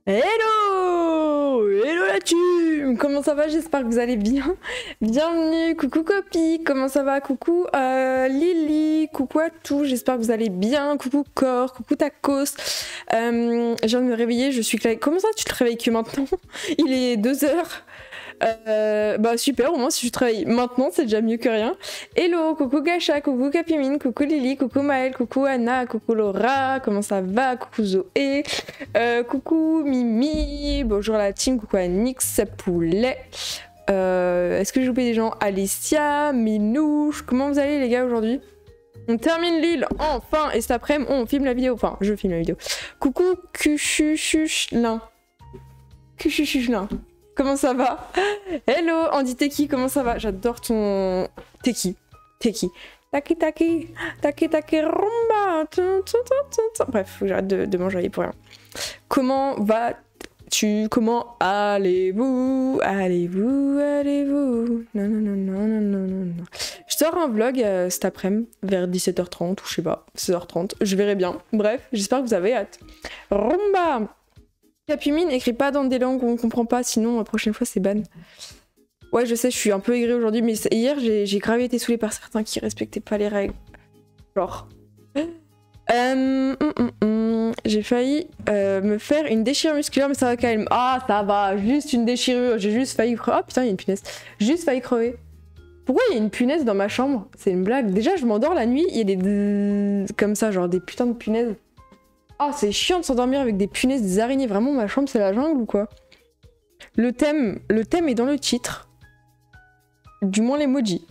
Hello! Hello la team! Comment ça va? J'espère que vous allez bien. Bienvenue, coucou Copy, comment ça va? Coucou Lily, coucou à tous, j'espère que vous allez bien. Coucou Cor, coucou Tacos. Je viens de me réveiller, je suis claquée. Comment ça tu te réveilles que maintenant? Il est 2h. Bah super, au moins si je travaille maintenant c'est déjà mieux que rien. Hello, coucou Gacha, coucou Capimine, coucou Lily, coucou Maëlle, coucou Anna, coucou Laura, comment ça va? Coucou Zoé, coucou Mimi, bonjour la team, coucou Anix, Poulet. Est-ce que j'ai oublié des gens? Alicia, Minouche, comment vous allez les gars aujourd'hui? On termine l'île, enfin, et cet après-midi on filme la vidéo, enfin je filme la vidéo. Coucou Cuchuchuchlin. Cuchuchuchlin. Comment ça va? Hello, Andy Teki, comment ça va? J'adore ton... Teki. Teki. Taki taki. Taki taki rumba. Bref, faut que j'arrête de manger pour rien. Comment vas-tu? Comment allez-vous? Allez-vous? Allez-vous? Non, non, non, non, non, non, non, non. Je sors un vlog cet après-midi, vers 17h30, ou je sais pas, 16h30. Je verrai bien. Bref, j'espère que vous avez hâte. Rumba! Capimine, écris pas dans des langues où on comprend pas, sinon la prochaine fois c'est ban. Ouais, je sais, je suis un peu aigrie aujourd'hui, mais hier j'ai grave été saoulée par certains qui respectaient pas les règles. Genre. J'ai failli me faire une déchirure musculaire, mais ça va quand même. Ah, ça va, juste une déchirure. J'ai juste failli crever. Oh putain, il y a une punaise. Juste failli crever. Pourquoi il y a une punaise dans ma chambre? C'est une blague. Déjà, je m'endors la nuit, il y a des. Comme ça, genre des putains de punaises. Oh, c'est chiant de s'endormir avec des punaises, des araignées. Vraiment, ma chambre, c'est la jungle ou quoi? Le thème est dans le titre. Du moins l'emoji.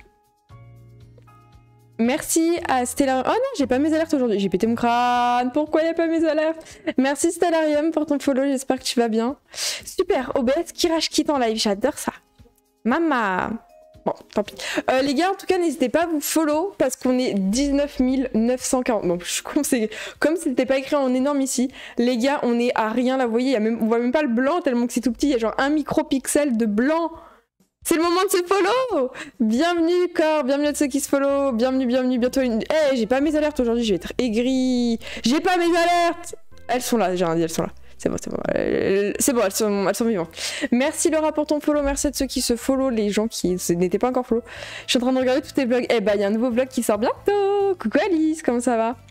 Merci à Stellarium. Oh non, j'ai pas mes alertes aujourd'hui. J'ai pété mon crâne. Pourquoi il n'y a pas mes alertes? Merci Stellarium pour ton follow. J'espère que tu vas bien. Super. OBS qui rage quitte en live. J'adore ça. Mama. Bon, tant pis. Les gars, en tout cas, n'hésitez pas à vous follow parce qu'on est 19 940. Bon, je suis con, c'est comme c'était pas écrit en énorme ici. Les gars, on est à rien là. Vous voyez, on voit même pas le blanc tellement que c'est tout petit. Il y a genre un micropixel de blanc. C'est le moment de se follow. Bienvenue, Cor. Bienvenue à ceux qui se follow. Bienvenue, bienvenue. Bientôt une. Eh, j'ai pas mes alertes aujourd'hui. Je vais être aigrie. J'ai pas mes alertes. Elles sont là, j'ai rien dit, elles sont là. C'est bon, c'est bon. C'est bon, elles sont vivantes. Merci Laura pour ton follow. Merci à ceux qui se follow, les gens qui n'étaient pas encore follow. Je suis en train de regarder tous tes vlogs. Eh bah, il y a un nouveau vlog qui sort bientôt. Coucou Alice, comment ça va?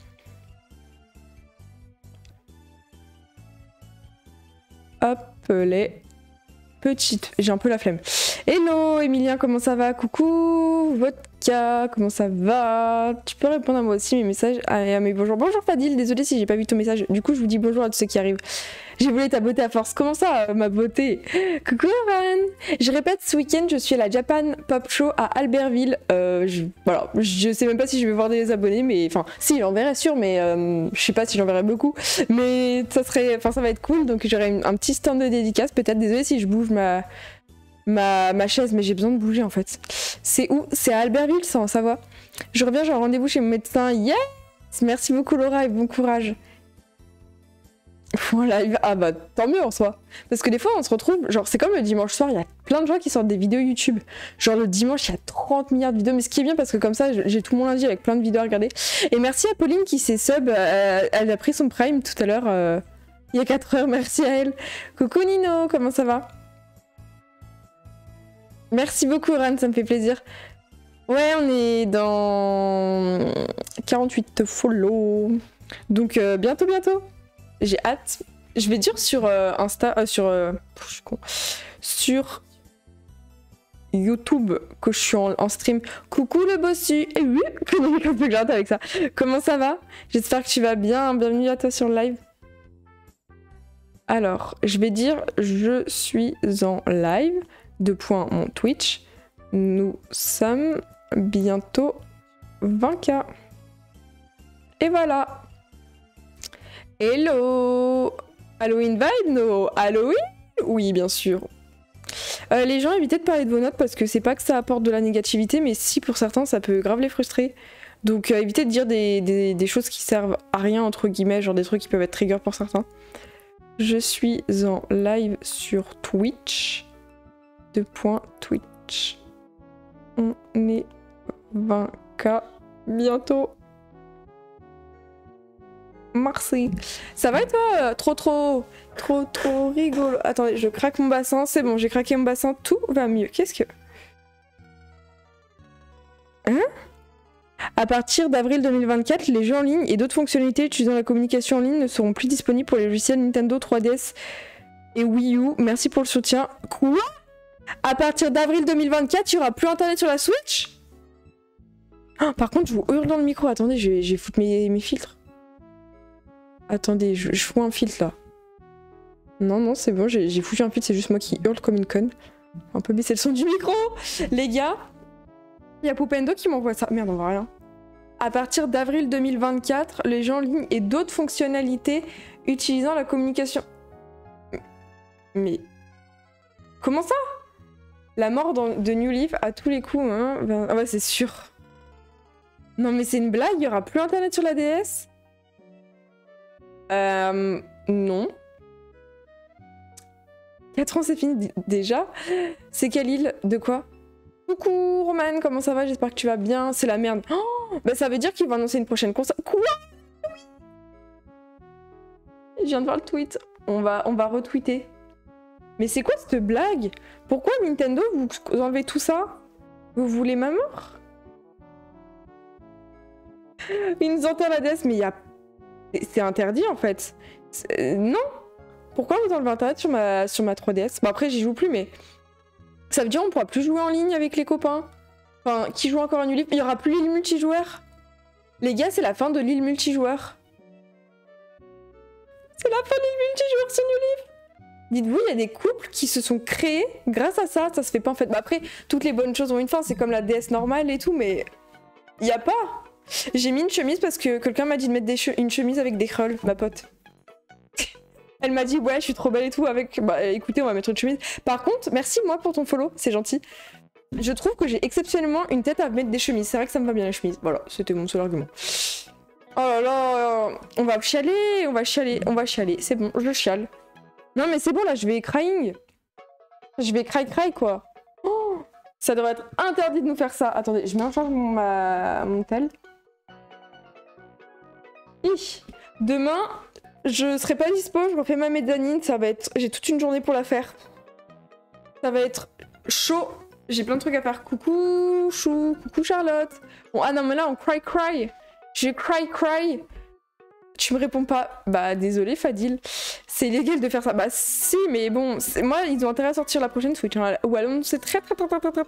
Hop, les petites. J'ai un peu la flemme. Hello Emilien, comment ça va? Coucou Vodka, comment ça va? Tu peux répondre à moi aussi mes messages. Ah, mais bonjour. Bonjour Fadil, désolé si j'ai pas vu ton message. Du coup, je vous dis bonjour à tous ceux qui arrivent. J'ai voulu ta beauté à force. Comment ça, ma beauté? Coucou Ran. Je répète, ce week-end, je suis à la Japan Pop Show à Albertville. Voilà, je sais même pas si je vais voir des abonnés, mais enfin, si, j'en verrai sûr, mais je sais pas si j'en verrai beaucoup. Mais ça serait, enfin, ça va être cool. Donc j'aurai un petit stand de dédicace. Peut-être, désolé si je bouge ma chaise, mais j'ai besoin de bouger en fait. C'est où? C'est à Albertville, ça en Savoie. Je reviens, j'ai un rendez-vous chez mon médecin. Yes! Merci beaucoup Laura et bon courage. Voilà, ah bah tant mieux en soi. Parce que des fois on se retrouve, genre c'est comme le dimanche soir, il y a plein de gens qui sortent des vidéos YouTube. Genre le dimanche il y a 30 milliards de vidéos, mais ce qui est bien parce que comme ça j'ai tout mon lundi avec plein de vidéos à regarder. Et merci à Pauline qui s'est sub, elle a pris son prime tout à l'heure, il y a 4 heures, merci à elle. Coucou Nino, comment ça va? Merci beaucoup Ran, ça me fait plaisir. Ouais, on est dans 48 follow. Donc bientôt. J'ai hâte. Je vais dire sur Insta, je suis con. Sur YouTube que je suis en stream. Coucou le bossu. Et oui, un peu gratte avec ça. Comment ça va? J'espère que tu vas bien. Bienvenue à toi sur le live. Alors, je vais dire je suis en live. Mon Twitch. Nous sommes bientôt 20K. Et voilà. Hello! Halloween vibe, no? Halloween? Oui, bien sûr. Les gens, évitez de parler de vos notes parce que c'est pas que ça apporte de la négativité, mais si pour certains, ça peut grave les frustrer. Donc évitez de dire des choses qui servent à rien, entre guillemets, genre des trucs qui peuvent être trigger pour certains. Je suis en live sur Twitch. Twitch. On est 20K bientôt. Merci. Ça va et toi? Trop rigolo. Attendez, je craque mon bassin. C'est bon, j'ai craqué mon bassin. Tout va mieux. Qu'est-ce que... Hein? À partir d'avril 2024, les jeux en ligne et d'autres fonctionnalités utilisant la communication en ligne ne seront plus disponibles pour les logiciels Nintendo 3DS et Wii U. Merci pour le soutien. Quoi? À partir d'avril 2024, il n'y aura plus internet sur la Switch? Oh, par contre, je vous hurle dans le micro. Attendez, je vais foutre mes filtres. Attendez, je fous un filtre là. Non, c'est bon, j'ai foutu un filtre, c'est juste moi qui hurle comme une conne. Un peu baisser le son du micro. Les gars, il y a Poupendo qui m'envoie ça. Merde, on voit rien. À partir d'avril 2024, les jeux en ligne et d'autres fonctionnalités utilisant la communication... Mais... Comment ça? La mort de New Leaf à tous les coups, hein. Ah bah c'est sûr. Non mais c'est une blague, il y aura plus internet sur la DS? Non. 4 ans c'est fini déjà. C'est quelle île? De quoi? Coucou Roman, comment ça va? J'espère que tu vas bien. C'est la merde. Oh, bah ça veut dire qu'ils vont annoncer une prochaine console. Quoi? Oui. Je viens de voir le tweet. On va retweeter. Mais c'est quoi cette blague? Pourquoi Nintendo vous enlevez tout ça? Vous voulez ma mort? Ils nous enterrent la DS, mais il y a... C'est interdit en fait. Non. Pourquoi vous enlevez internet sur ma 3DS? Bon après j'y joue plus mais... Ça veut dire on pourra plus jouer en ligne avec les copains. Enfin, qui joue encore à New Leaf? Il y aura plus l'île multijoueur. Les gars, c'est la fin de l'île multijoueur. C'est la fin de l'île multijoueur sur New Leaf. Dites-vous, il y a des couples qui se sont créés grâce à ça. Ça se fait pas en fait. Bah après, toutes les bonnes choses ont une fin. C'est comme la DS normale et tout, mais il y a pas. J'ai mis une chemise parce que quelqu'un m'a dit de mettre une chemise avec des krulls, ma pote. Elle m'a dit ouais je suis trop belle et tout avec... Bah écoutez on va mettre une chemise. Par contre merci moi pour ton follow, c'est gentil. Je trouve que j'ai exceptionnellement une tête à mettre des chemises. C'est vrai que ça me va bien la chemise. Voilà, c'était mon seul argument. Oh là là, on va chialer, on va chialer. C'est bon, je chiale. Non mais c'est bon là, je vais crying. Je vais cry quoi. Oh, ça devrait être interdit de nous faire ça. Attendez, je mets en charge mon tel. Demain... Je serai pas dispo, je refais ma médanine, ça va être... J'ai toute une journée pour la faire. Ça va être chaud. J'ai plein de trucs à faire. Coucou Chou, coucou Charlotte. Bon, ah non mais là on cry. Je cry. Tu me réponds pas. Bah désolé Fadil. C'est illégal de faire ça. Bah si mais bon, moi ils ont intérêt à sortir la prochaine Switch. Hein. Ou alors c'est très vite.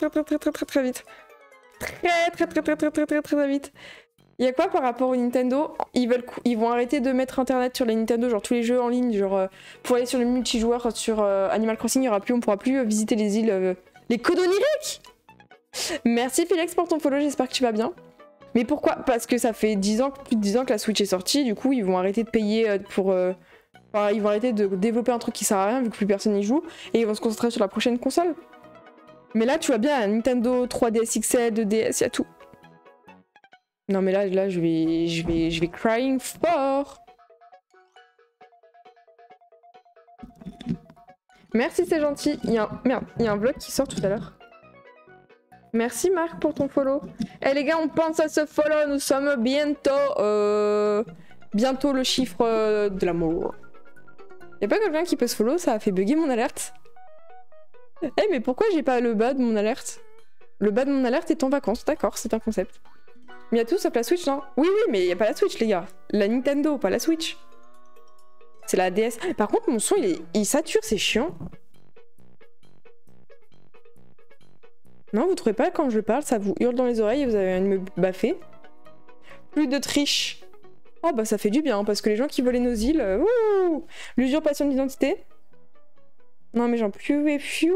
Très vite. Il y a quoi par rapport au Nintendo? Ils vont arrêter de mettre internet sur les Nintendo, genre tous les jeux en ligne, genre pour aller sur le multijoueur sur Animal Crossing, on pourra plus visiter les îles, les Codoniriques. Merci Félix pour ton follow, j'espère que tu vas bien. Mais pourquoi? Parce que ça fait plus de 10 ans que la Switch est sortie, du coup ils vont arrêter de payer pour... Enfin, ils vont arrêter de développer un truc qui sert à rien vu que plus personne n'y joue, et ils vont se concentrer sur la prochaine console. Mais là tu vois bien, Nintendo 3DS XL, 2DS, y a tout. Non mais là je vais crying fort. Merci, c'est gentil. Merde, il y a un vlog qui sort tout à l'heure. Merci Marc pour ton follow. Eh les gars, on pense à ce follow, nous sommes bientôt le chiffre de l'amour. Y'a pas quelqu'un qui peut se follow? Ça a fait bugger mon alerte. Eh mais pourquoi j'ai pas le bas de mon alerte? Le bas de mon alerte est en vacances, d'accord, c'est un concept. Mais il y a tout sauf la Switch, non? Oui, mais il n'y a pas la Switch, les gars. La Nintendo, pas la Switch. C'est la DS. Par contre, mon son, il sature, c'est chiant. Non, vous trouvez pas quand je parle, ça vous hurle dans les oreilles et vous avez envie de me baffer? Plus de triche. Oh, bah ça fait du bien, parce que les gens qui volaient nos îles... L'usurpation d'identité. Non, mais j'en peux plus.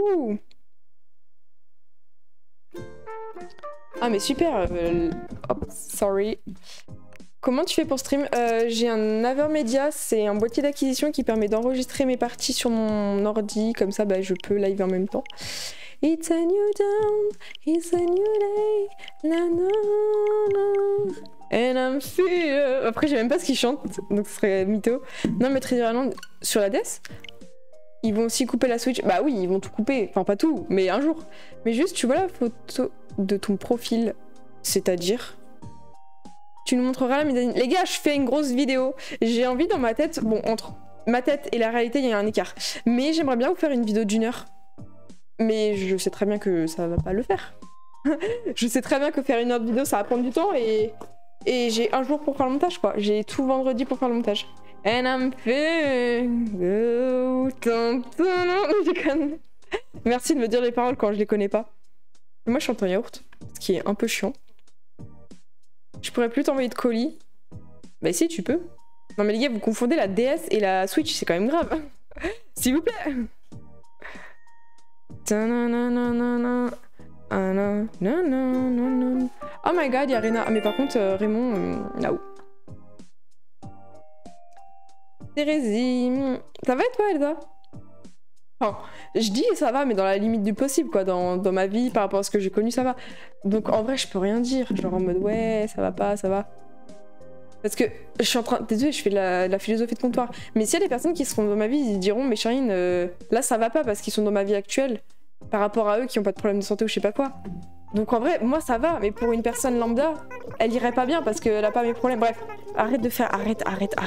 Ah mais super, hop, sorry. Comment tu fais pour stream? J'ai un Avermedia, c'est un boîtier d'acquisition qui permet d'enregistrer mes parties sur mon ordi, comme ça bah, je peux live en même temps. It's a new dawn, it's a new day, la na na, and I'm fear. Après j'ai même pas ce qu'ils chantent, donc ce serait mytho. Non mais Treasure Island, sur la DS, ils vont aussi couper la Switch. Bah oui, ils vont tout couper, enfin pas tout, mais un jour. Mais juste, tu vois la photo de ton profil, c'est-à-dire... Tu nous montreras la mezzanine. Les gars, je fais une grosse vidéo. J'ai envie dans ma tête... Bon, entre ma tête et la réalité, il y a un écart. Mais j'aimerais bien vous faire une vidéo d'1 heure. Mais je sais très bien que ça va pas le faire. Je sais très bien que faire une autre vidéo, ça va prendre du temps et j'ai un jour pour faire le montage, quoi. J'ai tout vendredi pour faire le montage. And I'm feeling good. Je déconne. Merci de me dire les paroles quand je les connais pas. Moi, je chante en yaourt, ce qui est un peu chiant. Je pourrais plus t'envoyer de colis. Bah si, tu peux. Non mais les gars, vous confondez la DS et la Switch, c'est quand même grave. S'il vous plaît. Oh my god, y'a Rena. Ah mais par contre, Raymond, là-haut. Thérèse, ça va et toi, Elsa? Enfin, je dis ça va, mais dans la limite du possible, quoi. Dans ma vie, par rapport à ce que j'ai connu, ça va. Donc en vrai, je peux rien dire. Genre en mode ouais, ça va pas, ça va. Parce que je suis en train... Désolée, je fais de la philosophie de comptoir. Mais s'il y a des personnes qui seront dans ma vie, ils diront, mais Charine, là ça va pas parce qu'ils sont dans ma vie actuelle. Par rapport à eux qui ont pas de problème de santé ou je sais pas quoi. Donc en vrai, moi ça va, mais pour une personne lambda, elle irait pas bien parce qu'elle a pas mes problèmes. Bref, arrête de faire... Arrête.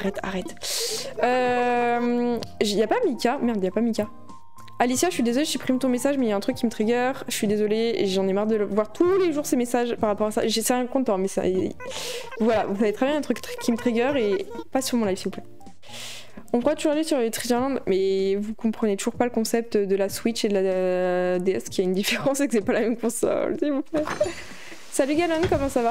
Y a pas Mika? Merde, y a pas Mika. Alicia, je suis désolée, je supprime ton message, mais il y a un truc qui me trigger. Je suis désolée, et j'en ai marre de voir tous les jours ces messages par rapport à ça. J'essaie un content, mais ça... Voilà, vous savez très bien un truc qui me trigger et pas sur mon live, s'il vous plaît. On croit toujours aller sur les Treasureland, mais vous comprenez toujours pas le concept de la Switch et de la DS, qu'il y a une différence et que c'est pas la même console, s'il vous plaît. Salut Galan, comment ça va?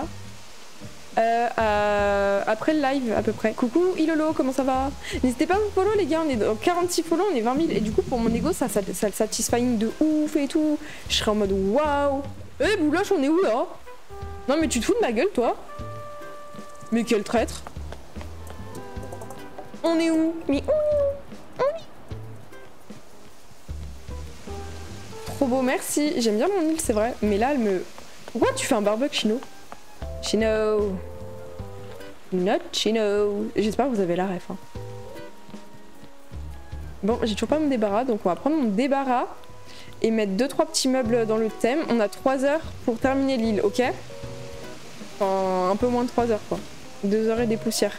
Après le live à peu près. Coucou Ilolo, comment ça va? N'hésitez pas à vous follow les gars, on est dans 46 follow, on est 20 000 et du coup pour mon ego ça le satisfying de ouf et tout. Je serais en mode waouh. Eh Boulash, on est où là? Non mais tu te fous de ma gueule toi? Mais quel traître. On est où? Mais on est où? Trop beau, merci. J'aime bien mon île, c'est vrai. Mais là, elle me... Pourquoi tu fais un barbecue, Chino? Chino. Not Chino. J'espère que vous avez la ref. Hein. Bon, j'ai toujours pas mon débarras, donc on va prendre mon débarras et mettre 2-3 petits meubles dans le thème. On a 3 heures pour terminer l'île, ok? Enfin, un peu moins de 3 heures, quoi. 2 heures et des poussières.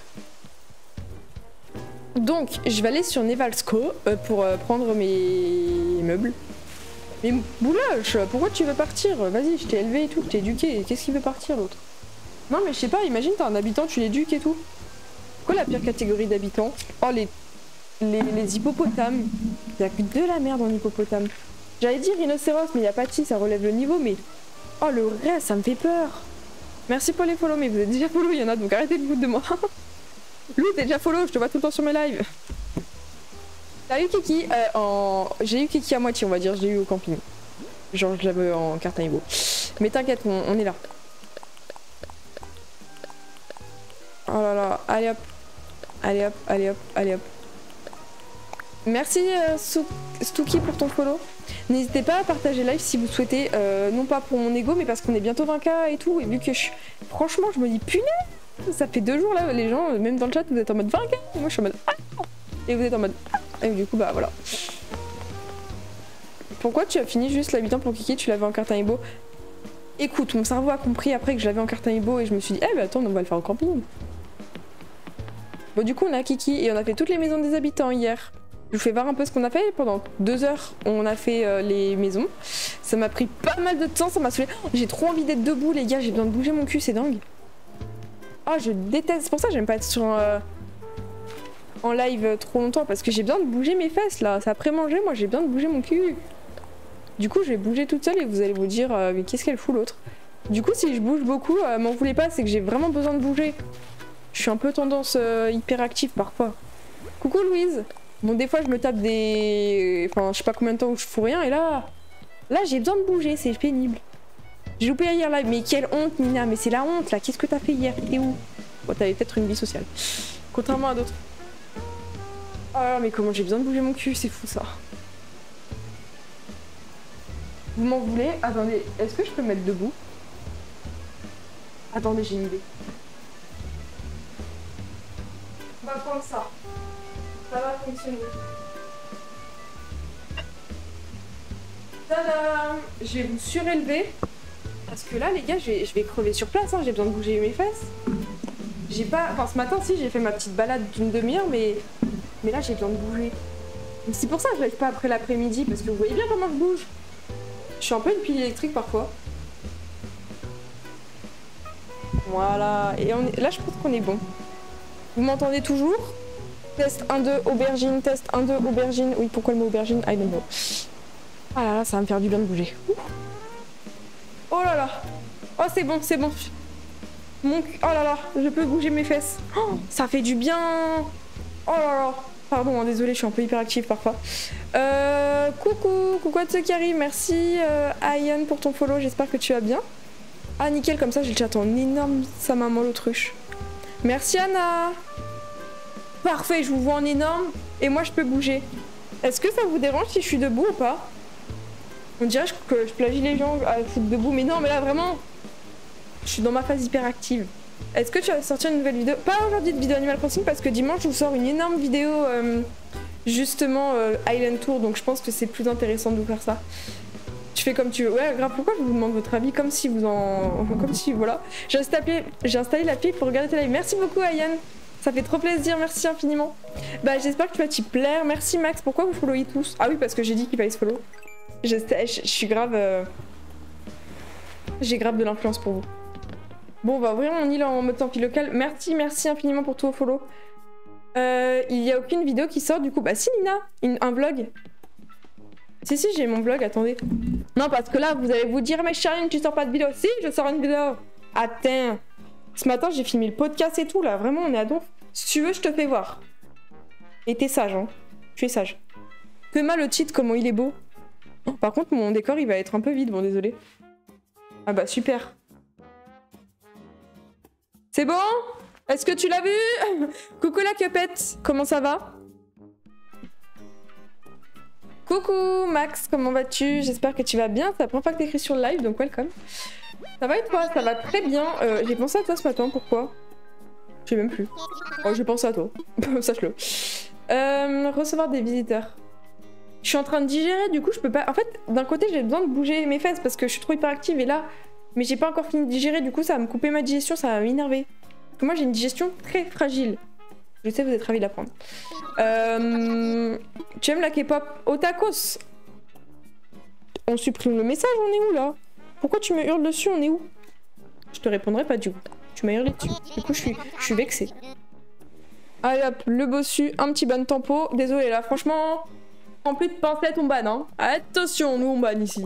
Donc, je vais aller sur Nevalsko pour prendre mes meubles. Mais Boulash, pourquoi tu veux partir? Vas-y, je t'ai élevé et tout, je t'ai éduqué. Qu'est-ce qu'il veut partir, l'autre? Non, mais je sais pas, imagine, t'as un habitant, tu l'éduques et tout. Quoi la pire catégorie d'habitants? Oh, les hippopotames. Il y a que de la merde en hippopotame. J'allais dire rhinocéros, mais il y a pas de si, ça relève le niveau, mais... Oh, le reste, ça me fait peur. Merci pour les follow, mais vous êtes déjà follow, il y en a, donc arrêtez de vous de moi. Lou, t'es déjà follow, je te vois tout le temps sur mes lives. T'as eu Kiki J'ai eu Kiki à moitié, on va dire, j'ai eu au camping. Genre, je l'avais en carte amiibo. Mais t'inquiète, on est là. Oh là là, allez hop. Allez hop, allez hop, allez hop. Merci Stouki pour ton follow. N'hésitez pas à partager live si vous souhaitez, non pas pour mon ego, mais parce qu'on est bientôt 20K et tout. Et vu que franchement, je me dis punaise, ça fait 2 jours là, les gens, même dans le chat, vous êtes en mode 20K. Et moi, je suis en mode ah. Et vous êtes en mode ah. Et du coup, bah voilà. Pourquoi tu as fini juste l'habitant pour Kiki? Tu l'avais en carte amiibo? Écoute, mon cerveau a compris après que je l'avais en carte amiibo et je me suis dit, eh bah attends, on va le faire au camping. Bon, du coup, on a Kiki et on a fait toutes les maisons des habitants hier. Je vous fais voir un peu ce qu'on a fait. Pendant 2 heures, on a fait les maisons. Ça m'a pris pas mal de temps, ça m'a saoulé. Oh, j'ai trop envie d'être debout, les gars. J'ai besoin de bouger mon cul, c'est dingue. Oh, je déteste. C'est pour ça que j'aime pas être sur en live trop longtemps. Parce que j'ai besoin de bouger mes fesses, là. C'est après manger, moi, j'ai besoin de bouger mon cul. Du coup, je vais bouger toute seule et vous allez vous dire, mais qu'est-ce qu'elle fout l'autre? Du coup, si je bouge beaucoup, m'en voulez pas, c'est que j'ai vraiment besoin de bouger. Je suis un peu tendance hyperactive parfois. Coucou Louise. Bon, des fois, je me tape des... Enfin, je sais pas combien de temps où je fous rien, et là... Là, j'ai besoin de bouger, c'est pénible. J'ai loupé hier live, mais quelle honte, Nina. Mais c'est la honte, là. Qu'est-ce que t'as fait hier? T'es où? Bon, t'avais peut-être une vie sociale. Contrairement à d'autres. Oh, mais comment j'ai besoin de bouger mon cul, c'est fou, ça. Vous m'en voulez? Attendez, est-ce que je peux me mettre debout? Attendez, j'ai une idée. On va prendre ça. Ça va fonctionner. Tadam! Je vais vous surélever. Parce que là, les gars, je vais crever sur place. Hein. J'ai besoin de bouger mes fesses. J'ai pas... Enfin, ce matin, si, j'ai fait ma petite balade d'une demi-heure, mais là, j'ai besoin de bouger. C'est pour ça que je lève pas après l'après-midi, parce que vous voyez bien comment je bouge. Je suis un peu une pile électrique parfois. Voilà. Et on est... là, je pense qu'on est bon. Vous m'entendez toujours? Test 1-2, aubergine, test 1-2, aubergine. Oui, pourquoi le mot aubergine? I don't know. Ah là là, ça va me faire du bien de bouger. Ouh. Oh là là. Oh, c'est bon, c'est bon. Oh là là, je peux bouger mes fesses. Oh, ça fait du bien. Oh là là. Pardon, hein, désolé, je suis un peu hyperactive parfois. Coucou à ceux qui arrivent. Merci Ayan pour ton follow, j'espère que tu vas bien. Ah nickel, comme ça j'ai le chat en énorme, sa maman l'autruche. Merci Anna. Parfait, je vous vois en énorme et moi je peux bouger. Est-ce que ça vous dérange si je suis debout ou pas? On dirait que je plagie les gens à foutre debout, mais non, mais là vraiment, je suis dans ma phase hyperactive. Est-ce que tu vas sortir une nouvelle vidéo? Pas aujourd'hui de vidéo Animal Crossing parce que dimanche je vous sors une énorme vidéo justement Island Tour, donc je pense que c'est plus intéressant de vous faire ça. Tu fais comme tu veux. Ouais, grave, pourquoi je vous demande votre avis comme si vous en... comme si, voilà. J'ai installé l'appli pour regarder tes lives. Merci beaucoup Ayan, ça fait trop plaisir, merci infiniment. Bah j'espère que tu vas t'y plaire. Merci Max, pourquoi vous followez tous? Ah oui, parce que j'ai dit qu'il fallait se follow. Je suis grave... J'ai grave de l'influence pour vous. Bon, on va ouvrir mon île en mode tant pis local. Merci infiniment pour tout au follow. Il y a aucune vidéo qui sort du coup. Bah si Nina, un vlog. Si j'ai mon vlog, attendez. Non parce que là vous allez vous dire mais Charline tu sors pas de vidéo. Si je sors une vidéo. Attends. Ce matin j'ai filmé le podcast et tout là. Vraiment on est à donf. Si tu veux je te fais voir. Et t'es sage hein. Tu es sage. Que mal le cheat comment il est beau. Par contre mon décor il va être un peu vide. Bon désolé. Ah bah super. C'est bon? Est-ce que tu l'as vu? Coucou la Cupette, comment ça va? Coucou Max, comment vas-tu? J'espère que tu vas bien, c'est la première fois que t'écris sur le live, donc welcome. Ça va et toi? Ça va très bien. J'ai pensé à toi ce matin, pourquoi? Je sais même plus. Oh, j'ai pensé à toi, sache-le. Recevoir des visiteurs. Je suis en train de digérer, du coup je peux pas... En fait, d'un côté j'ai besoin de bouger mes fesses parce que je suis trop hyperactive et là... Mais j'ai pas encore fini de digérer, du coup ça va me couper ma digestion, ça va m'énerver. Parce que moi j'ai une digestion très fragile. Je sais, vous êtes ravis d'apprendre. Tu aimes la K-pop? Otakos. On supprime le message, on est où là? Pourquoi tu me hurles dessus, on est où? Je te répondrai pas du coup. Tu m'as hurlé dessus. Du coup je suis vexée. Allez hop, le bossu, un petit ban tempo. Désolé là, franchement, en plus de pincettes on ban hein. Attention, nous on ban ici.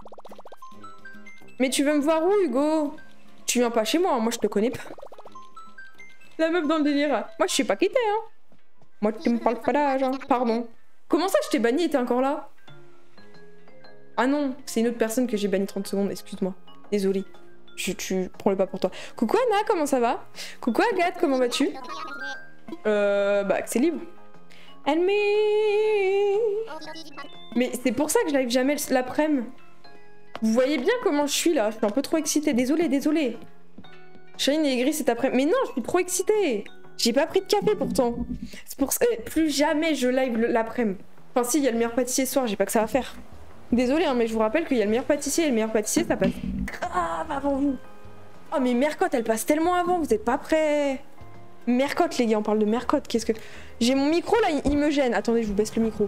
Mais tu veux me voir où, Hugo? Tu viens pas chez moi, moi je te connais pas. La meuf dans le délire. Moi je suis pas quittée, hein. Moi tu me parles pas d'âge, hein. Pardon. Comment ça je t'ai banni et t'es encore là? Ah non, c'est une autre personne que j'ai banni 30 secondes, excuse-moi. Désolée. Tu prends le pas pour toi. Coucou Anna, comment ça va? Coucou Agathe, comment vas-tu? Bah c'est libre. And me. Mais c'est pour ça que je live jamais l'après-midi. Vous voyez bien comment je suis là, je suis un peu trop excitée, désolée. Charline est aigrie cet après-midi. Mais non, je suis trop excitée. J'ai pas pris de café pourtant. C'est pour ça plus jamais je live l'après-midi. Enfin si, il y a le meilleur pâtissier ce soir, j'ai pas que ça à faire. Désolée, hein, mais je vous rappelle qu'il y a le meilleur pâtissier et le meilleur pâtissier ça passe grave avant vous. Oh mais Mercotte, elle passe tellement avant, vous êtes pas prêts. Mercotte les gars, on parle de Mercotte, qu'est-ce que... J'ai mon micro là, il me gêne. Attendez, je vous baisse le micro.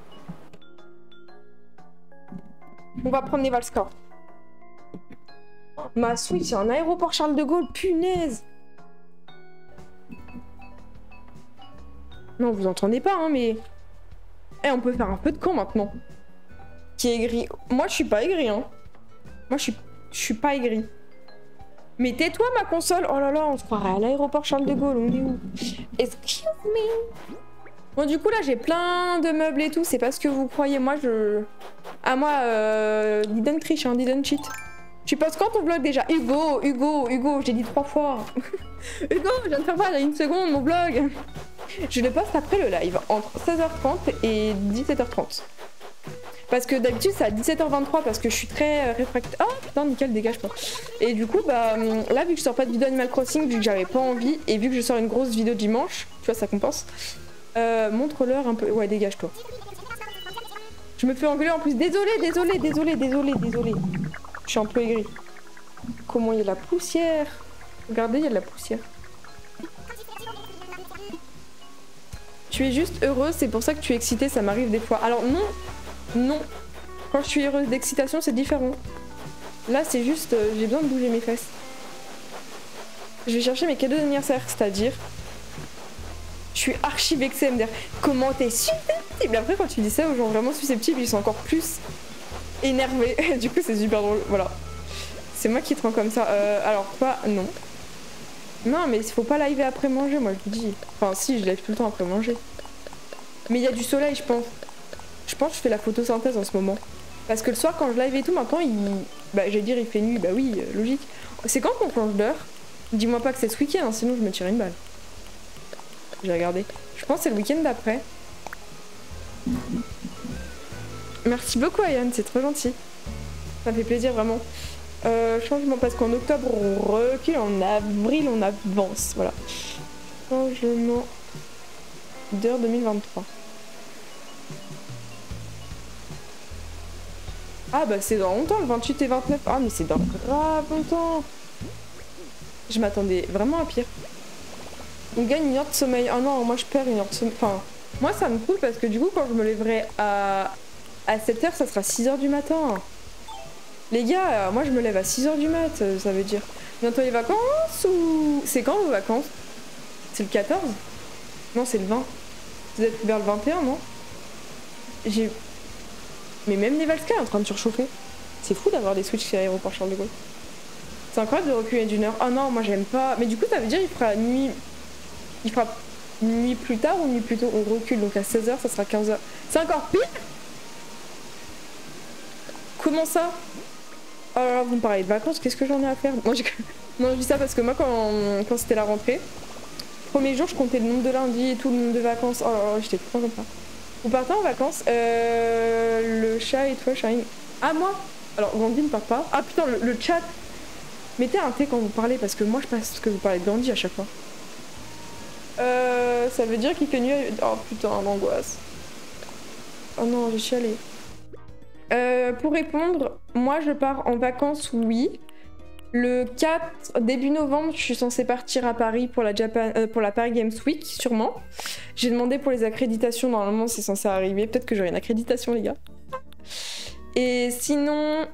On va prendre les Valscar. Ma Switch, c'est un aéroport Charles de Gaulle, punaise. Non, vous entendez pas, hein, mais... Eh, on peut faire un peu de camp maintenant. Qui est aigri. Moi, je suis pas aigri, hein. Moi, je suis pas aigri. Mais tais-toi, ma console. Oh là là, on se croirait à l'aéroport Charles de Gaulle, on est où? Excuse me. Bon, du coup, là, j'ai plein de meubles et tout. C'est pas ce que vous croyez. Moi, Ah, moi, didn't triche, hein, didn't cheat. Tu passes quand ton vlog déjà? Hugo, j'ai dit 3 fois. Hugo, je viens de faire voir il y a 1 seconde mon vlog. Je le poste après le live, entre 16h30 et 17h30. Parce que d'habitude c'est à 17h23 parce que je suis très réfractaire. Oh putain, nickel, dégage-toi. Et du coup, bah là, vu que je sors pas de vidéo Animal Crossing, vu que j'avais pas envie, et vu que je sors une grosse vidéo dimanche, tu vois, ça compense. Montre-leur un peu. Ouais, dégage-toi. Je me fais engueuler en plus. Désolée. Je suis un peu aigrie. Comment il y a de la poussière? Regardez, il y a de la poussière. tu es juste heureuse, c'est pour ça que tu es excitée, ça m'arrive des fois. Alors non, non. Quand je suis heureuse d'excitation, c'est différent. Là, c'est juste, j'ai besoin de bouger mes fesses. Je vais chercher mes cadeaux d'anniversaire, c'est-à-dire... Je suis archi vexée à me dire comment t'es susceptible. Après, quand tu dis ça aux gens vraiment susceptibles, ils sont encore plus énervés. Du coup, c'est super drôle. Voilà. C'est moi qui te rends comme ça. Alors, pas... Non. Non, mais il faut pas live après manger, moi, je vous dis. Enfin, si, je live tout le temps après manger. Mais il y a du soleil, je pense. Je pense que je fais la photosynthèse en ce moment. Parce que le soir, quand je live et tout, maintenant, bah, j'allais dire, il fait nuit. Bah oui, logique. C'est quand qu'on change d'heure? Dis-moi pas que c'est ce week-end, hein, sinon je me tire une balle. J'ai regardé. Je pense que c'est le week-end d'après. Merci beaucoup, Ayane, c'est trop gentil. Ça me fait plaisir, vraiment. Changement, parce qu'en octobre, on recule, en avril, on avance. Voilà. Changement d'heure 2023. Ah bah c'est dans longtemps, le 28 et 29. Ah mais c'est dans grave longtemps. Je m'attendais vraiment à pire. On gagne une heure de sommeil. Oh non, moi je perds une heure de sommeil. Enfin, moi ça me coule parce que du coup quand je me lèverai à 7h, ça sera 6h du matin. Les gars, moi je me lève à 6h du mat, ça veut dire. Bientôt les vacances ou... C'est quand vos vacances? C'est le 14? Non, c'est le 20. Vous êtes vers le 21, non? J'ai... Mais même les Valsky est en train de surchauffer. C'est fou d'avoir des switches à l'aéroport Charles de Gaulle. C'est incroyable de reculer d'une heure. Oh non, moi j'aime pas. Mais du coup, ça veut dire qu'il fera nuit. Il fera nuit plus tard ou nuit plus tôt? On recule, donc à 16h, ça sera 15h. C'est encore pire? Comment ça? Oh là là, vous me parlez de vacances, qu'est-ce que j'en ai à faire? Non, je dis ça parce que moi, quand c'était la rentrée, premier jour, je comptais le nombre de lundis et tout, le nombre de vacances. Oh là là, j'étais tout le temps comme ça. Vous partez en vacances? Le chat et toi, Shine. Ah, moi? Alors, Gandhi ne part pas. Ah putain, le chat. Mettez un thé quand vous parlez, parce que moi, je pense que vous parlez de Gandhi à chaque fois. Ça veut dire qu'il fait nuit. Oh putain, l'angoisse. Oh non, j'ai chialé. Pour répondre, moi, je pars en vacances, oui. Le 4 début novembre, je suis censée partir à Paris pour la Paris Games Week, sûrement. J'ai demandé pour les accréditations, normalement c'est censé arriver. Peut-être que j'aurai une accréditation, les gars. Et sinon,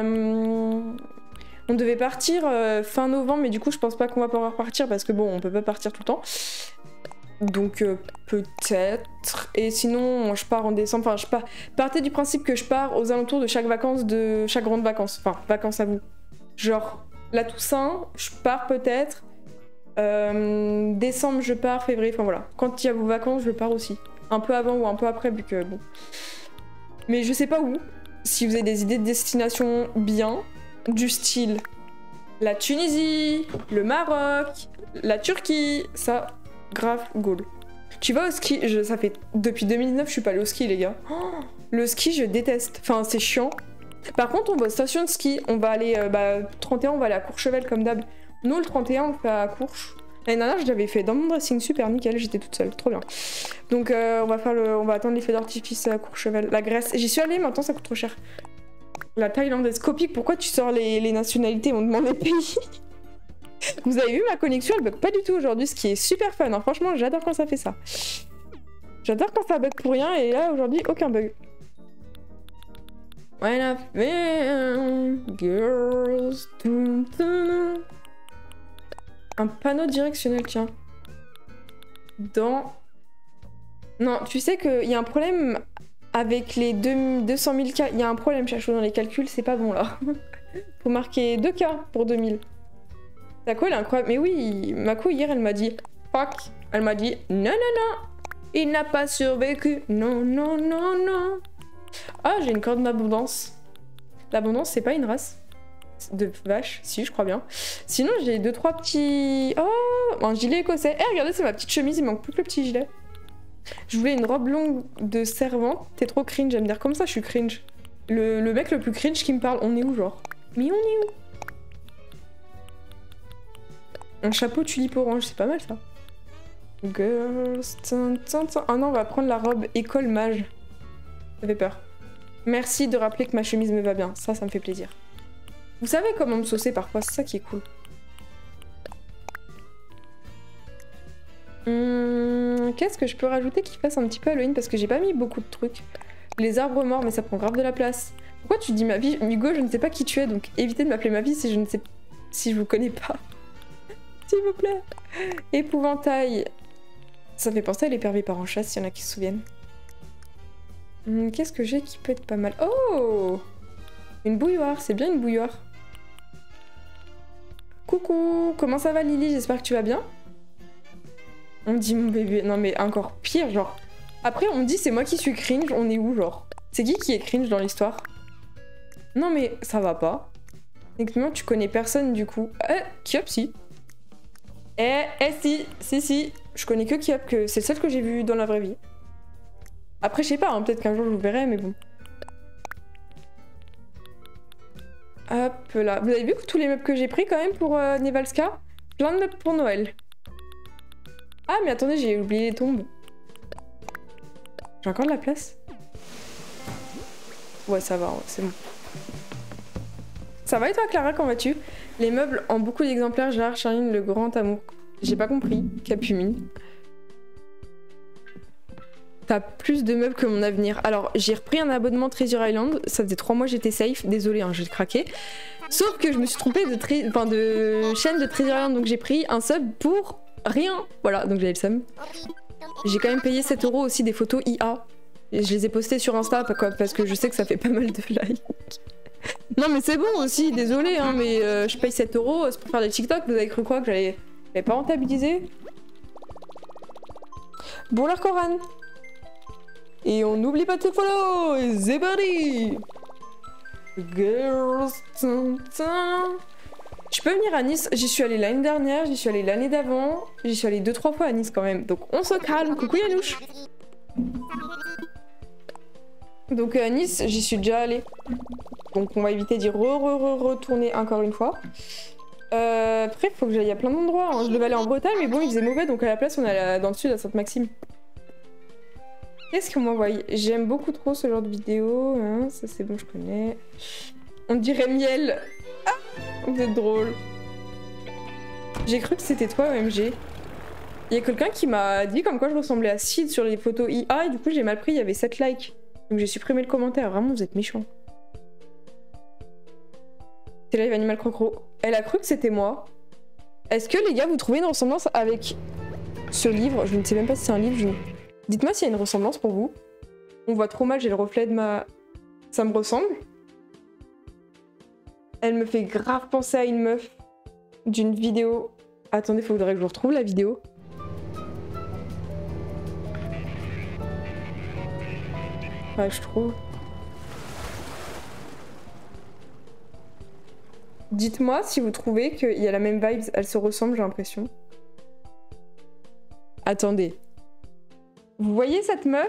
on devait partir fin novembre, mais du coup je pense pas qu'on va pouvoir partir parce que bon, on peut pas partir tout le temps. Donc peut-être. Et sinon, je pars en décembre. Enfin, partez du principe que je pars aux alentours de chaque grande vacances. Enfin, vacances à vous. Genre, la Toussaint, je pars peut-être. Décembre, je pars. Février, enfin voilà. Quand il y a vos vacances, je pars aussi. Un peu avant ou un peu après, vu que bon. Mais je sais pas où. Si vous avez des idées de destination bien, du style la Tunisie, le Maroc, la Turquie, ça, grave goal. Tu vas au ski, ça fait depuis 2019 je suis pas allée au ski, les gars. Oh, le ski, je déteste. Enfin, c'est chiant. Par contre, on va aux stations de ski. On va aller, 31, on va aller à Courchevel comme d'hab. Nous, le 31, on fait à Courche. L'année dernière, je l'avais fait dans mon dressing, super nickel, j'étais toute seule, trop bien. Donc, on va attendre les feux d'artifice à Courchevel. La Grèce, j'y suis allée, maintenant ça coûte trop cher. La Thaïlande, Copic, pourquoi tu sors les nationalités? On demande les pays. Vous avez vu ma connexion, elle bug pas du tout aujourd'hui, ce qui est super fun. Hein. Franchement, j'adore quand ça fait ça. J'adore quand ça bug pour rien, et là, aujourd'hui, aucun bug. When I feel girls. Un panneau directionnel, tiens. Non, tu sais qu'il y a un problème avec les 200 000 cas. Il y a un problème, Chachou, dans les calculs, c'est pas bon là. Faut marquer 2 cas pour 2000. Taco, elle est incroyable. Mais oui, Mako, hier, elle m'a dit fuck. Elle m'a dit non, non, non. Il n'a pas survécu. Non, non, non, non. Ah, j'ai une corde d'abondance. L'abondance, c'est pas une race de vache, si, je crois bien. Sinon, j'ai 2-3 petits... Oh, un gilet écossais. Eh, regardez, c'est ma petite chemise, il manque plus que le petit gilet. Je voulais une robe longue de servante. T'es trop cringe, à me dire comme ça, je suis cringe. Le mec le plus cringe qui me parle, on est où, genre? Mais on est où? Un chapeau tulipe orange, c'est pas mal, ça. Girls... Ah non, on va prendre la robe école mage. Ça fait peur. Merci de rappeler que ma chemise me va bien. Ça me fait plaisir. Vous savez comment me saucer parfois, c'est ça qui est cool. Qu'est-ce que je peux rajouter qui fasse un petit peu Halloween? Parce que j'ai pas mis beaucoup de trucs. Les arbres morts, mais ça prend grave de la place. Pourquoi tu dis ma vie? Hugo, je ne sais pas qui tu es, donc évitez de m'appeler ma vie si je ne sais... si je vous connais pas. S'il vous plaît. Épouvantail. Ça fait penser à l'épervier par en chasse, s'il y en a qui se souviennent. Qu'est-ce que j'ai qui peut être pas mal? Oh! Une bouilloire, c'est bien une bouilloire. Coucou, comment ça va Lily? J'espère que tu vas bien. On me dit mon bébé, non mais encore pire, genre. Après on me dit c'est moi qui suis cringe, on est où genre? C'est qui est cringe dans l'histoire? Non mais ça va pas. Techniquement tu connais personne du coup. Kyop si. Si. Je connais que Kyop, que c'est le seul que j'ai vu dans la vraie vie. Après je sais pas, hein, peut-être qu'un jour je vous verrai mais bon. Hop là. Vous avez vu tous les meubles que j'ai pris quand même pour Nevalska? Plein de meubles pour Noël. Ah mais attendez, j'ai oublié les tombes. J'ai encore de la place? Ouais ça va, ouais, c'est bon. Ça va et toi Clara, comment vas-tu? Les meubles en beaucoup d'exemplaires, Gérard Charline, le grand amour. J'ai pas compris, Capumine. T'as plus de meubles que mon avenir. Alors j'ai repris un abonnement Treasure Island, ça faisait 3 mois j'étais safe, désolée hein, j'ai craqué. Sauf que je me suis trompée de chaîne de Treasure Island, donc j'ai pris un sub pour rien. Voilà, donc j'avais le seum. J'ai quand même payé 7 € aussi des photos IA. Et je les ai postées sur Insta parce que je sais que ça fait pas mal de likes. Non mais c'est bon aussi, désolé hein, mais je paye 7 € c'est pour faire des TikTok, vous avez cru quoi que j'allais pas rentabiliser? Bon leur Coran. Et on n'oublie pas de se follow, et c'est parti. Girls, je peux venir à Nice, j'y suis allée l'année dernière, j'y suis allée l'année d'avant, j'y suis allée 2-3 fois à Nice quand même, donc on se calme, coucou Yanouche. Donc à Nice, j'y suis déjà allée, donc on va éviter d'y retourner encore une fois. Après, faut que j'aille à plein d'endroits, hein. Je devais aller en Bretagne, mais bon, il faisait mauvais, donc à la place, on est allé dans le sud, à Sainte-Maxime. Qu'est-ce qu'on m'envoie? J'aime beaucoup trop ce genre de vidéo, hein. Ça c'est bon, je connais. On dirait Miel. Ah, vous êtes drôle. J'ai cru que c'était toi, OMG. Il y a quelqu'un qui m'a dit comme quoi je ressemblais à Sid sur les photos IA et du coup j'ai mal pris, il y avait 7 likes. Donc j'ai supprimé le commentaire, vraiment vous êtes méchants. C'est Live Animal Crocro. Elle a cru que c'était moi. Est-ce que les gars vous trouvez une ressemblance avec ce livre? Je ne sais même pas si c'est un livre. Dites-moi s'il y a une ressemblance pour vous. On voit trop mal, j'ai le reflet de ma... Ça me ressemble. Elle me fait grave penser à une meuf d'une vidéo. Attendez, faudrait que je retrouve la vidéo. Ouais, je trouve. Dites-moi si vous trouvez qu'il y a la même vibe, elle se ressemble, j'ai l'impression. Attendez. Vous voyez cette meuf?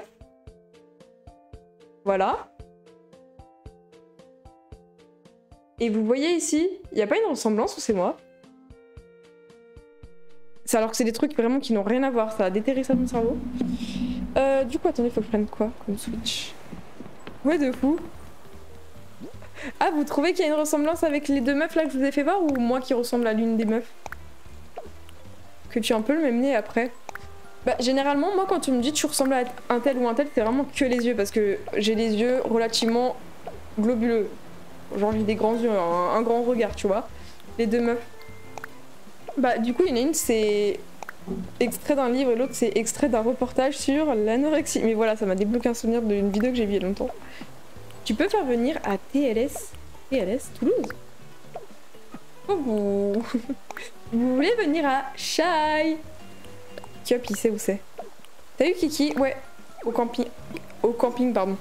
Voilà. Et vous voyez ici, il n'y a pas une ressemblance ou c'est moi? C'est alors que c'est des trucs vraiment qui n'ont rien à voir, ça a déterré ça dans mon cerveau. Du coup, attendez, faut que je prenne quoi comme switch? Ouais, de fou. Ah, vous trouvez qu'il y a une ressemblance avec les deux meufs là que je vous ai fait voir ou moi qui ressemble à l'une des meufs? Que tu as un peu le même nez après. Bah, généralement, moi quand tu me dis tu ressembles à un tel ou un tel, c'est vraiment que les yeux parce que j'ai les yeux relativement globuleux. Genre j'ai des grands yeux, un grand regard, tu vois. Les deux meufs. Bah, du coup, il y en a une, c'est extrait d'un livre et l'autre, c'est extrait d'un reportage sur l'anorexie. Mais voilà, ça m'a débloqué un souvenir d'une vidéo que j'ai vue il y a longtemps. Tu peux faire venir à TLS Toulouse? Oh, vous... vous voulez venir à Chai? Kyop, il sait où c'est. T'as eu Kiki? Ouais, au camping. Au camping, pardon.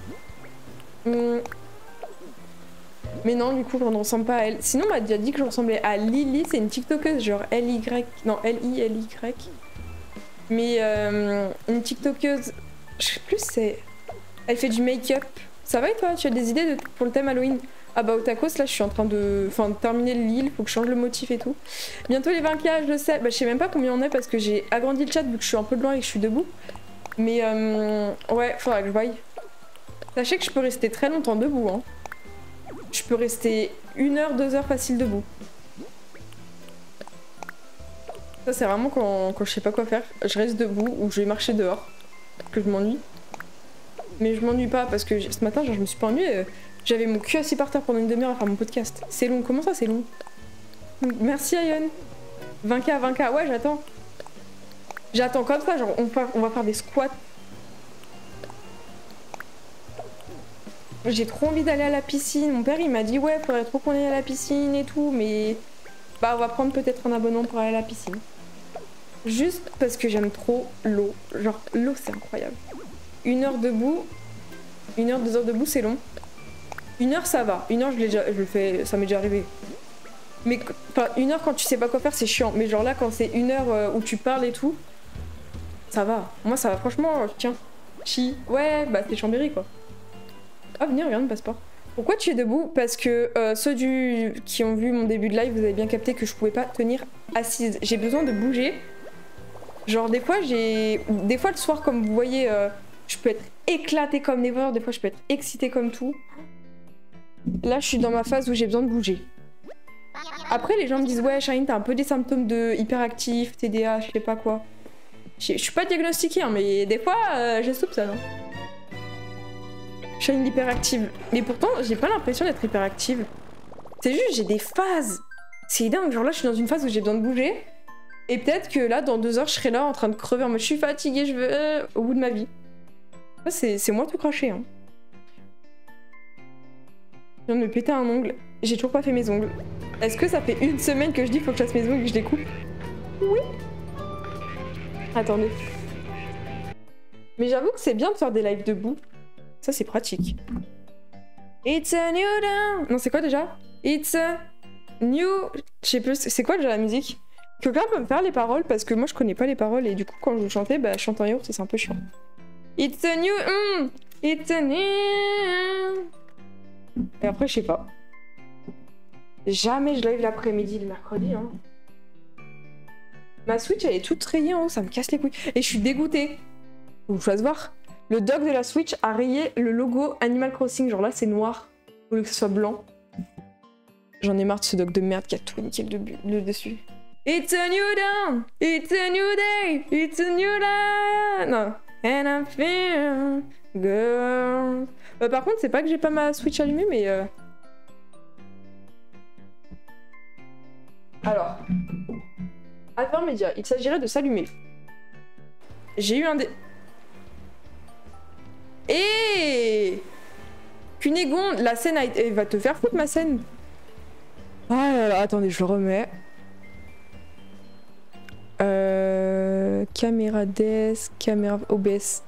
Mais non, du coup, je ne ressemble pas à elle. Sinon, on m'a déjà dit que je ressemblais à Lily, c'est une TikTokeuse, genre L-Y... Non, L-I-L-Y. Mais une TikTokeuse... Je sais plus, c'est... Elle fait du make-up. Ça va et toi? Tu as des idées pour le thème Halloween? Ah bah au tacos, là, je suis en train de... Enfin, de terminer le Lille, faut que je change le motif et tout. Bientôt les 20K, je le sais. Bah, je sais même pas combien on est parce que j'ai agrandi le chat vu que je suis un peu de loin et que je suis debout. Mais ouais, faudra que je voie. Sachez que je peux rester très longtemps debout, hein. Je peux rester 1 heure, 2 heures facile debout. Ça, c'est vraiment quand je sais pas quoi faire. Je reste debout ou je vais marcher dehors. Parce que je m'ennuie. Mais je m'ennuie pas parce que ce matin, genre, je me suis pas ennuyée. J'avais mon cul assis par terre pendant une demi-heure à faire mon podcast. C'est long. Comment ça, c'est long? Merci, Ayon. 20K, 20K. Ouais, j'attends. J'attends comme ça. Genre, on va faire des squats. J'ai trop envie d'aller à la piscine. Mon père, il m'a dit, ouais, faudrait trop qu'on aille à la piscine et tout. Mais bah, on va prendre peut-être un abonnement pour aller à la piscine. Juste parce que j'aime trop l'eau. Genre, l'eau, c'est incroyable. 1 heure debout. 1 heure, 2 heures debout, c'est long. 1 heure, ça va. 1 heure, je le fais, ça m'est déjà arrivé. Mais enfin, 1 heure quand tu sais pas quoi faire, c'est chiant. Mais genre là, quand c'est 1 heure où tu parles et tout, ça va. Moi, ça va. Franchement, tiens. Chi. Ouais, bah, c'est Chambéry, quoi. Ah, venez, regarde mon passeport. Pourquoi tu es debout? Parce que ceux qui ont vu mon début de live, vous avez bien capté que je pouvais pas tenir assise. J'ai besoin de bouger. Genre, des fois, le soir, comme vous voyez, je peux être éclatée comme never. Des fois, je peux être excitée comme tout. Là, je suis dans ma phase où j'ai besoin de bouger. Après, les gens me disent, ouais, Shine, t'as un peu des symptômes de hyperactif, TDA, je sais pas quoi. Je suis pas diagnostiquée, hein, mais des fois, je soupçonne. Shine hyperactive. Mais pourtant, j'ai pas l'impression d'être hyperactive. C'est juste, j'ai des phases. C'est dingue. Genre là, je suis dans une phase où j'ai besoin de bouger. Et peut-être que là, dans 2 heures, je serai là en train de crever en mode je suis fatiguée, je veux au bout de ma vie. C'est moi tout craché. Hein. Je viens de me péter un ongle. J'ai toujours pas fait mes ongles. Est-ce que ça fait 1 semaine que je dis faut que je fasse mes ongles et que je les coupe? Oui. Attendez. Mais j'avoue que c'est bien de faire des lives debout. Ça, c'est pratique. It's a new dawn. Non, c'est quoi déjà? It's a new... Je sais plus, c'est quoi déjà la musique? Quelqu'un peut me faire les paroles parce que moi je connais pas les paroles et du coup quand je chantais, bah je chante en yaourt et c'est un peu chiant. It's a new... It's a new... Et après je sais pas. Jamais je live l'après-midi le mercredi. Hein. Ma Switch elle est toute rayée en haut, ça me casse les couilles. Et je suis dégoûtée. Vous pouvez se voir. Le dock de la Switch a rayé le logo Animal Crossing. Genre là c'est noir au lieu que ce soit blanc. J'en ai marre de ce dock de merde qui a tout niqué le dessus. It's a new dawn, it's a new day, it's a new life. Non. And I'm feeling girl. Par contre, c'est pas que j'ai pas ma Switch allumée, mais alors, affaire média, il s'agirait de s'allumer. J'ai eu un dé... Et Cunégonde, la scène a été... va te faire foutre ma scène. Ah là là, attendez, je le remets. Caméra desk, caméra OBS.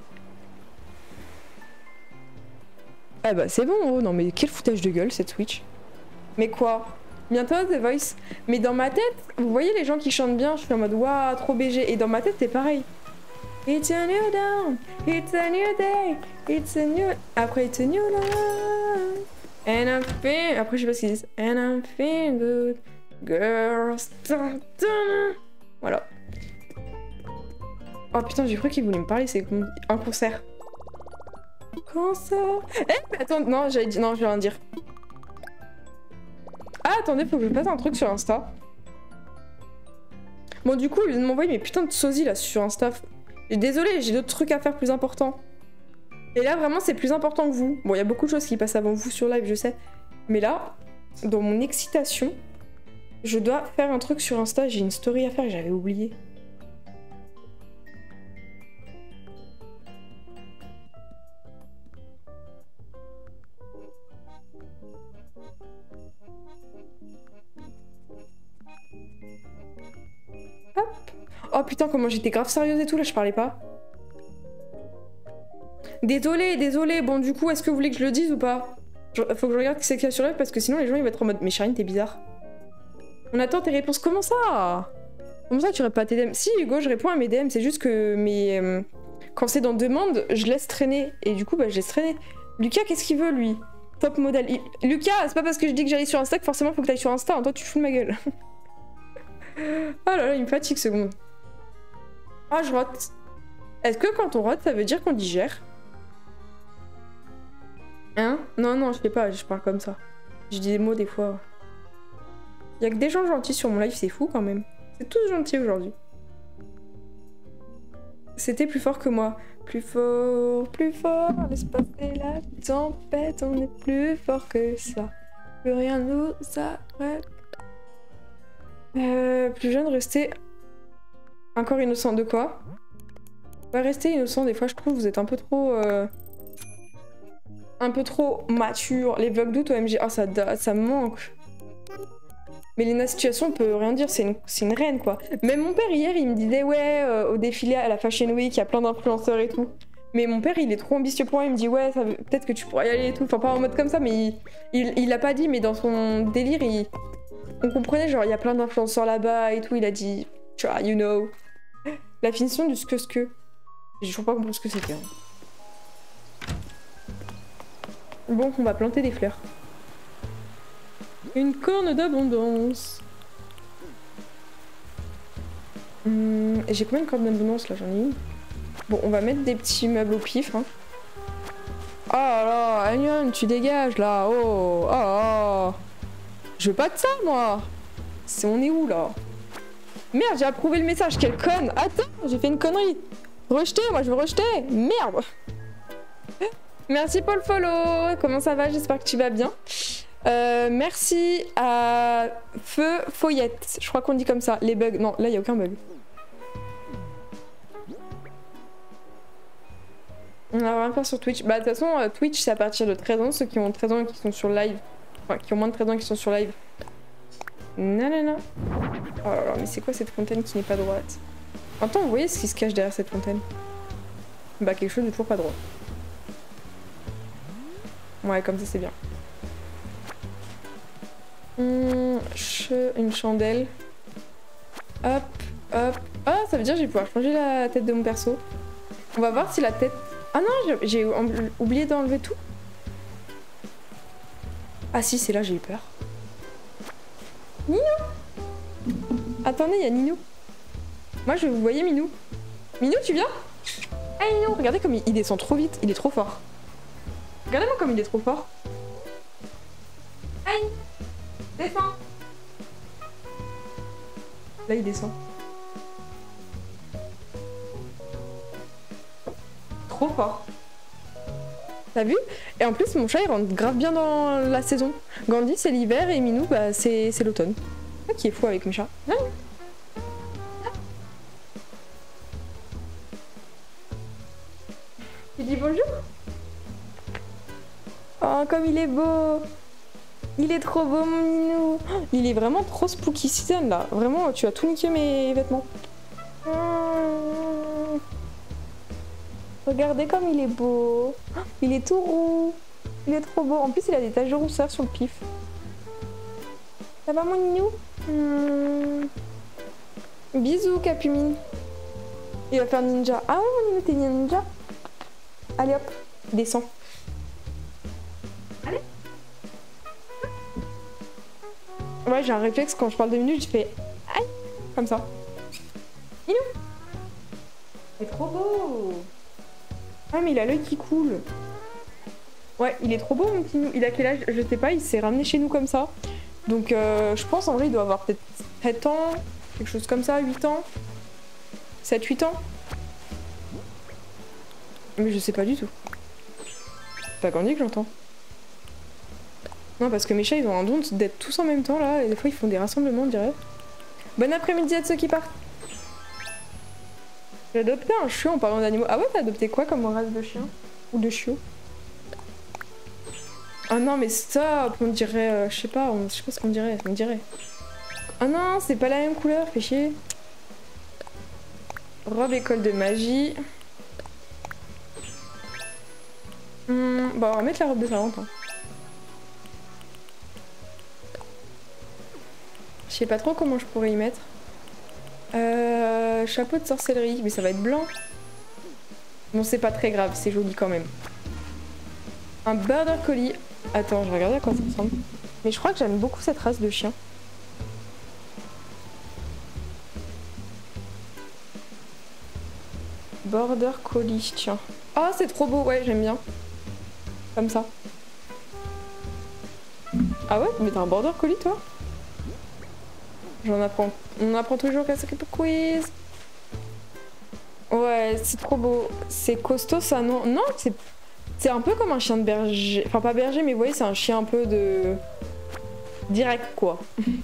Ah bah c'est bon, oh non mais quel foutage de gueule cette Switch. Mais quoi? Bientôt The Voice. Mais dans ma tête, vous voyez les gens qui chantent bien, je suis en mode waouh, trop BG. Et dans ma tête c'est pareil. It's a new dawn, it's a new day, it's a new... Après it's a new life. And I'm feeling... Après je sais pas ce qu'ils disent. And I'm feeling good, girls. Voilà. Oh putain, j'ai cru qu'il voulait me parler, c'est un concert. Concert. Eh, mais attends, non, j'avais dit, non, je vais rien dire. Ah, attendez, faut que je fasse un truc sur Insta. Bon, du coup, il vient de m'envoyer mes putains de sosies là sur Insta. Désolée, j'ai d'autres trucs à faire plus importants. Et là, vraiment, c'est plus important que vous. Bon, il y a beaucoup de choses qui passent avant vous sur live, je sais. Mais là, dans mon excitation, je dois faire un truc sur Insta. J'ai une story à faire, j'avais oublié. Hop. Oh putain, comment j'étais grave sérieuse et tout, là, je parlais pas. Désolée. Bon, du coup, est-ce que vous voulez que je le dise ou pas? Faut que je regarde qui c'est qu'il y a sur live parce que sinon les gens ils vont être en mode mais Charine, t'es bizarre. On attend tes réponses. Comment ça? Comment ça tu réponds pas à tes DM? Si Hugo, je réponds à mes DM, c'est juste que mes... quand c'est dans demande, je laisse traîner. Et du coup, bah je laisse traîner. Lucas, qu'est-ce qu'il veut lui? Top modèle. Lucas, c'est pas parce que je dis que j'allais sur Insta que forcément faut que t'ailles sur Insta, hein. Toi tu fous de ma gueule. Oh là là, il me fatigue ce seconde. Ah, je rote. Est-ce que quand on rote, ça veut dire qu'on digère? Hein? Non, je fais pas, je parle comme ça. Je dis des mots des fois. Y'a que des gens gentils sur mon live, c'est fou quand même. C'est tous gentils aujourd'hui. c'était plus fort que moi. Plus fort, laisse passer la tempête, on est plus fort que ça. Plus rien nous arrête. Plus jeune, rester encore innocent de quoi? Ouais, rester innocent, des fois je trouve vous êtes un peu trop mature. Les vlogs d'août OMG, oh ça me manque. Mais Lena Situation, on peut rien dire, c'est une reine quoi. Même mon père hier, il me disait ouais, au défilé à la Fashion Week, il y a plein d'influenceurs et tout. Mais mon père, il est trop ambitieux pour moi, il me dit ouais, peut-être que tu pourras y aller et tout. Enfin, pas en mode comme ça, mais il l'a pas dit, mais dans son délire, on comprenait genre, il y a plein d'influenceurs là-bas et tout. Il a dit, try, you know. La finition du ce. J'ai toujours pas compris ce que c'était. Hein. Bon, on va planter des fleurs. Une corne d'abondance. J'ai combien de cornes d'abondance là? J'en ai une. Bon, on va mettre des petits meubles au pif. Hein. Oh là, Agnon, tu dégages là. Oh, oh. Je veux pas de ça, moi. On est où là? Merde, j'ai approuvé le message. Quelle conne. Attends, j'ai fait une connerie. Rejeter, moi je veux rejeter. Merde. Merci pour le follow. Comment ça va? J'espère que tu vas bien. Merci à Feu Foyette. Je crois qu'on dit comme ça. Les bugs. Non, là, il n'y a aucun bug. On a rien faire sur Twitch. Bah, de toute façon, Twitch, c'est à partir de 13 ans. Ceux qui ont 13 ans et qui sont sur live. Enfin, qui ont moins de 13 ans et qui sont sur live. Non, non, non. Oh là là, mais c'est quoi cette fontaine qui n'est pas droite? Attends, vous voyez ce qui se cache derrière cette fontaine? Bah, quelque chose de toujours pas droit. Ouais, comme ça, c'est bien. Une chandelle. Hop, hop. Ah, ça veut dire que je vais pouvoir changer la tête de mon perso. On va voir si la tête... Ah non, j'ai oublié d'enlever tout. Ah si, c'est là, j'ai eu peur. Nino! Attendez, il y a Nino. Moi, je vous voyais Minou. Minou, tu viens? Hey Nino, regardez comme il descend trop vite, il est trop fort. Regardez-moi comme il est trop fort. Hey! Descends! Là, il descend. Trop fort. T'as vu? Et en plus, mon chat, il rentre grave bien dans la saison. Gandhi, c'est l'hiver et Minou, bah, c'est l'automne. Ah, qui est fou avec mes chats. Ah. Tu dis bonjour? Oh, comme il est beau! Il est trop beau, mon minou! Il est vraiment trop spooky season, là. Vraiment, tu as tout niqué mes vêtements. Regardez comme il est beau. Il est tout roux. Il est trop beau. En plus, il a des taches de rousseur sur le pif. Ça va, mon minou? Bisous, Capumine. Il va faire ninja. Ah ouais, mon minou, t'es ninja? Allez, hop. Descends. Allez. Ouais, j'ai un réflexe quand je parle de minutes, je fais aïe, comme ça. Minou. C'est trop beau. Ah mais il a l'œil qui coule. Ouais, il est trop beau mon petit nous. Il a quel âge? Je sais pas, il s'est ramené chez nous comme ça. Donc je pense en vrai il doit avoir peut-être 7 ans, quelque chose comme ça, 8 ans. 7-8 ans. Mais je sais pas du tout. C'est pas Gandhi que j'entends. Non parce que mes chats ils ont un don d'être tous en même temps là et des fois ils font des rassemblements on dirait. Bon après-midi à ceux qui partent. J'ai adopté un chiot en parlant d'animaux. Ah ouais, t'as adopté quoi comme race de chien? Ou de chiot? Ah non, mais stop! On dirait. Je sais pas ce qu'on dirait. On dirait. Ah non, c'est pas la même couleur, fais chier. Robe école de magie. Bon, on va mettre la robe de Saint-Valentin. Je sais pas trop comment je pourrais y mettre. Chapeau de sorcellerie, mais ça va être blanc. Bon, c'est pas très grave, c'est joli quand même. Un border collie. Attends, je vais regarder à quoi ça ressemble. Mais je crois que j'aime beaucoup cette race de chien. Border collie, tiens. Oh, c'est trop beau, ouais, j'aime bien. Comme ça. Ah ouais, mais t'as un border collie, toi? J'en apprends. On apprend toujours qu'à ce pour quiz. Ouais, c'est trop beau. C'est costaud ça, non? Non, c'est un peu comme un chien de berger. Enfin, pas berger, mais vous voyez, c'est un chien un peu de... direct, quoi.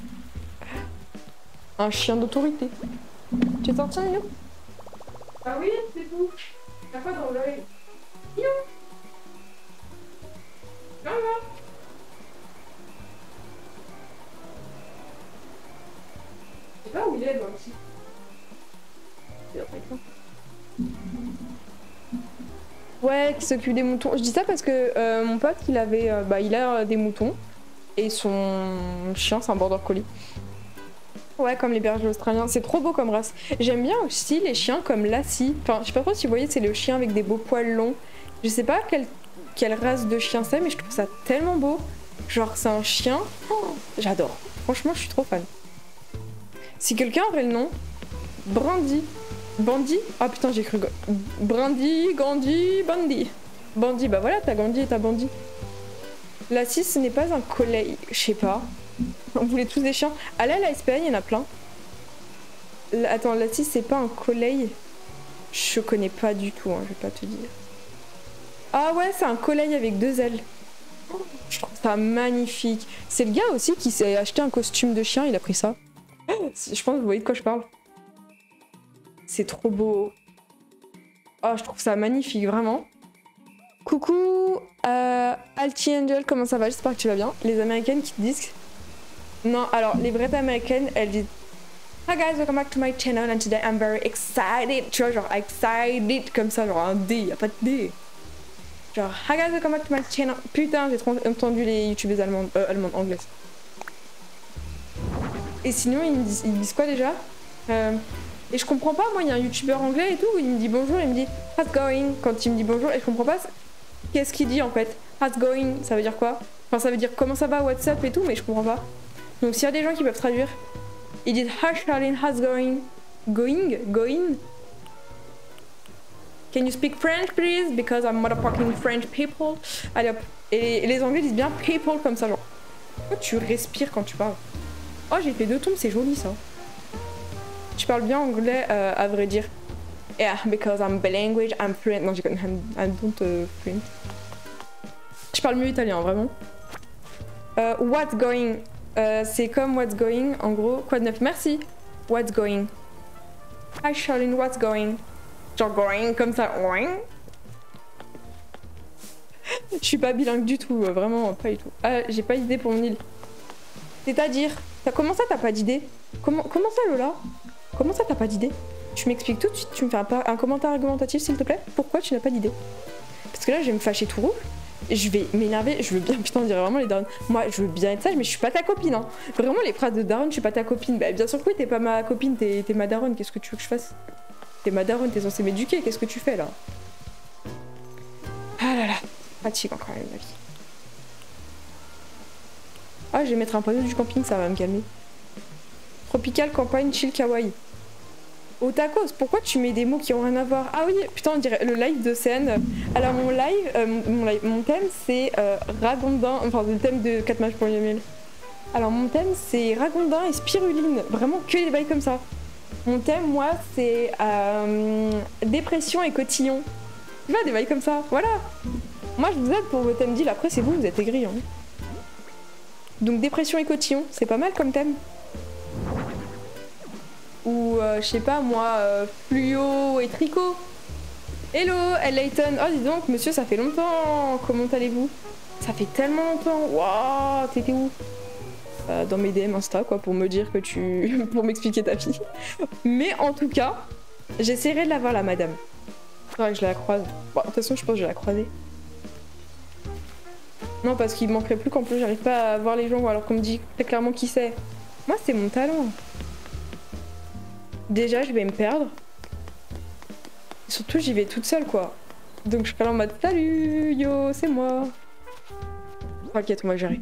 Un chien d'autorité. Tu t'en tiens, Nino? Ah oui, c'est tout. T'as pas dans l'œil. Nino. Viens là. Je sais pas où il est, moi aussi. Ouais, qui s'occupe des moutons. Je dis ça parce que mon pote, il avait, il a des moutons. Et son chien, c'est un border collie. Ouais, comme les bergers australiens. C'est trop beau comme race. J'aime bien aussi les chiens comme Lassie. Enfin, je sais pas trop si vous voyez, c'est le chien avec des beaux poils longs. Je sais pas quelle race de chien c'est, mais je trouve ça tellement beau. Genre, c'est un chien. Oh, j'adore. Franchement, je suis trop fan. Si quelqu'un aurait le nom, Brandy. Bandy? Ah putain, j'ai cru... Brandy, Gandhi, Bandy. Bandy, bah voilà, t'as Gandhi et t'as Bandy. Lassie, ce n'est pas un collègue, je sais pas. On voulait tous des chiens. Allez à la SPA, il y en a plein. Attends, Lassie, c'est pas un collègue? Je connais pas du tout, hein, je vais pas te dire. Ah ouais, c'est un collègue avec 2 ailes. Je trouve ça magnifique. C'est le gars aussi qui s'est acheté un costume de chien, il a pris ça. Je pense que vous voyez de quoi je parle. C'est trop beau. Oh, je trouve ça magnifique, vraiment. Coucou, Alti Angel, comment ça va? J'espère que tu vas bien. Les américaines qui te disent... Non, alors, les vraies américaines, elles disent... Hi guys, welcome back to my channel and today I'm very excited. Tu vois, genre excited, comme ça, genre un D, y a pas de D. Genre, hi guys, welcome back to my channel. Putain, j'ai trop entendu les youtubeuses allemandes, anglaises. Et sinon, ils disent quoi déjà? Et je comprends pas, moi il y a un youtubeur anglais et tout, il me dit bonjour, il me dit how's going quand il me dit bonjour, et je comprends pas qu'est-ce qu'il dit en fait. How's going, ça veut dire quoi? Enfin ça veut dire comment ça va, what's up et tout, mais je comprends pas. Donc s'il y a des gens qui peuvent traduire, ils disent hi Charlene, how's going? Going? Can you speak French please? Because I'm motherfucking French people. Allez hop. Et les anglais disent bien people comme ça, genre. Pourquoi tu respires quand tu parles? Oh j'ai fait 2 tombes, c'est joli ça. Tu parles bien anglais, à vrai dire. Yeah, because I'm bilingual, I'm fluent. Non, I don't fluent. Je parle mieux italien, vraiment. What's going? C'est comme what's going, en gros. Quoi de neuf? Merci. What's going? Hi Charlene, what's going? Genre going, comme ça. Je suis pas bilingue du tout, vraiment pas du tout. Ah, j'ai pas d'idée pour mon île. C'est-à-dire, comment ça t'as pas d'idée? Comment ça Lola? Comment ça t'as pas d'idée? Tu m'expliques tout de suite, tu me fais un commentaire argumentatif s'il te plaît? Pourquoi tu n'as pas d'idée? Parce que là je vais me fâcher tout rouge, je vais m'énerver, je veux bien, putain on dirait vraiment les darons. Moi je veux bien être sage mais je suis pas ta copine hein. Vraiment les phrases de daronne, je suis pas ta copine. Bah bien sûr que oui, t'es pas ma copine, t'es ma daronne, qu'est-ce que tu veux que je fasse? T'es ma daronne, t'es censée m'éduquer, qu'est-ce que tu fais là? Ah là là, fatigue encore la vie. Ah je vais mettre un panneau du camping, ça va me calmer. Tropical, campagne, chill, kawaii. Au tacos, pourquoi tu mets des mots qui ont rien à voir? Ah oui, putain, on dirait le live de scène. Alors mon mon thème c'est ragondin, enfin le thème de 4 matchs pour Yamil. Alors mon thème c'est ragondin et spiruline, vraiment que des bails comme ça. Mon thème, moi, c'est dépression et cotillon. Tu vois, des bails comme ça, voilà. Moi je vous aide pour vos thèmes d'île, après c'est vous, vous êtes aigris. Hein. Donc dépression et cotillon, c'est pas mal comme thème. Ou je sais pas moi, fluo et tricot. Hello, Layton. Oh dis donc, monsieur, ça fait longtemps. Comment allez-vous? Ça fait tellement longtemps. Waouh, t'étais où? Dans mes DM Insta, quoi, pour me dire que tu... pour m'expliquer ta vie. Mais en tout cas, j'essaierai de la voir, la madame. Faudrait que je la croise. Bon, de toute façon, je pense que je vais la croiser. Non, parce qu'il manquerait plus qu'en plus, j'arrive pas à voir les gens, alors qu'on me dit très clairement qui c'est. Moi, c'est mon talent. Déjà, je vais me perdre. Et surtout, j'y vais toute seule, quoi. Donc, je serai là en mode salut, yo, c'est moi. T'inquiète, on va gérer.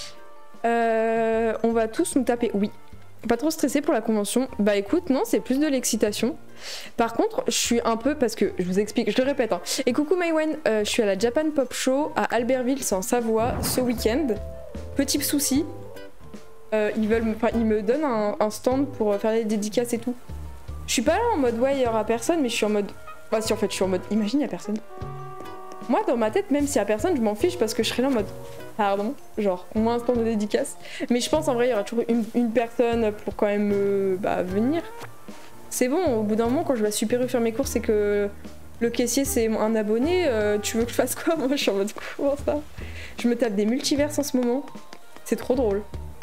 On va tous nous taper. Oui. Pas trop stressé pour la convention. Bah écoute, non, c'est plus de l'excitation. Par contre, je suis un peu, parce que je vous explique, je le répète. Hein. Et coucou Maïwen, je suis à la Japan Pop Show à Albertville, c'est en Savoie, ce week-end. Petit souci. Ils me donnent un stand pour faire des dédicaces et tout. Je suis pas là en mode ouais, il y aura personne, mais je suis en mode. Bah, si en fait, je suis en mode imagine, il y a personne. Moi, dans ma tête, même s'il y a personne, je m'en fiche parce que je serais là en mode pardon, genre, au moins un temps de dédicace. Mais je pense en vrai, il y aura toujours une personne pour quand même venir. C'est bon, au bout d'un moment, quand je vais à Super U faire mes courses et que le caissier c'est un abonné, tu veux que je fasse quoi? Moi, je suis en mode comment ça? Je me tape des multiverses en ce moment. C'est trop drôle.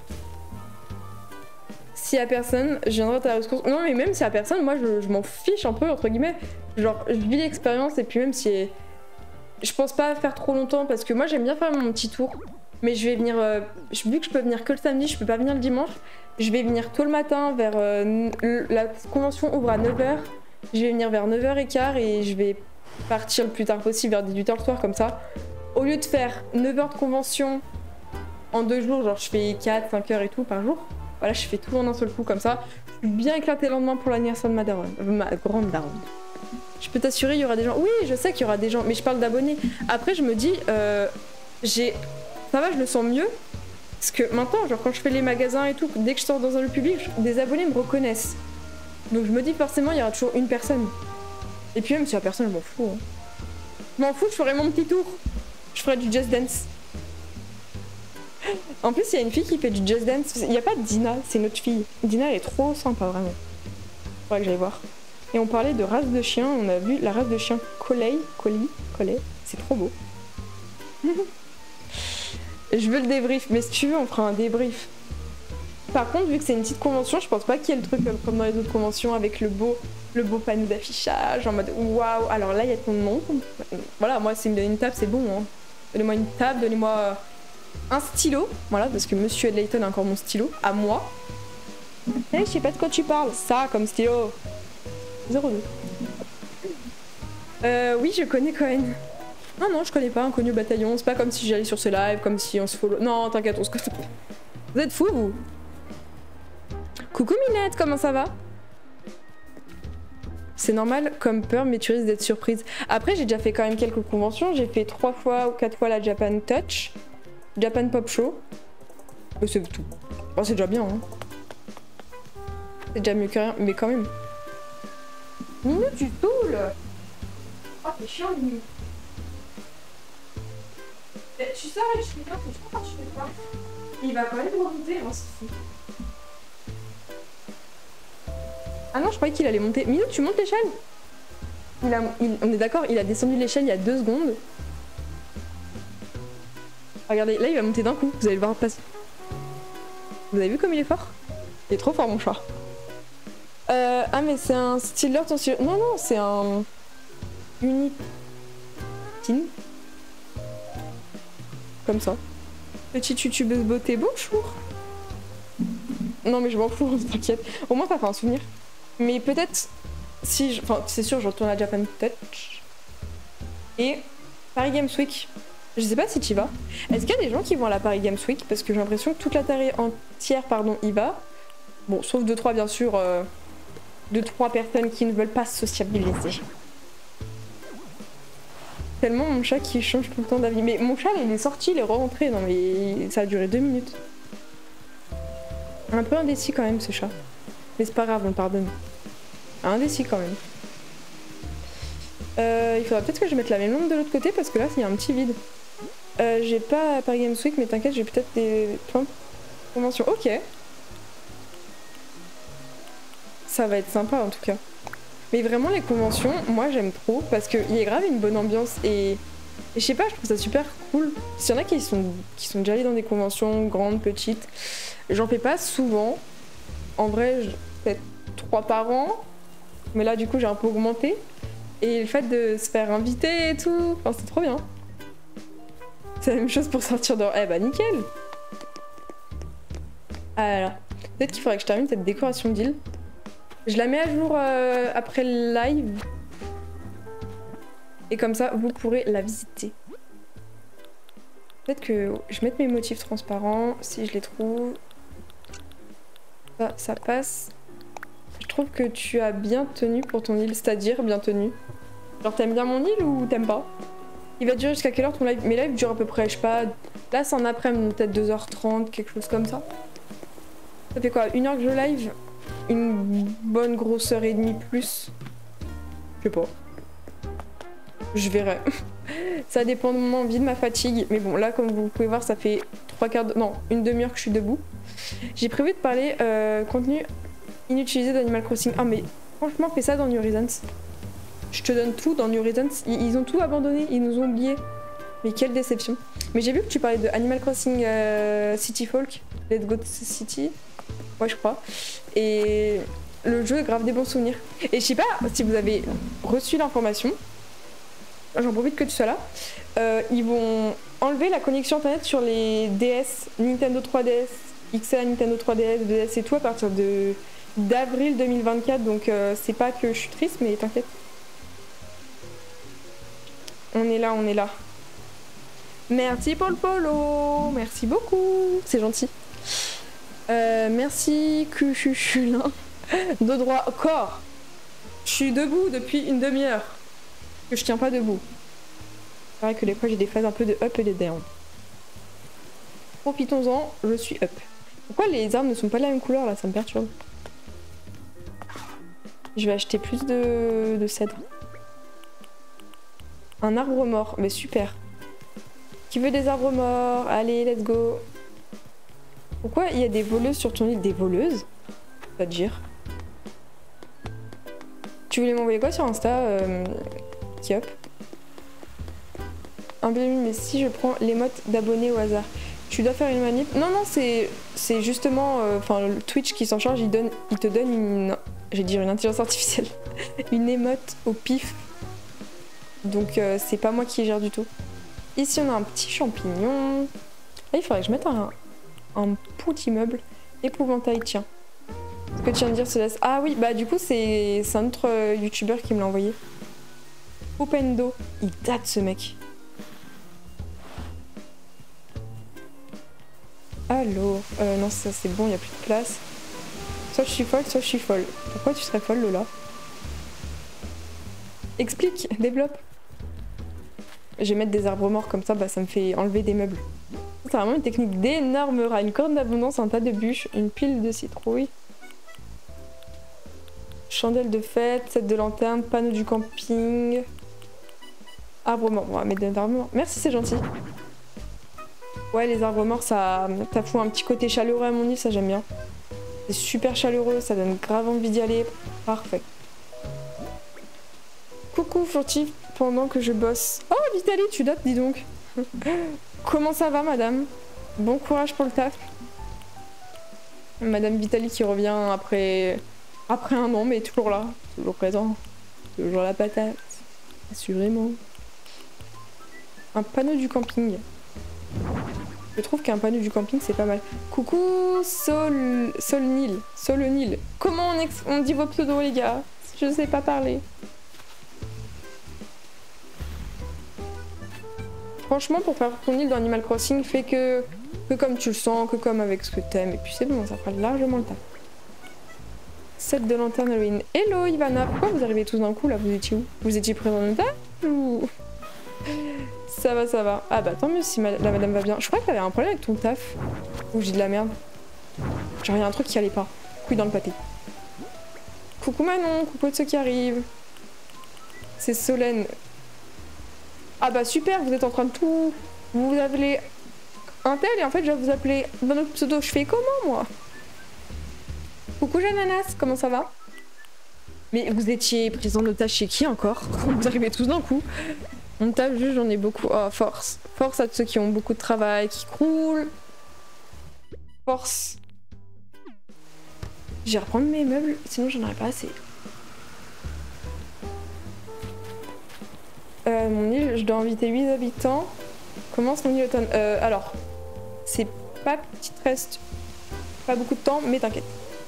S'il y a personne, je viendrai à ta rescousse. Non, mais même s'il y a personne, moi, je m'en fiche un peu, entre guillemets. Genre, je vis l'expérience et puis même si... Je pense pas faire trop longtemps parce que moi, j'aime bien faire mon petit tour. Mais je vais venir... vu que je peux venir que le samedi, je peux pas venir le dimanche. Je vais venir tôt le matin vers... la convention ouvre à 9h. Je vais venir vers 9h15 et je vais partir le plus tard possible vers 18h le soir, comme ça. Au lieu de faire 9h de convention en 2 jours, genre je fais 4-5 heures et tout par jour. Voilà, je fais tout en un seul coup comme ça. Je suis bien éclaté le lendemain pour l'anniversaire de ma daronne. Ma grande daronne. Je peux t'assurer, il y aura des gens. Oui, je sais qu'il y aura des gens, mais je parle d'abonnés. Après, je me dis, ça va, je le sens mieux. Parce que maintenant, genre quand je fais les magasins et tout, dès que je sors dans un lieu public, des abonnés me reconnaissent. Donc je me dis forcément, il y aura toujours une personne. Et puis même s'il y a personne, je m'en fous. Hein. Je m'en fous, je ferai mon petit tour. Je ferai du Just Dance. En plus, il y a une fille qui fait du Just Dance. Il n'y a pas Dina, c'est une autre fille. Dina, elle est trop sympa, vraiment. Faudrait que j'aille voir. Et on parlait de race de chien. On a vu la race de chien Collie. C'est trop beau. Je veux le débrief, mais si tu veux, on fera un débrief. Par contre, vu que c'est une petite convention, je pense pas qu'il y ait le truc comme dans les autres conventions avec le beau panneau d'affichage en mode waouh. Alors là, il y a ton nom. Voilà, moi, s'il me donne une table, c'est bon. Hein. Donnez-moi une table, donnez-moi un stylo. Voilà, parce que Monsieur Layton a encore mon stylo à moi. Je sais pas de quoi tu parles. Ça, comme stylo. 02. Oui, je connais Cohen. Non, je connais pas Inconnu au bataillon. C'est pas comme si j'allais sur ce live, comme si on se follow. Non, t'inquiète, on se connaît. Vous êtes fous, vous? Coucou Minette, comment ça va? C'est normal comme peur, mais tu risques d'être surprise. Après, j'ai déjà fait quand même quelques conventions. J'ai fait 3 fois ou 4 fois la Japan Touch, Japan Pop Show. C'est tout. Bon, c'est déjà bien, hein. C'est déjà mieux que rien, mais quand même. Minu, tu saoules. Oh, t'es chiant, Minu. Tu sors et je fais bien, c'est quand tu fais quoi? Il va quand même remonter, hein, c'est fou. Ah non, je croyais qu'il allait monter. Minou, tu montes l'échelle? On est d'accord, il a descendu l'échelle il y a 2 secondes. Regardez, là il va monter d'un coup, vous allez le voir passer. Vous avez vu comme il est fort? Il est trop fort mon chat. Ah mais c'est un Stealer ton stylo. Non, c'est un... Unitin. Comme ça. Petite youtubeuse beauté, bonjour. Non mais je m'en fous, t'inquiète. Au moins ça fait un souvenir. Mais peut-être, si je... Enfin, c'est sûr, je retourne à Japan Touch. Et Paris Games Week. Je sais pas si tu y vas. Est-ce qu'il y a des gens qui vont à la Paris Games Week? Parce que j'ai l'impression que toute la télé entière, y va. Bon, sauf 2-3 bien sûr. 2-3 personnes qui ne veulent pas se sociabiliser. Tellement mon chat qui change tout le temps d'avis. Mais mon chat, il est sorti, il est rentré. Non mais ça a duré 2 minutes. Un peu indécis quand même ce chat. Mais c'est pas grave, on le pardonne. Indécis quand même. Il faudra peut-être que je mette la même lampe de l'autre côté parce que là il y a un petit vide. J'ai pas Paris Games Week mais t'inquiète, j'ai peut-être des points de convention. Ok. Ça va être sympa en tout cas. Mais vraiment les conventions, moi j'aime trop parce qu'il y a grave une bonne ambiance et je sais pas, je trouve ça super cool. S'il y en a qui sont déjà allés dans des conventions grandes, petites, j'en fais pas souvent. En vrai, peut-être 3 par an. Mais là du coup j'ai un peu augmenté. Et le fait de se faire inviter et tout, enfin, c'est trop bien. C'est la même chose pour sortir dehors. Eh bah nickel. Alors, peut-être qu'il faudrait que je termine cette décoration d'île. Je la mets à jour après le live. Et comme ça, vous pourrez la visiter. Peut-être que je mette mes motifs transparents, si je les trouve. Ça passe. Je trouve que tu as bien tenu pour ton île, c'est-à-dire bien tenu. Genre t'aimes bien mon île ou t'aimes pas? Il va durer jusqu'à quelle heure ton live? Mes lives durent à peu près, je sais pas, là c'est en après-midi, peut-être 2h30, quelque chose comme ça. Ça fait quoi? 1 heure que je live? une bonne grosse heure et demie plus. Je sais pas. Je verrai. Ça dépend de mon envie, de ma fatigue. Mais bon, là, comme vous pouvez voir, ça fait 3/4 de... Non, une demi-heure que je suis debout. J'ai prévu de parler contenu inutilisé d'Animal Crossing. Ah, mais franchement, fais ça dans New Horizons. Je te donne tout dans New Horizons. Ils ont tout abandonné, ils nous ont oubliés. Mais quelle déception. Mais j'ai vu que tu parlais de Animal Crossing City Folk. Let's Go City. Ouais, je crois. Et le jeu est grave des bons souvenirs. Et je sais pas si vous avez reçu l'information. J'en profite que tu sois là. Ils vont enlever la connexion internet sur les DS, Nintendo 3DS, XL, Nintendo 3DS, DS et tout à partir d'avril 2024. Donc c'est pas que je suis triste, mais t'inquiète. On est là, on est là. Merci pour le follow. Merci beaucoup. C'est gentil. Merci que je suis là. De droit, corps. Je suis debout depuis une demi-heure. Que je tiens pas debout. C'est vrai que des fois j'ai des phases un peu de up et de down. Profitons-en, je suis up. Pourquoi les arbres ne sont pas de la même couleur là? Ça me perturbe. Je vais acheter plus de cèdre. Un arbre mort, mais super. Qui veut des arbres morts? Allez, let's go. Pourquoi il y a des voleuses sur ton île? Des voleuses? Ça te dire. Tu voulais m'envoyer quoi sur Insta, Kiop? Un billet, mais si je prends l'émote d'abonnés au hasard, tu dois faire une manip? Non, non, c'est justement enfin le Twitch qui s'en charge, il te donne une... J'ai dit une intelligence artificielle. Une émote au pif. Donc c'est pas moi qui gère du tout. Ici on a un petit champignon. Là il faudrait que je mette un petit meuble. Épouvantail, tiens. Ce que tu viens de dire se laisse. Ah oui, bah du coup c'est un autre youtubeur qui me l'a envoyé. Opendo. Il date ce mec. Alors, non ça c'est bon, il n'y a plus de place. Soit je suis folle, soit je suis folle. Pourquoi tu serais folle Lola? Explique, développe. Je vais mettre des arbres morts comme ça, bah ça me fait enlever des meubles. C'est vraiment une technique d'énorme rat. Une corne d'abondance, un tas de bûches, une pile de citrouilles. Chandelle de fête, set de lanterne, panneau du camping. Arbres morts, on va mettre des arbres morts. Merci, c'est gentil. Ouais, les arbres morts, ça fout un petit côté chaleureux à mon île, ça j'aime bien. C'est super chaleureux, ça donne grave envie d'y aller. Parfait. Coucou furtif pendant que je bosse. Oh Vitaly, tu dates, dis donc. Comment ça va madame? Bon courage pour le taf. Madame Vitaly qui revient après un an, mais toujours là, toujours présent. Toujours la patate, assurément. Un panneau du camping. Je trouve qu'un panneau du camping c'est pas mal. Coucou Solnil. Solnil. Comment on dit vos pseudos les gars? Je sais pas parler. Franchement pour faire ton île dans Animal Crossing, fais que comme tu le sens, que comme avec ce que t'aimes. Et puis c'est bon, ça fera largement le taf. Set de lanterne Halloween. Hello Ivana, pourquoi vous arrivez tous d'un coup là? Vous étiez où? Vous étiez présent en taf ou... Ça va, ça va. Ah bah tant mieux si la madame va bien. Je crois que t'avais un problème avec ton taf. Ou j'ai de la merde. Genre y'a un truc qui allait pas. Couille dans le pâté. Coucou Manon, coucou de ceux qui arrivent. C'est Solène. Ah bah super, vous êtes en train de tout... Vous appelez un tel et en fait je vais vous appeler dans notre pseudo. Je fais comment moi? Coucou Jananas, comment ça va? Mais vous étiez présent de tâche chez qui encore? Vous arrivez tous d'un coup. On tape juste, j'en ai beaucoup. Oh, force. Force à tous ceux qui ont beaucoup de travail, qui croulent. Force. Je vais reprendre mes meubles, sinon j'en aurais pas assez. Mon île, je dois inviter 8 habitants. Commence mon île automne. Alors, c'est pas qu'il te reste pas beaucoup de temps, mais t'inquiète.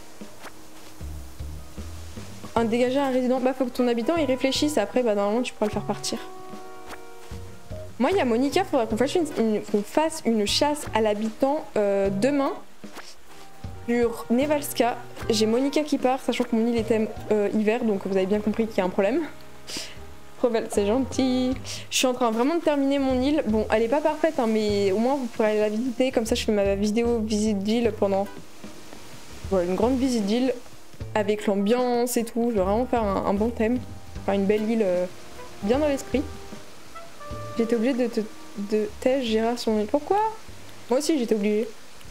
Dégager un résident, bah faut que ton habitant il réfléchisse, après bah normalement tu pourras le faire partir. Moi il y a Monica, faudra qu'on fasse une chasse à l'habitant demain sur Nevalska. J'ai Monica qui part, sachant que mon île est thème hiver, donc vous avez bien compris qu'il y a un problème. C'est gentil. Je suis en train vraiment de terminer mon île. Bon, elle est pas parfaite, hein, mais au moins vous pourrez aller la visiter. Comme ça, je fais ma vidéo visite d'île pendant... Voilà, une grande visite d'île. avec l'ambiance et tout. Je veux vraiment faire un bon thème. Enfin, une belle île bien dans l'esprit. J'étais obligée de tèche Gérard sur mon île. Pourquoi? Moi aussi, j'étais obligée.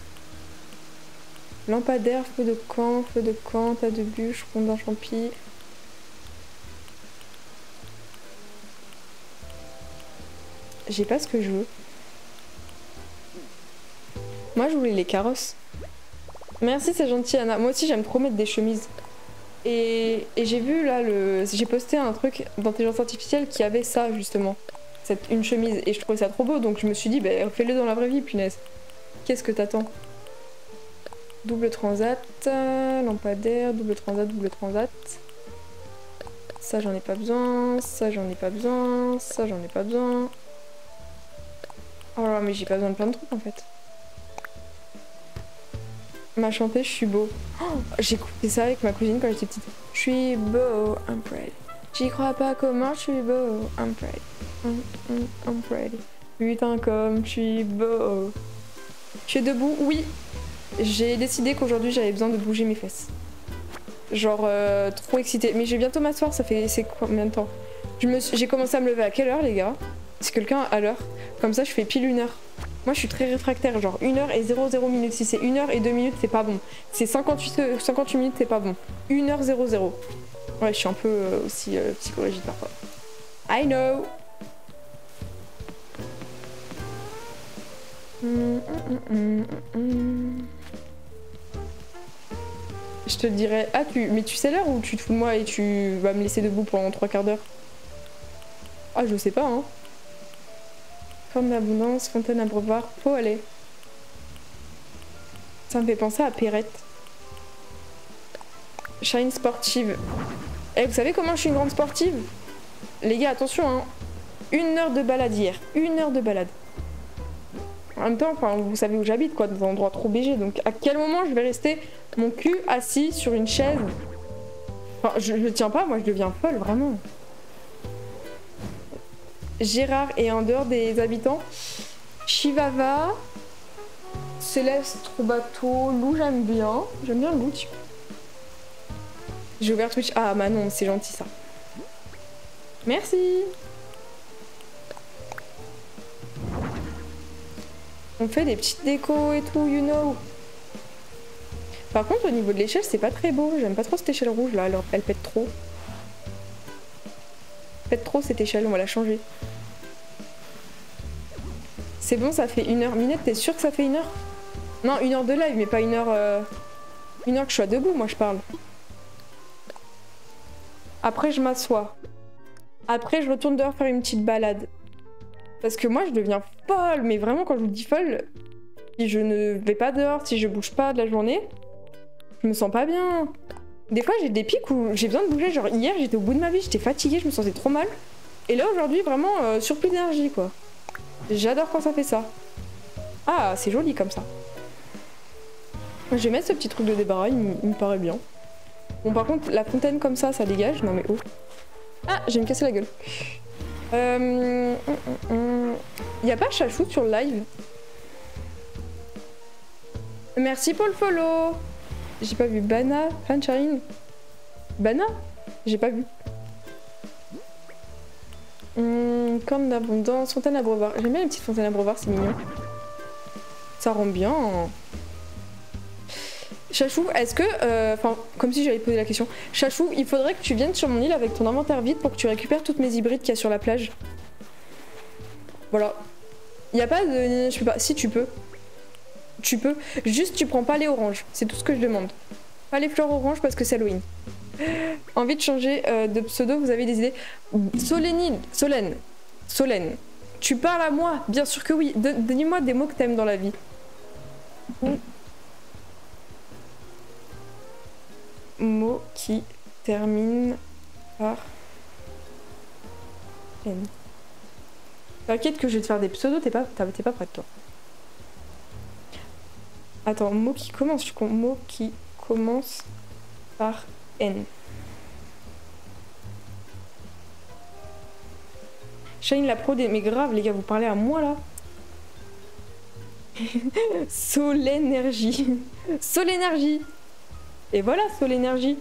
Lampadaire, feu de camp, tas de bûches, rondin champi. J'ai pas ce que je veux. Moi, je voulais les carrosses. Merci, c'est gentil, Anna. Moi aussi, j'aime trop mettre des chemises. Et j'ai vu là, j'ai posté un truc d'intelligence artificielle qui avait ça, justement. Une chemise. Et je trouvais ça trop beau, donc je me suis dit, bah, fais-le dans la vraie vie, punaise. Qu'est-ce que t'attends? Double transat, lampadaire, double transat. Ça, j'en ai pas besoin. Ça, j'en ai pas besoin. Ça, j'en ai pas besoin. Oh là là, mais j'ai pas besoin de plein de trucs en fait. M'a chanté, je suis beau. Oh, j'ai écouté ça avec ma cousine quand j'étais petite. Je suis beau, I'm pretty. J'y crois pas comment je suis beau, I'm pretty. I'm pretty. Putain, comme je suis beau. Je suis debout, oui. J'ai décidé qu'aujourd'hui j'avais besoin de bouger mes fesses. Genre trop excitée. Mais je vais bientôt m'asseoir, c'est combien de temps? J'ai commencé à me lever à quelle heure les gars? Si quelqu'un à l'heure. Comme ça je fais pile 1 heure. Moi je suis très réfractaire, genre 1 heure et 00 minutes. Si c'est 1 heure et 2 minutes c'est pas bon. C'est 58 minutes c'est pas bon. 1 heure 00. Ouais je suis un peu aussi psychorigide parfois. I know. Je te dirais, ah mais tu sais l'heure ou tu te fous de moi et tu vas me laisser debout pendant 3 quarts d'heure? Ah je sais pas hein. Forme d'abondance, fontaine à breuvard, faut aller. Ça me fait penser à Perrette. Shine sportive. Eh vous savez comment je suis une grande sportive? Les gars attention hein. 1 heure de balade hier. 1 heure de balade. En même temps, enfin, vous savez où j'habite quoi, dans un endroit trop BG. Donc à quel moment je vais rester mon cul assis sur une chaise? Enfin je tiens pas, moi je deviens folle vraiment. Gérard est en dehors des habitants. Chivava, Céleste, Troubato, Lou j'aime bien. J'aime bien Lou. J'ai ouvert Twitch. Ah Manon, c'est gentil ça. Merci. On fait des petites décos et tout, you know. Par contre, au niveau de l'échelle, c'est pas très beau. J'aime pas trop cette échelle rouge là, elle pète trop. Elle pète trop cette échelle, on va la changer. C'est bon, ça fait 1 heure. Minette, t'es sûre que ça fait 1 heure? Non, 1 heure de live, mais pas 1 heure... 1 heure que je sois debout, moi je parle. Après, je m'assois. Après, je retourne dehors faire une petite balade. Parce que moi, je deviens folle. Mais vraiment, quand je vous dis folle, si je ne vais pas dehors, si je bouge pas de la journée, je me sens pas bien. Des fois, j'ai des pics où j'ai besoin de bouger. Genre, hier, j'étais au bout de ma vie, j'étais fatiguée, je me sentais trop mal. Et là, aujourd'hui, vraiment, surplus d'énergie, quoi. J'adore quand ça fait ça. Ah, c'est joli comme ça. Je vais mettre ce petit truc de débarras, il me paraît bien. Bon, par contre, la fontaine comme ça dégage. Non, mais oh. Ah, je vais me casser la gueule. Y a pas Chachou sur le live? Merci pour le follow. J'ai pas vu Bana, Fancharin. Bana? J'ai pas vu. Corne d'abondance, fontaine à breuvard. J'aime bien les petites fontaines à breuvard, c'est mignon. Ça rend bien. Chachou, est-ce que... Enfin, comme si j'avais posé la question. Chachou, il faudrait que tu viennes sur mon île avec ton inventaire vide pour que tu récupères toutes mes hybrides qu'il y a sur la plage. Voilà. Il n'y a pas de... Je peux pas... Si, tu peux. Tu peux. Juste, tu prends pas les oranges. C'est tout ce que je demande. Pas les fleurs oranges parce que c'est Halloween. Envie de changer de pseudo, vous avez des idées? Solène. Tu parles à moi? Bien sûr que oui. Dis-moi des mots que t'aimes dans la vie. Mots qui terminent par N. T'inquiète que je vais te faire des pseudos, t'es pas prête toi. Attends, mots qui commencent, mots qui commencent par N. Shine la pro des... Mais grave les gars, vous parlez à moi là. Solénergie. Solénergie. Et voilà, Soul Énergie.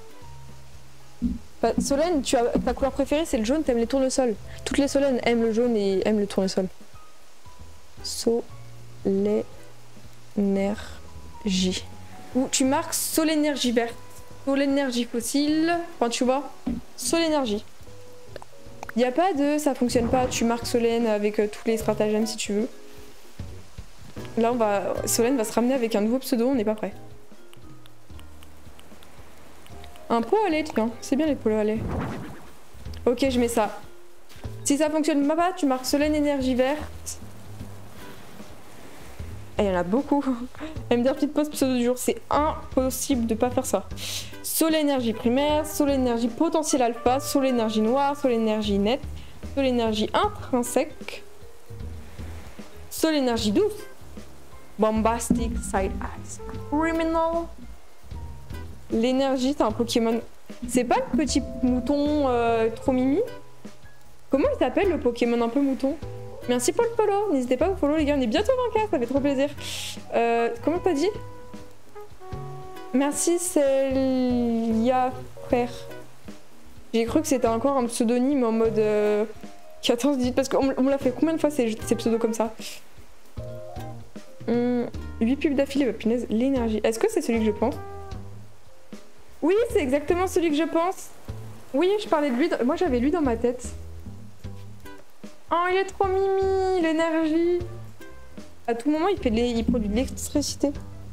Bah, Solène, ta couleur préférée c'est le jaune, t'aimes les tournesols. Toutes les Solènes aiment le jaune et aiment le tournesol. Soul Énergie. Ou tu marques Soul Énergie verte. Soul Énergie fossile. Enfin tu vois, Soul Énergie. Y a pas de ça fonctionne pas, tu marques Solène avec tous les stratagèmes si tu veux. Là Solène va se ramener avec un nouveau pseudo, on n'est pas prêt. Un pot à lait, tiens, c'est bien les polos à lait. Ok, je mets ça. Si ça fonctionne pas, tu marques Solène Énergie verte. Et il y en a beaucoup. Elle me dit petite pause pseudo du jour, c'est impossible de pas faire ça. Soul Énergie primaire, Soul Énergie potentiel alpha, Soul Énergie noire, Soul Énergie nette, Soul Énergie intrinsèque, Soul Énergie douce, Bombastic Side Eyes, Criminal. L'énergie, c'est un Pokémon. C'est pas le petit mouton trop mimi? Comment il s'appelle le Pokémon un peu mouton? Merci pour le follow. N'hésitez pas à vous follow les gars, on est bientôt 20K, ça fait trop plaisir. Comment t'as dit? Merci Célia frère. J'ai cru que c'était encore un pseudonyme en mode 14-18 parce qu'on me l'a fait combien de fois ces pseudos comme ça? 8 pubs d'affilée, bah punaise, l'énergie. Est-ce que c'est celui que je pense? Oui, c'est exactement celui que je pense. Oui, je parlais de lui. Moi, j'avais lui dans ma tête. Oh, il est trop mimi, l'énergie. À tout moment, il produit de l'électricité.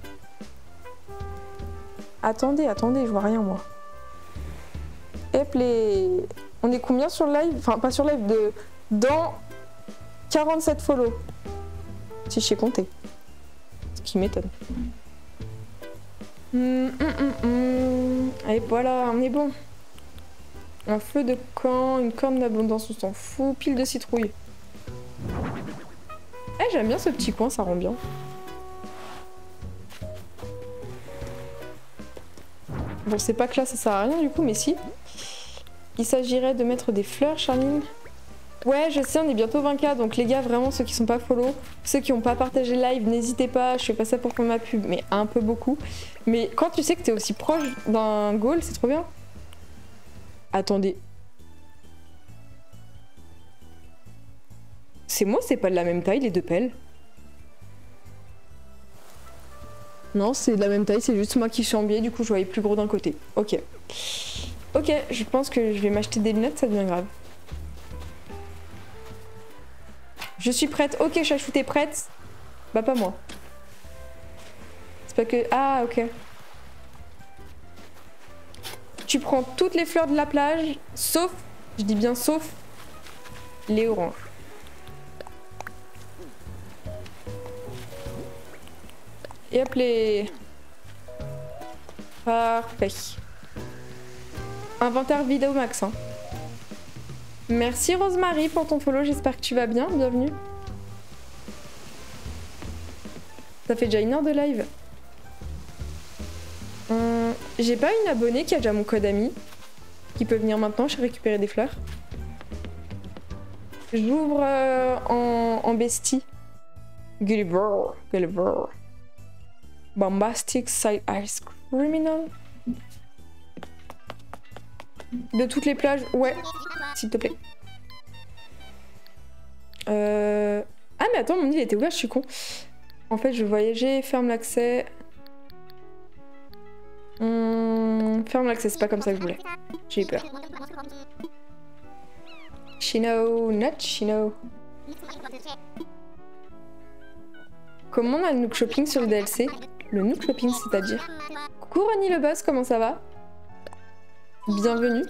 Attendez, je vois rien, moi. Hop, on est combien sur le live? Enfin, pas sur le live, dans 47 follow. Si je sais compter. Ce qui m'étonne. Et voilà, on est bon. Un feu de camp, une corne d'abondance, on s'en fout. Pile de citrouille. Eh, j'aime bien ce petit coin, ça rend bien. Bon, c'est pas que là, ça sert à rien du coup, mais si. Il s'agirait de mettre des fleurs, Charline. Ouais, je sais, on est bientôt 20K, donc les gars, vraiment, ceux qui sont pas follow, ceux qui ont pas partagé le live, n'hésitez pas, je fais pas ça pour faire ma pub, mais un peu beaucoup. Mais quand tu sais que t'es aussi proche d'un goal, c'est trop bien. Attendez. C'est moi, c'est pas de la même taille, les deux pelles? Non, c'est de la même taille, c'est juste moi qui suis en biais, du coup je voyais plus gros d'un côté. Ok. Ok, je pense que je vais m'acheter des lunettes, ça devient grave. Je suis prête. Ok, Chachou, t'es prête? Bah, pas moi. C'est pas que... Ah, ok. Tu prends toutes les fleurs de la plage, sauf... Je dis bien sauf... les oranges. Et hop, les... Parfait. Inventaire vide au max, hein. Merci Rosemary pour ton follow, j'espère que tu vas bien, bienvenue. Ça fait déjà 1 heure de live. J'ai pas une abonnée qui a déjà mon code ami, qui peut venir maintenant, j'ai récupéré des fleurs. J'ouvre en bestie. Gulliver. Bombastic Side Ice Criminal. De toutes les plages, ouais, s'il te plaît. Ah mais attends, mon île était ouvert, je suis con. En fait, je voyageais, ferme l'accès. Ferme l'accès, c'est pas comme ça que je voulais. J'ai eu peur. Chino, not Chino. Comment on a le Nook Shopping sur le DLC? Le Nook Shopping, c'est-à-dire? Coucou Ronnie le boss, comment ça va? Bienvenue.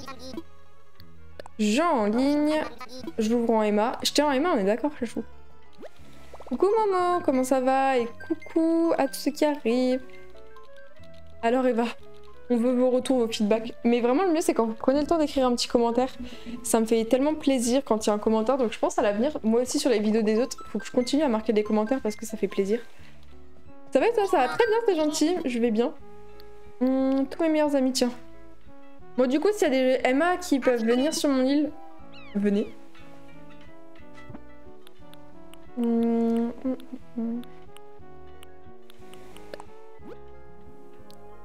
Jean en ligne. Je l'ouvre en Emma. Je tiens en Emma, on est d'accord, chachou. Coucou Momo, comment ça va? Et coucou à tous ceux qui arrivent. Alors Eva, on veut vos retours, vos feedbacks. Mais vraiment le mieux c'est quand vous prenez le temps d'écrire un petit commentaire. Ça me fait tellement plaisir quand il y a un commentaire. Donc je pense à l'avenir, moi aussi sur les vidéos des autres, faut que je continue à marquer des commentaires parce que ça fait plaisir. Ça va et toi? Ça va très bien, c'est gentil, je vais bien. Tous mes meilleurs amis, tiens. Bon du coup s'il y a des Emma qui peuvent venir sur mon île, venez.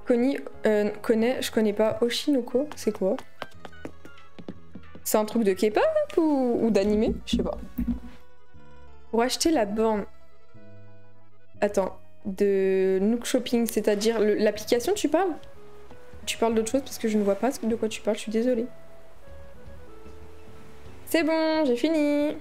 Je connais pas. Oshinoko, c'est quoi? C'est un truc de K-pop ou d'animé? Je sais pas. Pour acheter la borne... Attends, de Nook Shopping, c'est-à-dire l'application, tu parles? Tu parles d'autre chose parce que je ne vois pas de quoi tu parles, je suis désolée. C'est bon, j'ai fini.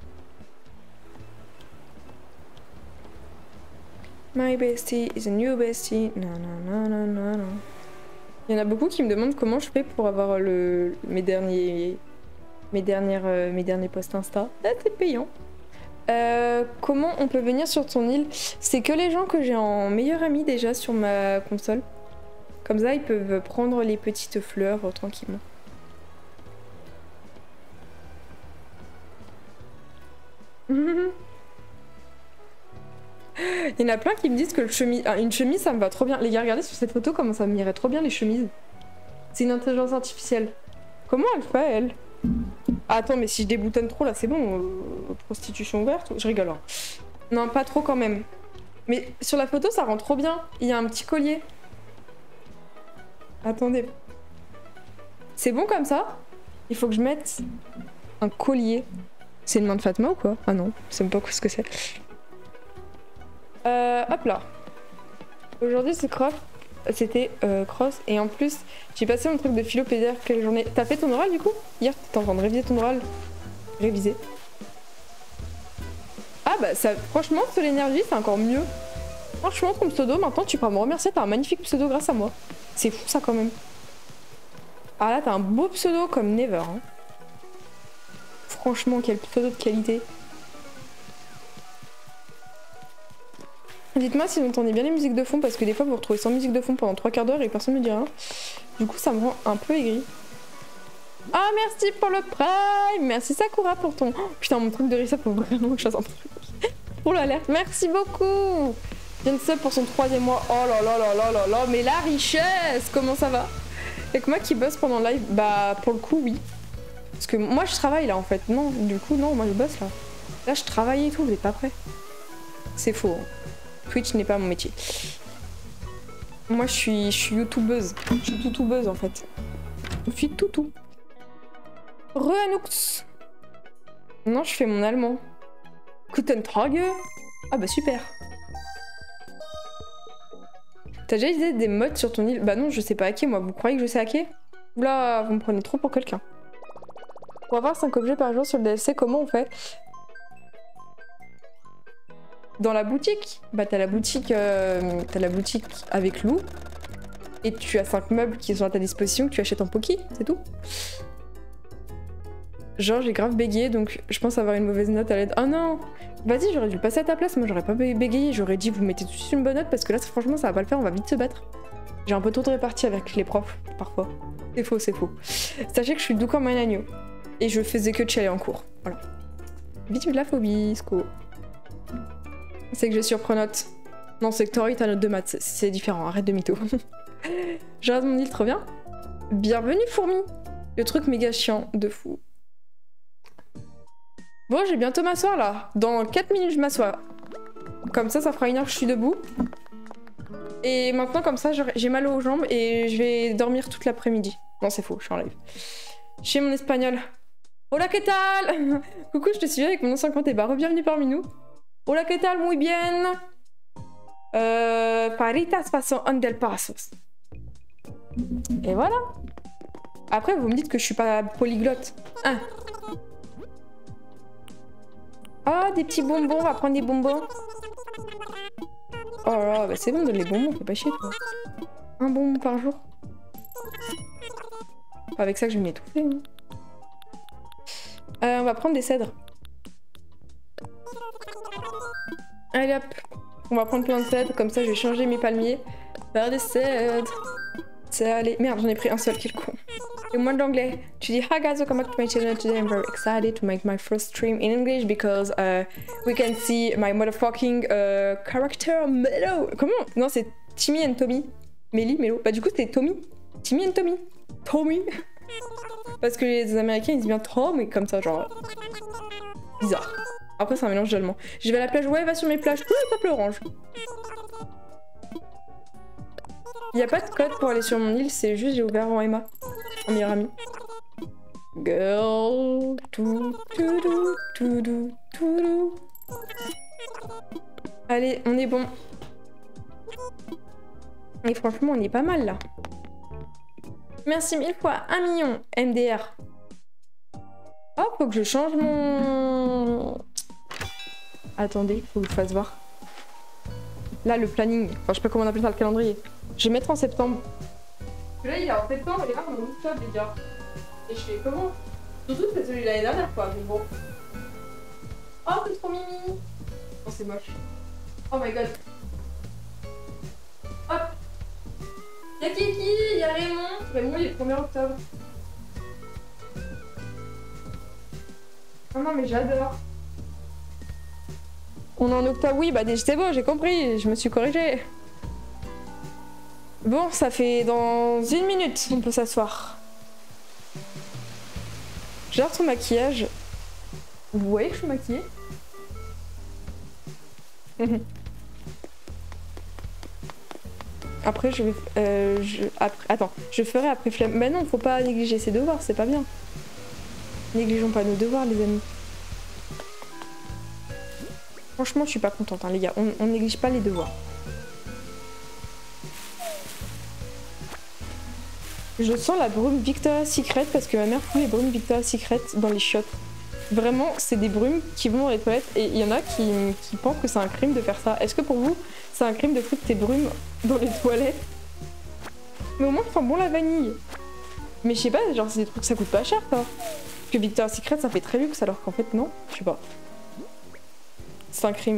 My bestie is a new bestie. Non, non, non, non, non, non. Il y en a beaucoup qui me demandent comment je fais pour avoir mes derniers posts Insta. Ah, c'est payant. Comment on peut venir sur ton île? C'est que les gens que j'ai en meilleur ami déjà sur ma console. Comme ça, ils peuvent prendre les petites fleurs tranquillement. Il y en a plein qui me disent que une chemise, ça me va trop bien. Les gars, regardez sur cette photo comment ça m'irait trop bien les chemises. C'est une intelligence artificielle. Comment elle fait, elle? Ah, attends, mais si je déboutonne trop, là, c'est bon. Prostitution ouverte? Je rigole. Hein. Non, pas trop quand même. Mais sur la photo, ça rend trop bien. Il y a un petit collier. Attendez. C'est bon comme ça? Il faut que je mette un collier. C'est une main de Fatma ou quoi? Ah non, je sais même pas ce que c'est. Hop là. Aujourd'hui, c'est Cross. C'était Cross. Et en plus, j'ai passé mon truc de philo pédère. Quelle journée? T'as fait ton oral du coup? Hier, t'étais en train de réviser ton oral. Réviser. Ah bah, ça, franchement, Sol Énergie, c'est encore mieux. Franchement, ton pseudo, maintenant, tu pourras me remercier. T'as un magnifique pseudo grâce à moi. C'est fou, ça, quand même. Ah là, t'as un beau pseudo comme Never. Hein. Franchement, quel pseudo de qualité. Dites-moi si vous entendez bien les musiques de fond, parce que des fois, vous vous retrouvez sans musique de fond pendant 3 quarts d'heure et personne ne me dit rien. Du coup, ça me rend un peu aigri. Ah, merci pour le prime. Merci Sakura pour ton... Oh, putain, mon truc de Rissa, faut vraiment que je fasse un truc. Pour l'alerte, merci beaucoup. Viens de sub pour son 3e mois. Oh là là là là là là, mais la richesse. Comment ça va? Y'a que moi qui bosse pendant le live? Bah, pour le coup, oui. Parce que moi, je travaille là, en fait. Non, du coup, non, moi, je bosse là. Là, je travaille et tout, vous êtes pas prêts. C'est faux. Hein. Twitch n'est pas mon métier. Moi, je suis youtubeuse. Je suis toutubeuse, en fait. Je suis toutou. Re-Anoux. Non, je fais mon allemand. Guten Tag. Ah bah super. T'as déjà utilisé des mods sur ton île? Bah non, je sais pas hacker moi. Vous croyez que je sais hacker? Oula, vous me prenez trop pour quelqu'un. Pour avoir 5 objets par jour sur le DLC, comment on fait? Dans la boutique? Bah t'as la boutique avec Lou. Et tu as 5 meubles qui sont à ta disposition que tu achètes en Poki, c'est tout. Genre j'ai grave bégayé donc je pense avoir une mauvaise note à l'aide. Oh non! Vas-y, j'aurais dû passer à ta place, moi j'aurais pas bégayé, j'aurais dit vous mettez tout de suite une bonne note parce que là franchement ça va pas le faire, on va vite se battre. J'ai un peu trop de répartie avec les profs, parfois. C'est faux, c'est faux. Sachez que je suis doux comme un agneau. Et je faisais que chialer en cours, voilà. Vite de la phobie, Sco. C'est que je surprenote. Non, c'est que t'aurais eu ta note de maths, c'est différent, arrête de mytho. Je rate mon île, trop bien. Bienvenue fourmi! Le truc méga chiant, de fou. Bon, j'ai bientôt m'asseoir là. Dans 4 minutes, je m'assois. Comme ça fera 1 heure que je suis debout. Et maintenant, comme ça, j'ai mal aux jambes et je vais dormir toute l'après-midi. Non, c'est faux, je suis en live. Chez mon espagnol. Hola, ¿qué tal? Coucou, je te suis avec mon ancien compte et bah, re-bienvenue parmi nous. Hola, ¿qué tal? Muy bien. Paritas façon Andel Pasos. Et voilà. Après, vous me dites que je suis pas polyglotte. Hein? Ah, des petits bonbons, on va prendre des bonbons. Oh là là, bah c'est bon, donne les bonbons, fais pas chier toi. Un bonbon par jour. Avec ça que je vais m'étouffer. Hein. On va prendre des cèdres. Allez hop, on va prendre plein de cèdres, comme ça je vais changer mes palmiers par des cèdres. C'est allé. Merde, j'en ai pris un seul, quel con. Et moi de l'anglais. Tu dis hi guys, welcome back to my channel. Today I'm very excited to make my first stream in English because we can see my motherfucking character Melo. Comment? Non, c'est Timmy and Tommy. Melly, Melo. Bah du coup c'était Tommy. Timmy and Tommy. Tommy. Parce que les Américains ils disent bien Tommy comme ça, genre bizarre. Après c'est un mélange d'allemand. Je vais à la plage. Ouais, va sur mes plages. Ouh, peuple orange. Il n'y a pas de code pour aller sur mon île, c'est juste j'ai ouvert en Emma, en meilleur ami. Girl, tout, tout, tout, tout. Allez, on est bon. Et franchement, on est pas mal là. Merci 1000 fois, 1 million, MDR. Oh, faut que je change mon... Attendez, faut que je fasse voir. Là, le planning. Enfin, je sais pas comment on appelle ça, le calendrier. Je vais mettre en septembre. Là, il est en septembre, et là, on est en octobre déjà. Et je fais comment? Surtout c'est celui de l'année dernière, quoi. Mais bon. Oh, c'est trop mimi. Oh, c'est moche. Oh my god. Hop. Y'a Kiki, y'a Raymond. Raymond, il est le 1er octobre. Oh non, mais j'adore. On est en octobre, oui, bah c'est bon, j'ai compris, je me suis corrigée. Bon, ça fait dans 1 minute, on peut s'asseoir. J'adore ton maquillage. Vous voyez que je suis maquillée? Après, je vais... attends, je ferai après flemme. Mais non, faut pas négliger ses devoirs, c'est pas bien. Négligeons pas nos devoirs, les amis. Franchement, je suis pas contente, hein, les gars. On néglige pas les devoirs. Je sens la brume Victoria's Secret parce que ma mère fout les brumes Victoria's Secret dans les chiottes. Vraiment, c'est des brumes qui vont dans les toilettes et il y en a qui pensent que c'est un crime de faire ça. Est-ce que pour vous, c'est un crime de foutre tes brumes dans les toilettes? Mais au moins, ça sent bon la vanille. Mais je sais pas, genre, c'est des trucs, ça coûte pas cher, ça. Parce que Victoria's Secret, ça fait très luxe alors qu'en fait, non. Je sais pas. C'est un crime.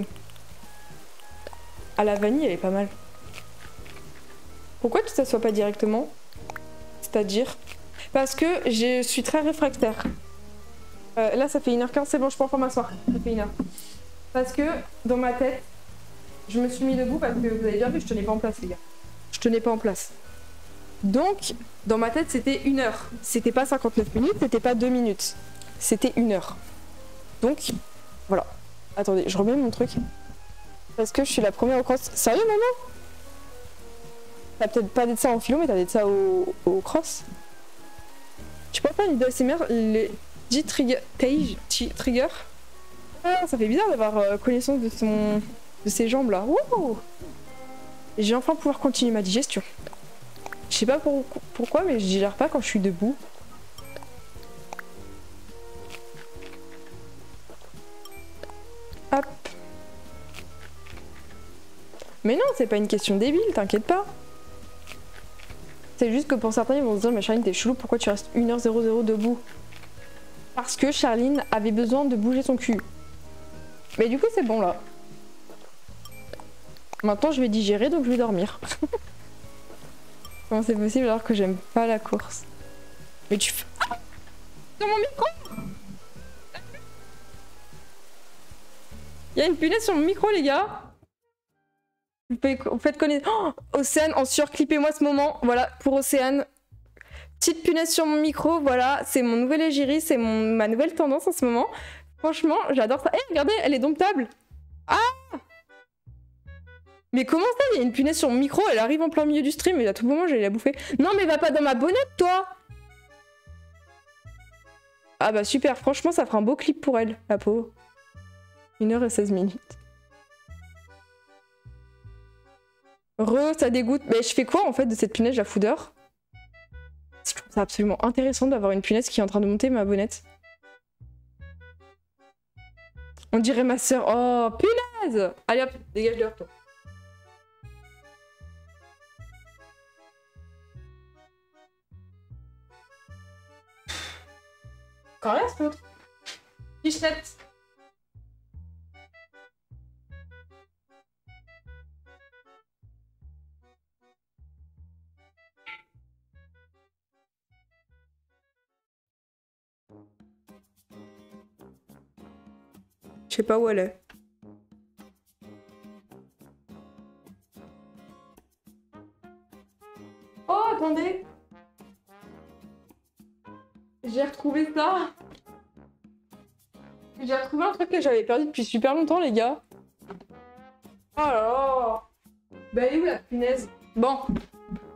À la vanille, elle est pas mal. Pourquoi tu t'assois pas directement? C'est-à-dire? Parce que je suis très réfractaire. Là, ça fait 1h15, c'est bon, je peux enfin m'asseoir. Ça fait 1h. Parce que, dans ma tête, je me suis mis debout parce que vous avez bien vu, je tenais pas en place, les gars. Je tenais pas en place. Donc, dans ma tête, c'était 1 heure. C'était pas 59 minutes, c'était pas 2 minutes. C'était 1 heure. Donc, voilà. Attendez, je remets mon truc. Parce que je suis la première au cross. Sérieux, maman? T'as peut-être pas dit ça en philo, mais t'as dit ça au cross. Tu peux pas faire une vidéo ASMR, les trigger. Ah, ça fait bizarre d'avoir connaissance de ces jambes là. Wouh! J'ai enfin pouvoir continuer ma digestion. Je sais pas pourquoi, mais je digère pas quand je suis debout. Hop. Mais non, c'est pas une question débile, t'inquiète pas. C'est juste que pour certains, ils vont se dire, mais Charline, t'es chelou, pourquoi tu restes 1h00 debout? Parce que Charline avait besoin de bouger son cul. Mais du coup, c'est bon là. Maintenant, je vais digérer, donc je vais dormir. Comment c'est possible alors que j'aime pas la course? Mais tu fais... Ah, dans mon micro! Il y a une punaise sur mon micro, les gars! Vous faites connaître... Oh, Océane, en surclippez-moi ce moment. Voilà, pour Océane. Petite punaise sur mon micro, voilà. C'est mon nouvel égérie, c'est ma nouvelle tendance en ce moment. Franchement, j'adore ça. Eh, regardez, elle est domptable. Ah! Mais comment ça, il y a une punaise sur mon micro, elle arrive en plein milieu du stream et à tout moment, j'allais la bouffer. Non, mais va pas dans ma bonnette, toi! Ah bah super, franchement, ça fera un beau clip pour elle, la pauvre. 1h16 minutes. Ça dégoûte. Mais je fais quoi en fait de cette punaise, la foudeur? Je trouve ça absolument intéressant d'avoir une punaise qui est en train de monter ma bonnette. On dirait ma soeur. Oh, punaise! Allez hop, dégage dehors, toi. Quand rien, c'est l'autre. Pichenette. Je sais pas où elle est. Oh, attendez. J'ai retrouvé ça. J'ai retrouvé un truc que j'avais perdu depuis super longtemps, les gars. Oh là là. Bah, elle est où la punaise? Bon.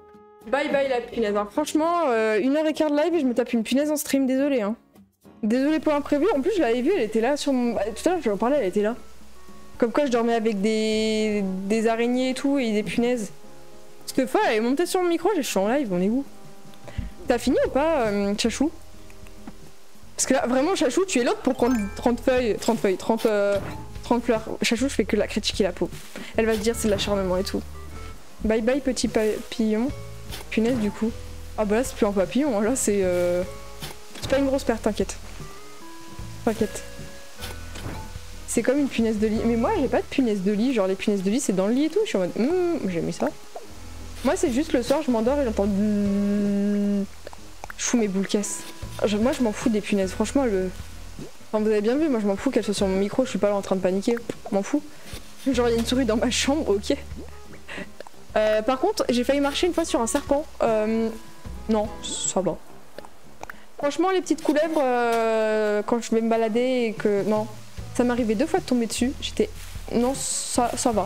Bye bye la punaise. Alors, franchement, 1h15 de live et je me tape une punaise en stream, désolé hein. Désolé pour l'imprévu, en plus je l'avais vue, elle était là sur mon... tout à l'heure je en parlais, elle était là. Comme quoi je dormais avec des araignées et tout et des punaises. Cette fois elle est montée sur mon micro, je suis en live, on est où? T'as fini ou pas, Chachou? Parce que là, vraiment, Chachou, tu es l'autre pour prendre 30 fleurs. Chachou, je fais que la critiquer la peau. Elle va se dire c'est de l'acharnement et tout. Bye bye, petit papillon. Punaise, du coup. Ah bah là, c'est plus un papillon, là, c'est... C'est pas une grosse perte, t'inquiète. T'inquiète. C'est comme une punaise de lit. Mais moi, j'ai pas de punaise de lit. Genre, les punaises de lit, c'est dans le lit et tout. Je suis en mode, j'ai mis ça. Moi, c'est juste le soir, je m'endors et j'entends... Je fous mes boules caisses. Moi, je m'en fous des punaises. Franchement, Enfin, vous avez bien vu, moi, je m'en fous qu'elle soit sur mon micro. Je suis pas là en train de paniquer. Je m'en fous. Genre, il y a une souris dans ma chambre, ok. Par contre, j'ai failli marcher une fois sur un serpent. Non, ça va. Franchement, les petites couleuvres, quand je vais me balader et que... Non, ça m'arrivait 2 fois de tomber dessus. J'étais... Non, ça va.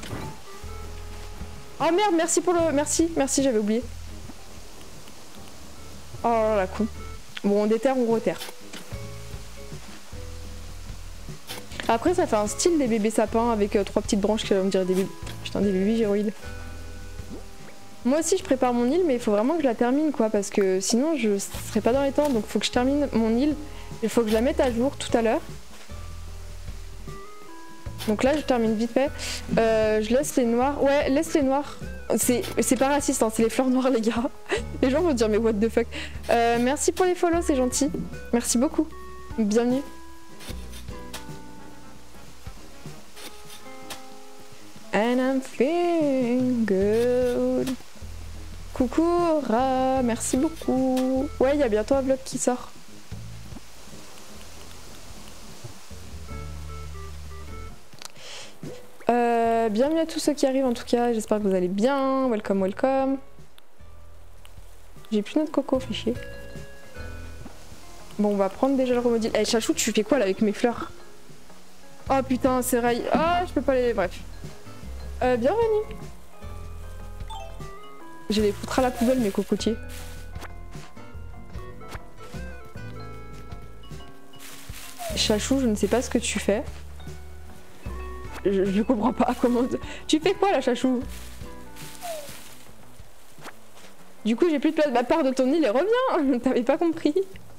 Oh merde, merci pour le... Merci, j'avais oublié. Oh là là, con. Bon, on déterre, on reterre. Après, ça fait un style des bébés sapins avec 3 petites branches qui, on dirait des bébés... Putain, des bébés gyroïdes. Moi aussi je prépare mon île mais il faut vraiment que je la termine quoi parce que sinon je serai pas dans les temps donc faut que je termine mon île. Il faut que je la mette à jour tout à l'heure. Donc là je termine vite fait. Je laisse les noirs. Ouais laisse les noirs. C'est pas raciste hein, c'est les fleurs noires les gars. Les gens vont dire mais what the fuck. Merci pour les follow c'est gentil. Merci beaucoup. Bienvenue. And I'm feeling good. Coucou Ra, merci beaucoup. Ouais, il y a bientôt un vlog qui sort. Bienvenue à tous ceux qui arrivent en tout cas, j'espère que vous allez bien. Welcome, welcome. J'ai plus notre coco, fait chier. Bon, on va prendre déjà le remodile. Eh, Chachou, tu fais quoi là avec mes fleurs? Oh putain, c'est rail. Ah, je peux pas les... Bref. Bienvenue. Je vais les foutre à la poubelle mes cocotiers. Chachou, je ne sais pas ce que tu fais. Je comprends pas comment... Tu fais quoi là, Chachou? Du coup, j'ai plus de place. Bah, part de ton île et reviens. T'avais pas compris.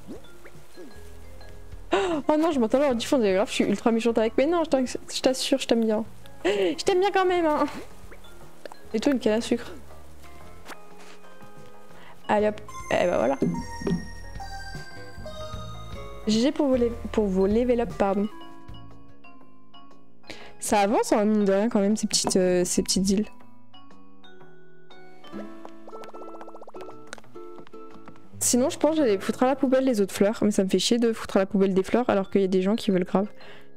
Oh non, je m'entends là du fond, grave, je suis ultra méchante avec. Mais non, je t'assure, je t'aime bien. Je t'aime bien quand même, hein. Et toi, une canne à sucre. Allez hop. Eh bah voilà. GG pour vos level up, pardon. Ça avance en mine de rien quand même, ces petites îles. Sinon, je pense que j'allais foutre à la poubelle les autres fleurs, mais ça me fait chier de foutre à la poubelle des fleurs alors qu'il y a des gens qui veulent grave.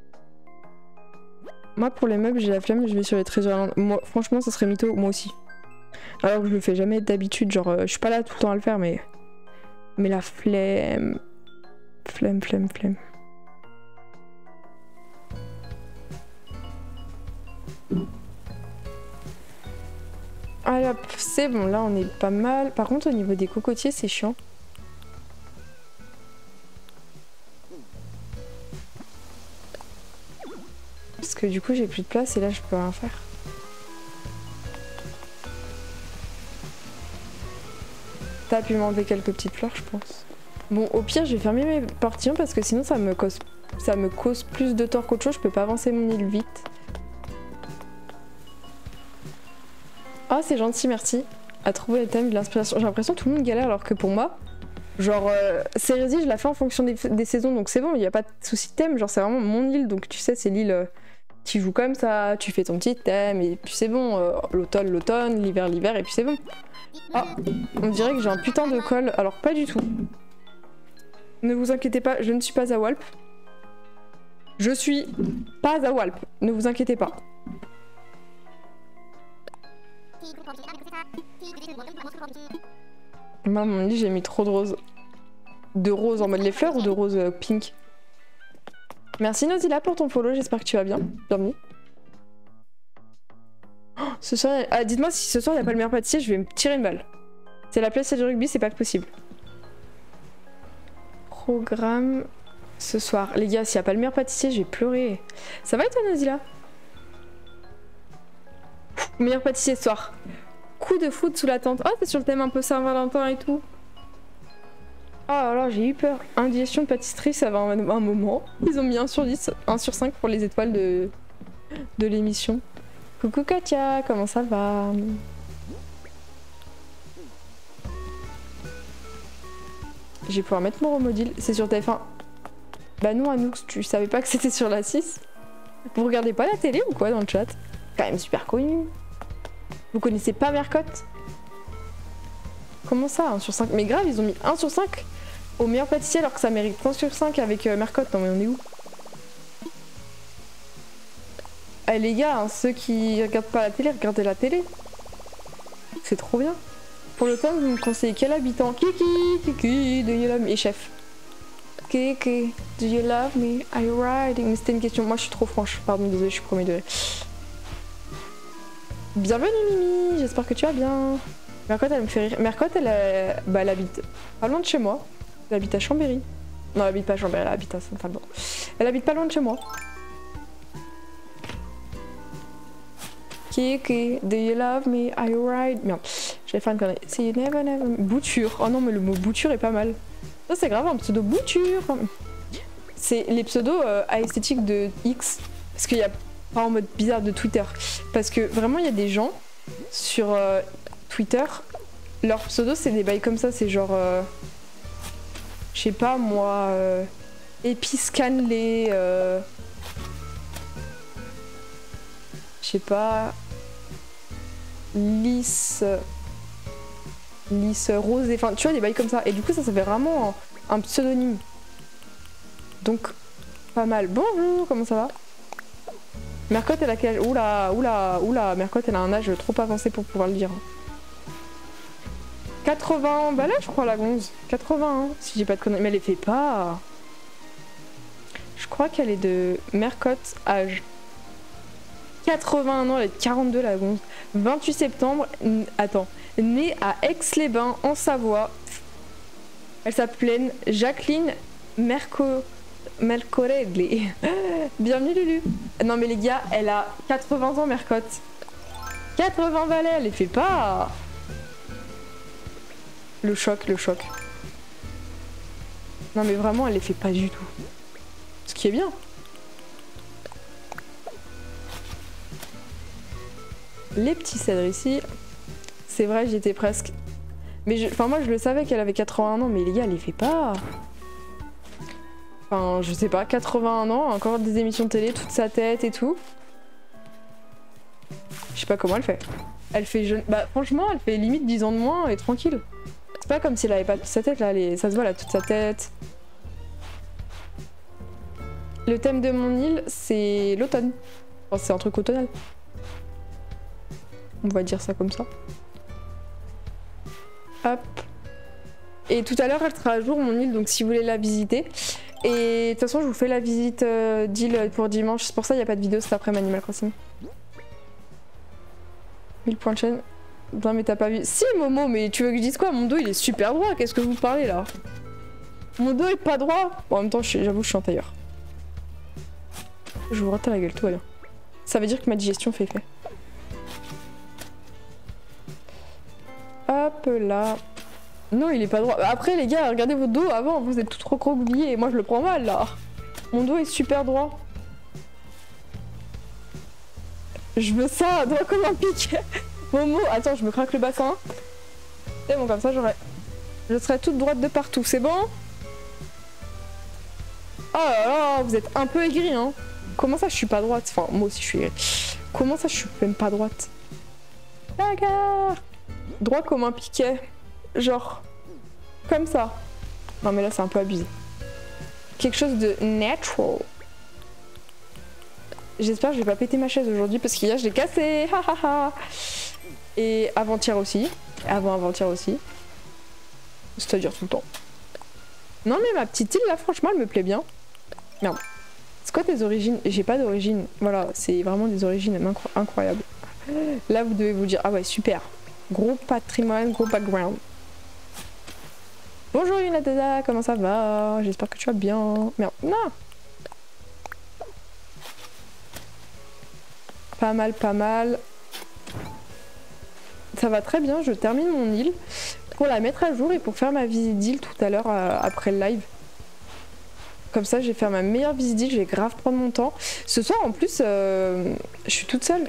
Moi, pour les meubles, j'ai la flemme, je vais sur les trésors. Moi, franchement, ça serait mytho, moi aussi. Alors que je le fais jamais d'habitude, genre, je suis pas là tout le temps à le faire, mais la flemme. Flemme. Allez hop, c'est bon, là on est pas mal. Par contre, au niveau des cocotiers, c'est chiant. Parce que du coup, j'ai plus de place et là, je peux rien faire. T'as pu m'enlever quelques petites fleurs, je pense. Bon, au pire, je vais fermer mes portillons parce que sinon, ça me cause plus de tort qu'autre chose. Je peux pas avancer mon île vite. Ah, c'est gentil, merci. À trouver les thèmes de l'inspiration. J'ai l'impression que tout le monde galère alors que pour moi, genre, Cérésie, je la fais en fonction des saisons, donc c'est bon, il n'y a pas de souci de thème. Genre, c'est vraiment mon île, donc tu sais, c'est l'île qui joue comme ça, tu fais ton petit thème, et puis c'est bon. L'automne, l'hiver, et puis c'est bon. Ah, on dirait que j'ai un putain de colle, alors pas du tout. Ne vous inquiétez pas, je ne suis pas à Walp. Je suis pas à Walp, ne vous inquiétez pas. Moi, mon lit, j'ai mis trop de roses. De roses en mode les fleurs ou de roses pink? Merci Nozilla pour ton follow, j'espère que tu vas bien. Bienvenue. Oh, ce soir, dites-moi si ce soir il n'y a pas le meilleur pâtissier, je vais me tirer une balle. C'est la place du rugby, c'est pas possible. Programme ce soir. Les gars, s'il n'y a pas le meilleur pâtissier, je vais pleurer. Ça va et toi, Nazila? Meilleur pâtissier ce soir. Coup de foot sous la tente. Oh, t'es sur le thème un peu Saint-Valentin et tout. Oh là là, j'ai eu peur. Indigestion de pâtisserie, ça va un moment. Ils ont mis 1 sur 10, 1 sur 5 pour les étoiles de l'émission. Coucou Katia, comment ça va? Je vais pouvoir mettre mon remodule. C'est sur TF1. Bah non, Anouk, tu savais pas que c'était sur la 6? Vous regardez pas la télé ou quoi dans le chat? Quand même super connu. Vous connaissez pas Mercotte? Comment ça, 1 sur 5? Mais grave, ils ont mis 1 sur 5 au meilleur pâtissier alors que ça mérite 1 sur 5 avec Mercotte. Non mais on est où? Eh les gars, hein, ceux qui regardent pas la télé, regardez la télé. C'est trop bien. Pour l'automne, vous me conseillez quel habitant? Kiki, do you love me? Et chef. Kiki, do you love me? Are you riding? Mais c'était une question, moi je suis trop franche. Pardon, désolé, je suis premier degré. Bienvenue Mimi, j'espère que tu vas bien. Mercotte, elle me fait rire. Mercotte, elle habite pas loin de chez moi. Elle habite à Chambéry. Non, elle habite pas à Chambéry, elle habite à Saint-Alban. Elle habite pas loin de chez moi. Kiki, do you love me? Are you right? Merde, j'avais fait une connerie. See you never. Bouture. Oh non, mais le mot bouture est pas mal. Ça, c'est grave, un pseudo bouture. C'est les pseudos à esthétique de X. Parce qu'il y a pas en mode bizarre de Twitter. Parce que vraiment, il y a des gens sur Twitter, leur pseudo, c'est des bails comme ça. C'est genre. Je sais pas moi. Episcanley. Je sais pas. Lys rosé, enfin tu vois des bails comme ça et du coup ça fait vraiment un pseudonyme, donc pas mal. Bonjour, comment ça va? Mercotte elle a quel... Oula, Mercotte elle a un âge trop avancé pour pouvoir le dire. 80 ans, bah là je crois la gonze, 80 ans, si j'ai pas de conneries, mais elle les fait pas. Je crois qu'elle est de Mercotte âge 81 ans, elle est de 42 la gonze. 28 septembre, attends, née à Aix-les-Bains en Savoie. Elle s'appelle Jacqueline Mercoregli. Bienvenue Lulu. Non mais les gars, elle a 80 ans Mercotte. 80 balais, elle les fait pas. Le choc, le choc. Non mais vraiment, elle les fait pas du tout. Ce qui est bien. Les petits cèdres ici. C'est vrai, j'étais presque. Mais enfin, moi je le savais qu'elle avait 81 ans, mais les gars, elle les fait pas. Enfin, je sais pas, 81 ans, encore des émissions de télé, toute sa tête et tout. Je sais pas comment elle fait. Elle fait jeune. Bah, franchement, elle fait limite 10 ans de moins et tranquille. C'est pas comme si elle avait pas toute sa tête là, ça se voit là, toute sa tête. Le thème de mon île, c'est l'automne. Enfin, c'est un truc automnal. On va dire ça comme ça. Hop. Et tout à l'heure, elle sera à jour, mon île, donc si vous voulez la visiter. Et de toute façon, je vous fais la visite d'île pour dimanche. C'est pour ça qu'il n'y a pas de vidéo cet après Animal Crossing. 1000 points de chaîne. Non, mais t'as pas vu. Si, Momo, mais tu veux que je dise quoi? Mon dos, il est super droit. Qu'est-ce que vous parlez là? Mon dos est pas droit. Bon, en même temps, j'avoue, je suis en tailleur. Je vous rate la gueule, tout va bien. Ça veut dire que ma digestion fait effet. Hop là. Non, il est pas droit. Après, les gars, regardez votre dos avant. Vous êtes tout recroquevillé et moi, je le prends mal là. Mon dos est super droit. Je me sens droit comme un pic. Momo, attends, je me craque le bassin. C'est bon, comme ça, je serai toute droite de partout. C'est bon? Oh là là, vous êtes un peu aigri, hein. Comment ça, je suis pas droite? Enfin, moi aussi, je suis aigri. Comment ça, je suis même pas droite? Bagarre! Droit comme un piquet. Genre, comme ça. Non, mais là, c'est un peu abusé. Quelque chose de natural. J'espère que je vais pas péter ma chaise aujourd'hui parce qu'hier, je l'ai cassée. Et avant-hier aussi. Avant-avant-hier aussi. C'est-à-dire tout le temps. Non, mais ma petite île, là, franchement, elle me plaît bien. Merde. C'est quoi tes origines? J'ai pas d'origine. Voilà, c'est vraiment des origines incroyables. Là, vous devez vous dire, ah ouais, super. Gros patrimoine, gros background. Bonjour Yunadada, comment ça va? J'espère que tu vas bien. Merde, non. Pas mal, pas mal. Ça va très bien, je termine mon île pour la mettre à jour et pour faire ma visite d'île tout à l'heure après le live. Comme ça, je vais faire ma meilleure visite d'île, je vais grave prendre mon temps. Ce soir, en plus, je suis toute seule.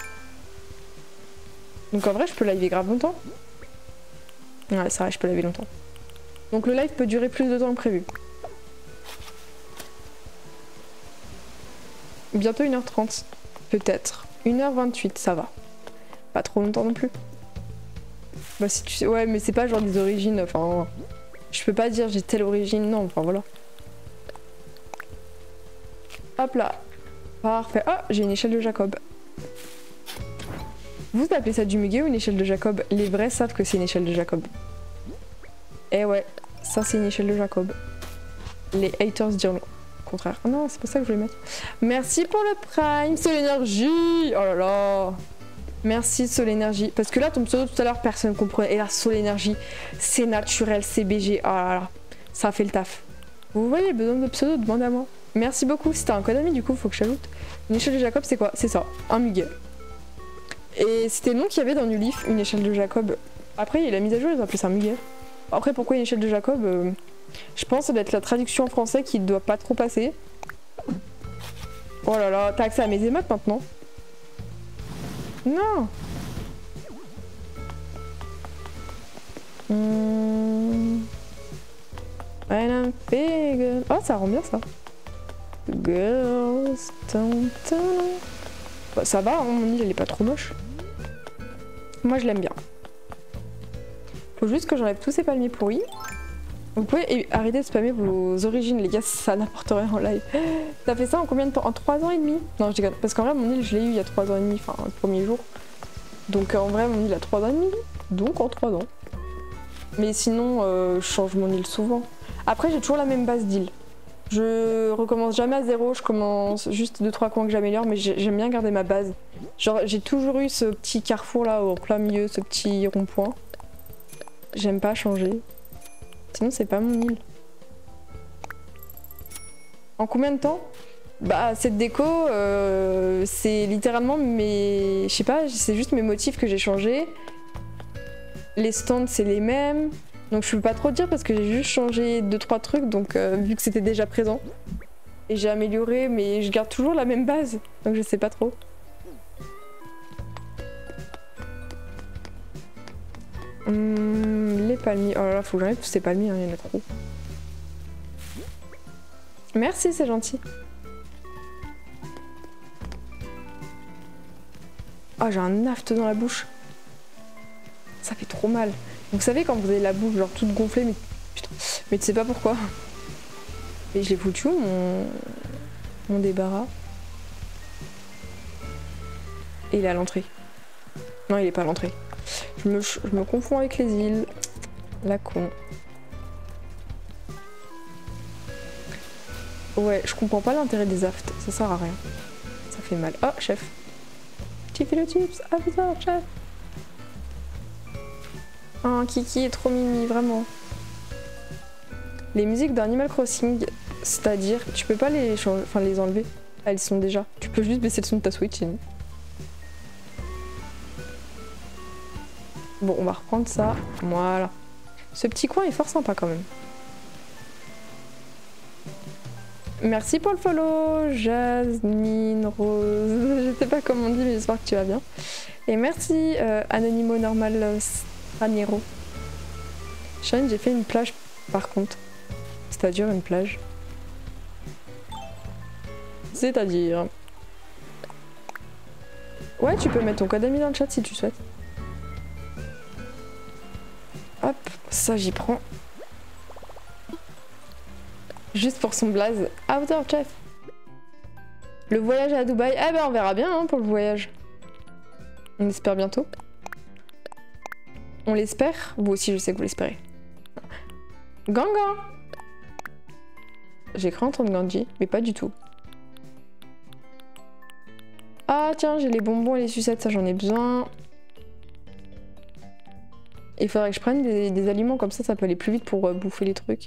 Donc en vrai, je peux liver grave longtemps. Ouais, c'est vrai, je peux liver longtemps. Donc le live peut durer plus de temps que prévu. Bientôt 1h30, peut-être. 1h28, ça va. Pas trop longtemps non plus. Bah si tu sais, ouais, mais c'est pas genre des origines, enfin... Je peux pas dire j'ai telle origine, non, enfin voilà. Hop là. Parfait. Oh, j'ai une échelle de Jacob. Vous appelez ça du muguet ou une échelle de Jacob? Les vrais savent que c'est une échelle de Jacob. Eh ouais, ça c'est une échelle de Jacob. Les haters diront le contraire. Ah non, c'est pas ça que je voulais mettre. Merci pour le prime, Sol Énergie. Oh là là. Merci Sol Énergie. Parce que là, ton pseudo tout à l'heure, personne comprenait. Et là, Sol Énergie, c'est naturel, c'est BG. Oh là là, ça a fait le taf. Vous voyez, besoin de pseudo, demandez à moi. Merci beaucoup. Si t'as un code ami, du coup, faut que j'ajoute. Une échelle de Jacob, c'est quoi? C'est ça, un muguet. Et c'était le nom qu'il y avait dans New Leaf, une échelle de Jacob. Après, il a mis à jour, ils ont appelé ça un muguet. Après, pourquoi une échelle de Jacob je pense que ça doit être la traduction en français qui ne doit pas trop passer. Oh là là, t'as accès à mes émotes maintenant? Non. And I'm big. Oh, ça rend bien ça. Girls, bah, ça va, hein, mon île elle est pas trop moche. Moi je l'aime bien. Faut juste que j'enlève tous ces palmiers pourris. Vous pouvez arrêter de spammer vos origines, les gars, ça n'apporte rien en live. T'as fait ça en combien de temps? En 3 ans et demi? Non, je déconne. Parce qu'en vrai, mon île, je l'ai eu il y a 3 ans et demi, enfin, le premier jour. Donc en vrai, mon île a 3 ans et demi. Donc en 3 ans. Mais sinon, je change mon île souvent. Après, j'ai toujours la même base d'île. Je recommence jamais à zéro, je commence juste 2-3 coins que j'améliore, mais j'aime bien garder ma base. Genre, j'ai toujours eu ce petit carrefour là, au plein milieu, ce petit rond-point. J'aime pas changer. Sinon, c'est pas mon île. En combien de temps? Bah, cette déco, c'est littéralement mes... Je sais pas, c'est juste mes motifs que j'ai changés. Les stands, c'est les mêmes. Donc je peux pas trop dire parce que j'ai juste changé 2-3 trucs, donc vu que c'était déjà présent. Et j'ai amélioré, mais je garde toujours la même base. Donc je sais pas trop. Les palmiers. Oh là là, faut que j'enlève tous ces palmiers, hein, il y en a trop. Merci, c'est gentil. Ah, j'ai un aft dans la bouche. Ça fait trop mal. Vous savez quand vous avez la bouche genre toute gonflée, mais putain, mais tu sais pas pourquoi. Et je l'ai foutu où mon débarras? Et il est à l'entrée. Non, il est pas à l'entrée. Je me confonds avec les îles. La con. Ouais, je comprends pas l'intérêt des aftes. Ça sert à rien. Ça fait mal. Oh, chef. Tu fais le chips. Ah putain, chef. Oh, Kiki est trop mimi, vraiment. Les musiques d'Animal Crossing, c'est-à-dire, tu peux pas les changer, enfin les enlever. Elles sont déjà. Tu peux juste baisser le son de ta Switch et non. Bon, on va reprendre ça. Voilà. Ce petit coin est fort sympa quand même. Merci pour le follow, Jasmine Rose. Je sais pas comment on dit, mais j'espère que tu vas bien. Et merci, Anonymo Normal Raniero. Shine, j'ai fait une plage par contre. C'est-à-dire une plage. C'est-à-dire... Ouais, tu peux mettre ton code ami dans le chat si tu souhaites. Hop, ça j'y prends. Juste pour son blaze. Outer chef. Le voyage à Dubaï. Eh ben on verra bien hein, pour le voyage. On espère bientôt. On l'espère. Vous aussi je sais que vous l'espérez. Gangan. J'ai cru entendre Gandhi, mais pas du tout. Ah tiens, j'ai les bonbons et les sucettes, ça j'en ai besoin. Il faudrait que je prenne des aliments comme ça peut aller plus vite pour bouffer les trucs.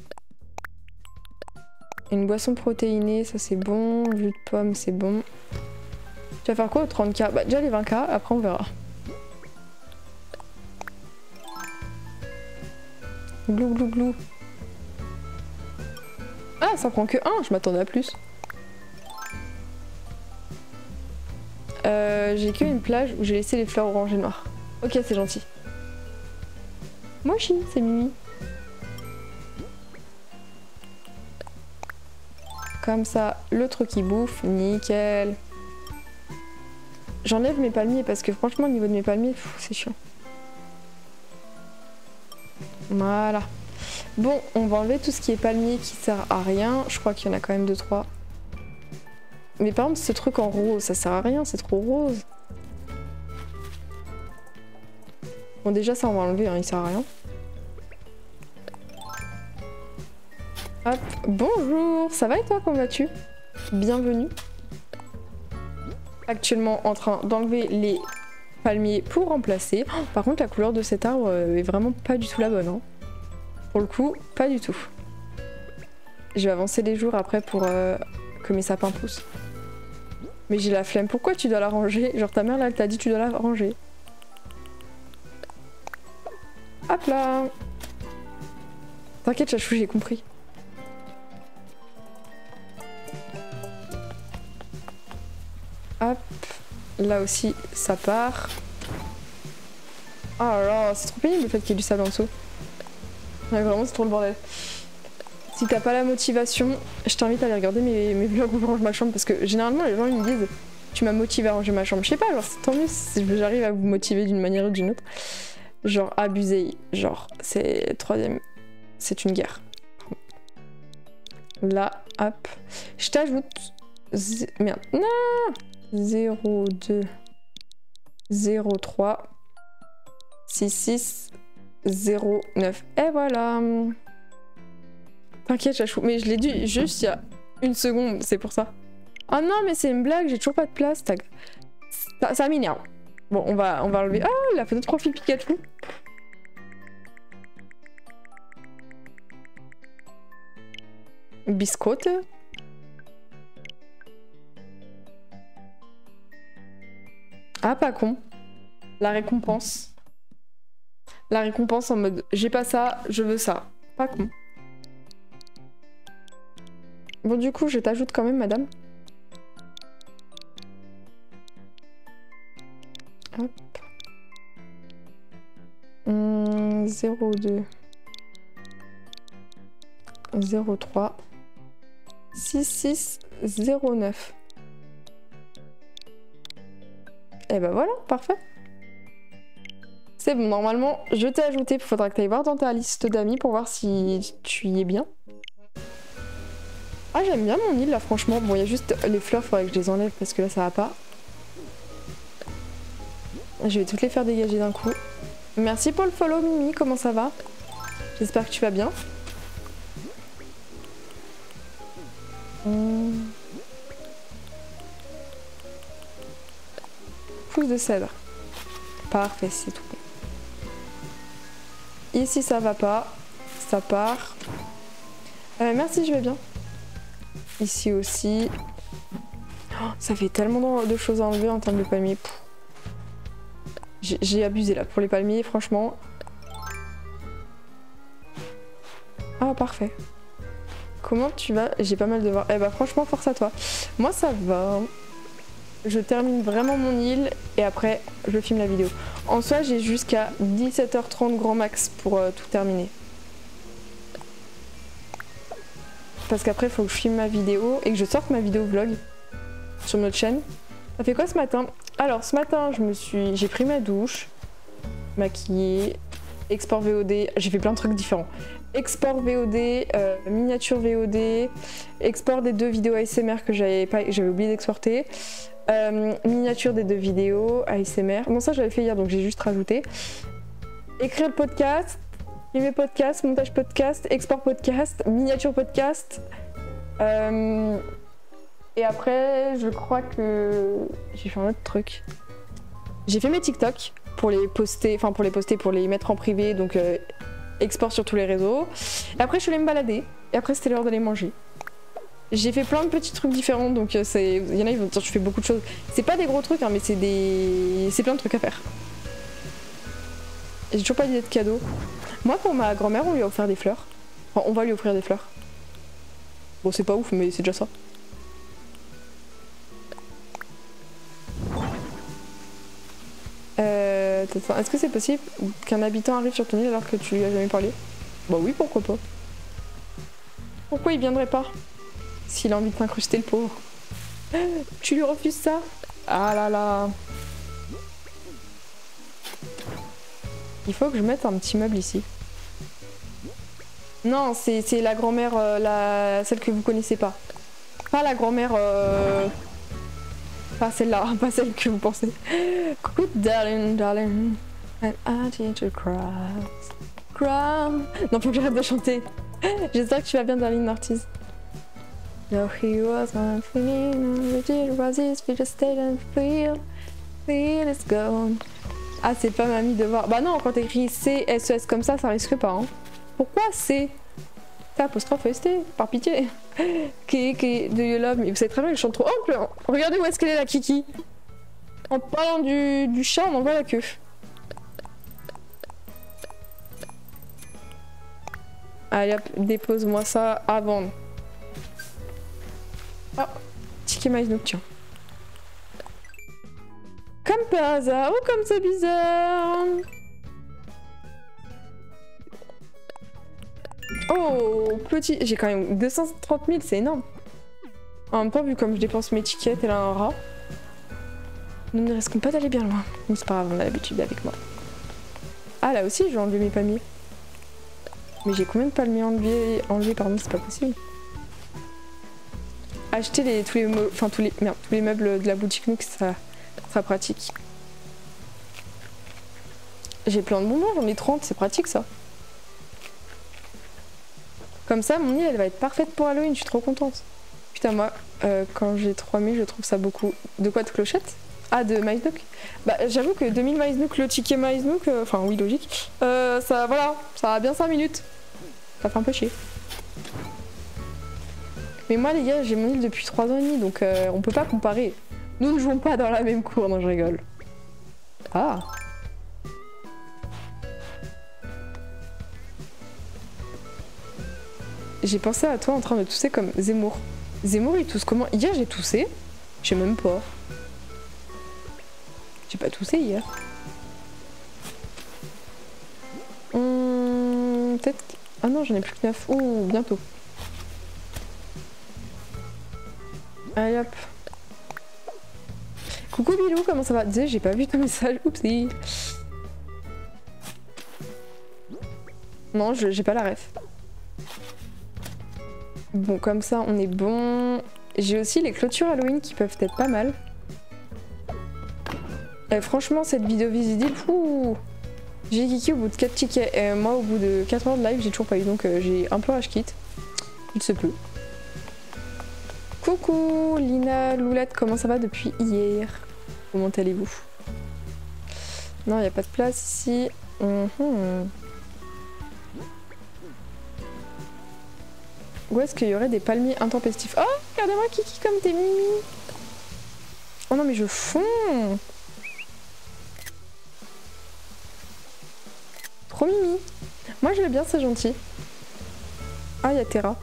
Une boisson protéinée, ça c'est bon. Jus de pomme, c'est bon. Tu vas faire quoi au 30K? Bah déjà les 20K, après on verra. Glou glou glou. Ah, ça prend que 1, je m'attendais à plus. J'ai qu'une plage où j'ai laissé les fleurs orange et noires. Ok, c'est gentil. Mochi, c'est Mimi. Comme ça, le truc il bouffe, nickel. J'enlève mes palmiers parce que franchement, au niveau de mes palmiers, c'est chiant. Voilà. Bon, on va enlever tout ce qui est palmier qui sert à rien. Je crois qu'il y en a quand même 2-3. Mais par exemple, ce truc en rose, ça sert à rien, c'est trop rose. Bon, déjà, ça, on va enlever, hein, il sert à rien. Hop, bonjour, ça va et toi, comment vas-tu? Bienvenue. Actuellement en train d'enlever les palmiers pour remplacer. Oh, par contre, la couleur de cet arbre est vraiment pas du tout la bonne. Hein. Pour le coup, pas du tout. Je vais avancer les jours après pour que mes sapins poussent. Mais j'ai la flemme. Pourquoi tu dois la ranger? Genre ta mère là, elle t'a dit tu dois la ranger. Hop là. T'inquiète, Chachou, j'ai compris. Hop. Là aussi, ça part. Oh là là, c'est trop pénible le fait qu'il y ait du sable en dessous. Ouais, vraiment, c'est trop le bordel. Si t'as pas la motivation, je t'invite à aller regarder mes vlogs où je range ma chambre parce que généralement les gens ils me disent tu m'as motivé à ranger ma chambre. Je sais pas, genre tant mieux si j'arrive à vous motiver d'une manière ou d'une autre. Genre abusé, genre c'est troisième, c'est une guerre. Là, hop, je t'ajoute. Merde, non 0, 2, 0, 3, 6, 6, 0, 9. Et voilà. T'inquiète, Chachou. Mais je l'ai dit juste il y a une seconde, c'est pour ça. Oh non, mais c'est une blague, j'ai toujours pas de place. Ça m'énerve. Bon, on va enlever. Ah, la photo de profil Pikachu. Biscotte. Ah, pas con. La récompense. La récompense en mode j'ai pas ça, je veux ça. Pas con. Bon, du coup, je t'ajoute quand même, madame. Hop. 0, 2. 0, 3. 6, 6, 0, 9. Et bah voilà, parfait. C'est bon, normalement, je t'ai ajouté. Il faudra que tu ailles voir dans ta liste d'amis pour voir si tu y es bien. Ah, j'aime bien mon île là, franchement. Bon, il y a juste les fleurs, il faudrait que je les enlève parce que là, ça va pas. Je vais toutes les faire dégager d'un coup. Merci pour le follow, Mimi. Comment ça va? J'espère que tu vas bien. Pousse de cèdre. Parfait, c'est tout. Ici, ça va pas. Ça part. Merci, je vais bien. Ici aussi. Oh, ça fait tellement de choses à enlever en termes de palmiers. J'ai abusé là pour les palmiers, franchement. Ah, parfait. Comment tu vas? J'ai pas mal de voir. Eh bah franchement, force à toi. Moi, ça va. Je termine vraiment mon île et après, je filme la vidéo. En soi, j'ai jusqu'à 17h30 grand max pour tout terminer. Parce qu'après, il faut que je filme ma vidéo et que je sorte ma vidéo vlog sur notre chaîne. Ça fait quoi ce matin? Alors, ce matin, j'ai pris ma douche, maquillée, export VOD, j'ai fait plein de trucs différents. Export VOD, miniature VOD, export des 2 vidéos ASMR que j'avais oublié d'exporter, miniature des 2 vidéos ASMR. Non, ça j'avais fait hier donc j'ai juste rajouté. Écrire le podcast, filmer podcast, montage podcast, export podcast, miniature podcast. Et après, je crois que j'ai fait un autre truc. J'ai fait mes TikTok pour les poster, enfin pour les mettre en privé, donc export sur tous les réseaux. Et après je suis allée me balader, et après c'était l'heure d'aller manger. J'ai fait plein de petits trucs différents, donc il y en a ils vont dire je fais beaucoup de choses. C'est pas des gros trucs, hein, mais c'est plein de trucs à faire. J'ai toujours pas d'idée de cadeau. Moi pour ma grand-mère on lui a offert des fleurs. Enfin on va lui offrir des fleurs. Bon c'est pas ouf mais c'est déjà ça. Est-ce que c'est possible qu'un habitant arrive sur ton île alors que tu lui as jamais parlé? Bah oui, pourquoi pas. Pourquoi il viendrait pas? S'il a envie de t'incruster le pauvre. Tu lui refuses ça? Ah là là. Il faut que je mette un petit meuble ici. Non, c'est la grand-mère, celle que vous connaissez pas. Pas la grand-mère... Pas celle-là, pas celle que vous pensez. Coucou darling, darling. And I teach you cry. Non, faut que j'arrête de chanter. J'espère que tu vas bien, darling Ortiz. No, he was my feeling. It was his feet stayed and feel is gone. Ah, c'est pas mamie de voir. Bah non, quand t'écris C-S-E-S comme ça risque pas. Hein. Pourquoi C? C'est apostrophe ST, par pitié. Kiki, do you love me? Vous savez très bien que je chante trop. Oh, regardez où est-ce qu'elle est la Kiki. En parlant du chat, on en voit la queue. Allez hop, dépose-moi ça à vendre. Oh, Tiki Maïsnouk, tiens. Comme par hasard, oh comme c'est bizarre. Oh, petit, j'ai quand même 230 000, c'est énorme. En même temps, vu comme je dépense mes tickets, elle a un rat. Nous ne risquons pas d'aller bien loin. Mais c'est pas grave, on a l'habitude avec moi. Ah, là aussi, je vais enlever mes palmiers. Mais j'ai combien de palmiers enlevés pardon, c'est pas possible. Acheter tous les meubles de la boutique Nook, ça sera pratique. J'ai plein de bonbons, j'en ai 30, c'est pratique ça. Comme ça, mon île, elle va être parfaite pour Halloween, je suis trop contente. Putain, moi, quand j'ai 3000, je trouve ça beaucoup. De quoi, de clochettes? Ah, de Maïsnook? Bah, j'avoue que 2000 Maïsnook, le ticket Maïsnook, enfin, oui, logique. Ça, voilà, ça a bien 5 minutes. Ça fait un peu chier. Mais moi, les gars, j'ai mon île depuis 3 ans et demi, donc on peut pas comparer. Nous ne jouons pas dans la même cour, non, je rigole. Ah! J'ai pensé à toi en train de tousser comme Zemmour. Zemmour, il tousse comment? Hier, j'ai toussé. Je sais même pas. J'ai pas toussé hier. Peut-être... Ah non, j'en ai plus que 9. Ouh, bientôt. Allez hop. Coucou Bilou, comment ça va? Désolé, j'ai pas vu ton message. Oupsie. Non, j'ai pas la ref. Bon, comme ça, on est bon. J'ai aussi les clôtures Halloween qui peuvent être pas mal. Et franchement, cette vidéo visible, j'ai Kiki au bout de 4 tickets. Et moi, au bout de 4 heures de live, j'ai toujours pas eu. Donc, j'ai un peu rage quitte. Il se peut. Coucou Lina Loulette, comment ça va depuis hier? Comment allez-vous? Non, il n'y a pas de place ici. Où est-ce qu'il y aurait des palmiers intempestifs? Oh, regardez-moi Kiki comme t'es mimi. Oh non mais je fonds. Trop mimi. Moi je l'aime bien, c'est gentil. Ah, il y a Terra.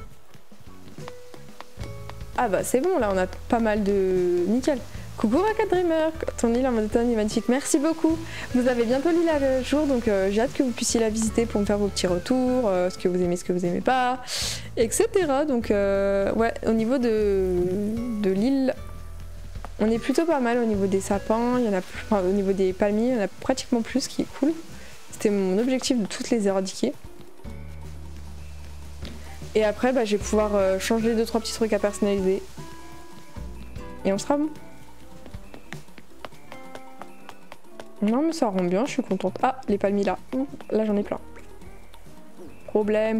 Ah bah c'est bon, là on a pas mal de... Nickel. Coucou Rocket Dreamer, ton île en mode automne est magnifique, merci beaucoup. Vous avez bientôt l'île à jour, donc j'ai hâte que vous puissiez la visiter pour me faire vos petits retours, ce que vous aimez pas, etc. Donc ouais, au niveau de l'île, on est plutôt pas mal au niveau des sapins, il y en a plus, enfin, au niveau des palmiers, il y en a pratiquement plus, ce qui est cool. C'était mon objectif de toutes les éradiquer. Et après, bah, je vais pouvoir changer 2-3 petits trucs à personnaliser. Et on sera bon. Non mais ça rend bien, je suis contente. Ah, les palmiers là. Là j'en ai plein. Problème.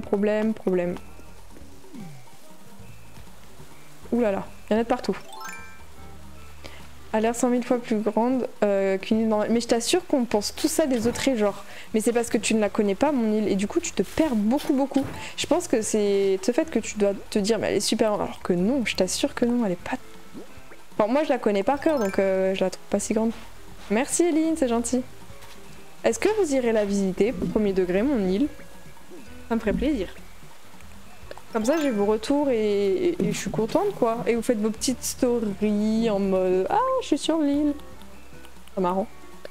Ouh là là, il y en a de partout. a l'air 100 000 fois plus grande qu'une île normale. Mais je t'assure qu'on pense tout ça des autres îles, genre. Mais c'est parce que tu ne la connais pas, mon île, et du coup tu te perds beaucoup. Je pense que c'est ce fait que tu dois te dire, mais elle est super grande, alors que non, je t'assure que non, elle est pas... Enfin, moi je la connais par cœur, donc je la trouve pas si grande. Merci Eline, c'est gentil. Est-ce que vous irez la visiter, au premier degré, mon île? Ça me ferait plaisir. Comme ça, j'ai vos retours et je suis contente, quoi. Et vous faites vos petites stories en mode « Ah, je suis sur l'île ». C'est marrant.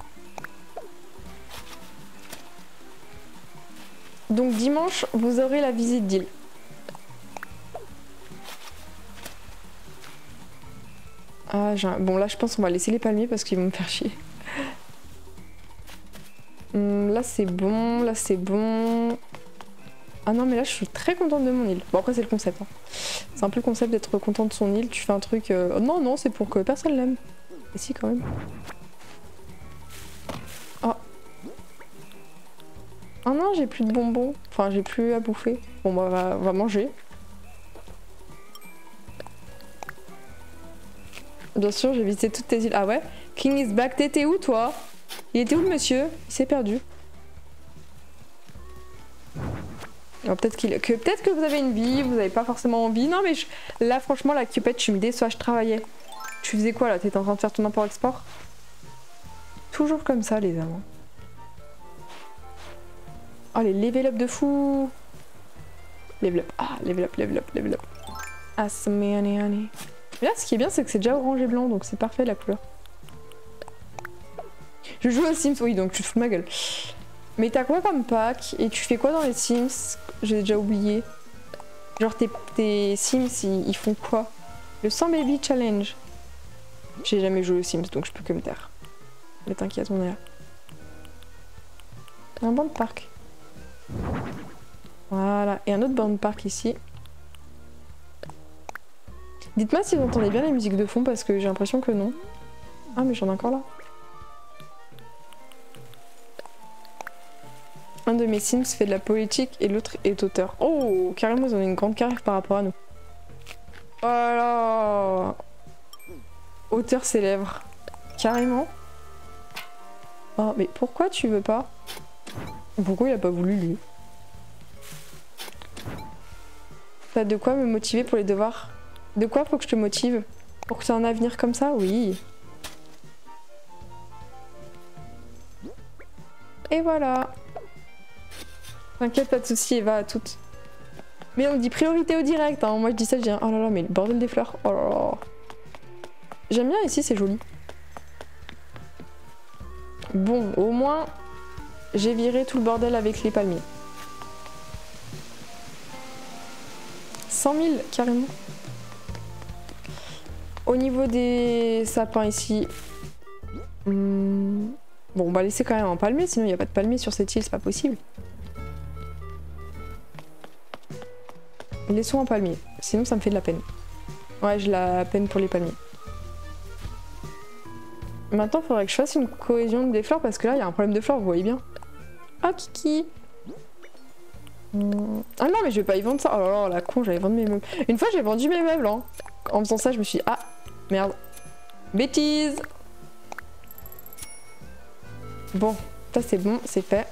Donc dimanche, vous aurez la visite d'île. Ah, bon, là, je pense qu'on va laisser les palmiers parce qu'ils vont me faire chier. Là, c'est bon. Là, c'est bon. Ah non, mais là, je suis très contente de mon île. Bon, après, c'est le concept. Hein. C'est un peu le concept d'être content de son île. Tu fais un truc... Non, non, c'est pour que personne l'aime. Et si, quand même. Oh. Oh non, j'ai plus de bonbons. Enfin, j'ai plus à bouffer. Bon, bah, on va manger. Bien sûr, j'ai visité toutes tes îles. Ah ouais? King is back. T'étais où, toi? Il était où, le monsieur? Il s'est perdu. Peut-être que vous avez une vie, vous n'avez pas forcément envie. Non mais là franchement la Cupid tu me déçois, je travaillais. Tu faisais quoi là? T'étais en train de faire ton import-export? Toujours comme ça les amants. Oh les level up de fou. Level up, ah level up. Ah c'est honey. Mais là ce qui est bien c'est que c'est déjà orange et blanc donc c'est parfait la couleur. Je joue aux Sims, oui donc tu te fous de ma gueule. Mais t'as quoi comme pack? Et tu fais quoi dans les Sims? J'ai déjà oublié. Genre tes Sims, ils font quoi? Le 100 Baby Challenge. J'ai jamais joué aux Sims, donc je peux que me taire. Mais t'inquiète, on est là. Un banc de parc. Voilà. Et un autre banc de parc ici. Dites-moi si vous entendez bien les musiques de fond, parce que j'ai l'impression que non. Ah, mais j'en ai encore là. Un de mes Sims fait de la politique et l'autre est auteur. Oh, carrément, ils ont une grande carrière par rapport à nous. Voilà. Auteur célèbre. Carrément. Oh, mais pourquoi tu veux pas? Pourquoi il a pas voulu, lui? T'as de quoi me motiver pour les devoirs? De quoi faut que je te motive? Pour que tu aies un avenir comme ça? Oui. Et voilà. T'inquiète, pas de soucis, Eva, à toutes. Mais on dit priorité au direct, hein. Moi je dis ça, je dis oh là là, mais le bordel des fleurs, oh là là. J'aime bien ici, c'est joli. Bon, au moins, j'ai viré tout le bordel avec les palmiers. 100 000, carrément. Au niveau des sapins ici... Bon, on va laisser quand même un palmier, sinon il n'y a pas de palmier sur cette île, c'est pas possible. Laissons un palmier, sinon ça me fait de la peine. Ouais, j'ai la peine pour les palmiers. Maintenant, il faudrait que je fasse une cohésion des fleurs parce que là, il y a un problème de fleurs, vous voyez bien. Ah, Kiki. Ah non, mais je vais pas y vendre ça. Oh là là, la con, j'allais vendre mes meubles. Une fois, j'ai vendu mes meubles. Hein. En faisant ça, je me suis dit, ah, merde. Bêtise. Bon, ça c'est bon, c'est fait.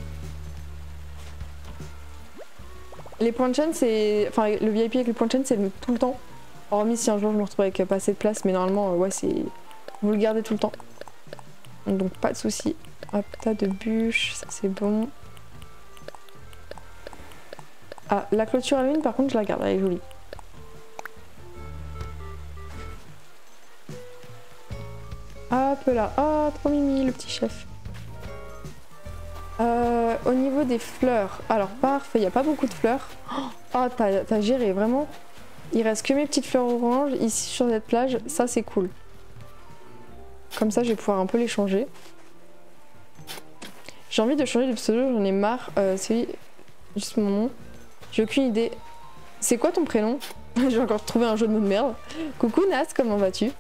Les points de chaîne, c'est... Enfin, le VIP avec les points de chaîne, c'est tout le temps. Hormis si un jour je me retrouve avec pas assez de place, mais normalement, ouais, c'est... Vous le gardez tout le temps. Donc pas de soucis. Hop, tas de bûches, ça c'est bon. Ah, la clôture à l'une, par contre, je la garde, elle est jolie. Hop là, oh, trop mimi, le petit chef. Au niveau des fleurs, alors parfait, il n'y a pas beaucoup de fleurs. Oh, t'as géré, vraiment. Il reste que mes petites fleurs oranges ici sur cette plage, ça c'est cool. Comme ça, je vais pouvoir un peu les changer. J'ai envie de changer de pseudo, j'en ai marre. C'est juste mon nom. J'ai aucune idée. C'est quoi ton prénom? J'ai encore trouvé un jeu de mots de merde. Coucou Nas, comment vas-tu?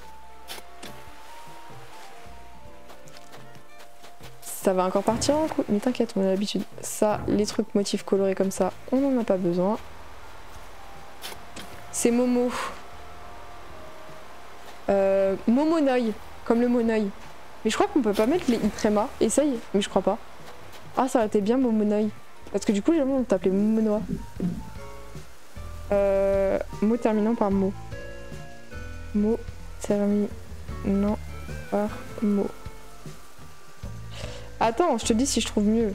Ça va encore partir en coup. Mais t'inquiète, on a l'habitude. Ça, les trucs motifs colorés comme ça, on n'en a pas besoin. C'est Momo. Momonoi, comme le Monoi. Mais je crois qu'on peut pas mettre les Itrema. Essaye, mais je crois pas. Ah, ça aurait été bien Momonoi. Parce que du coup, j'aimerais on t'appelait Momonoa. Mot terminant par mot. Mot terminant par mot. Attends, je te dis si je trouve mieux.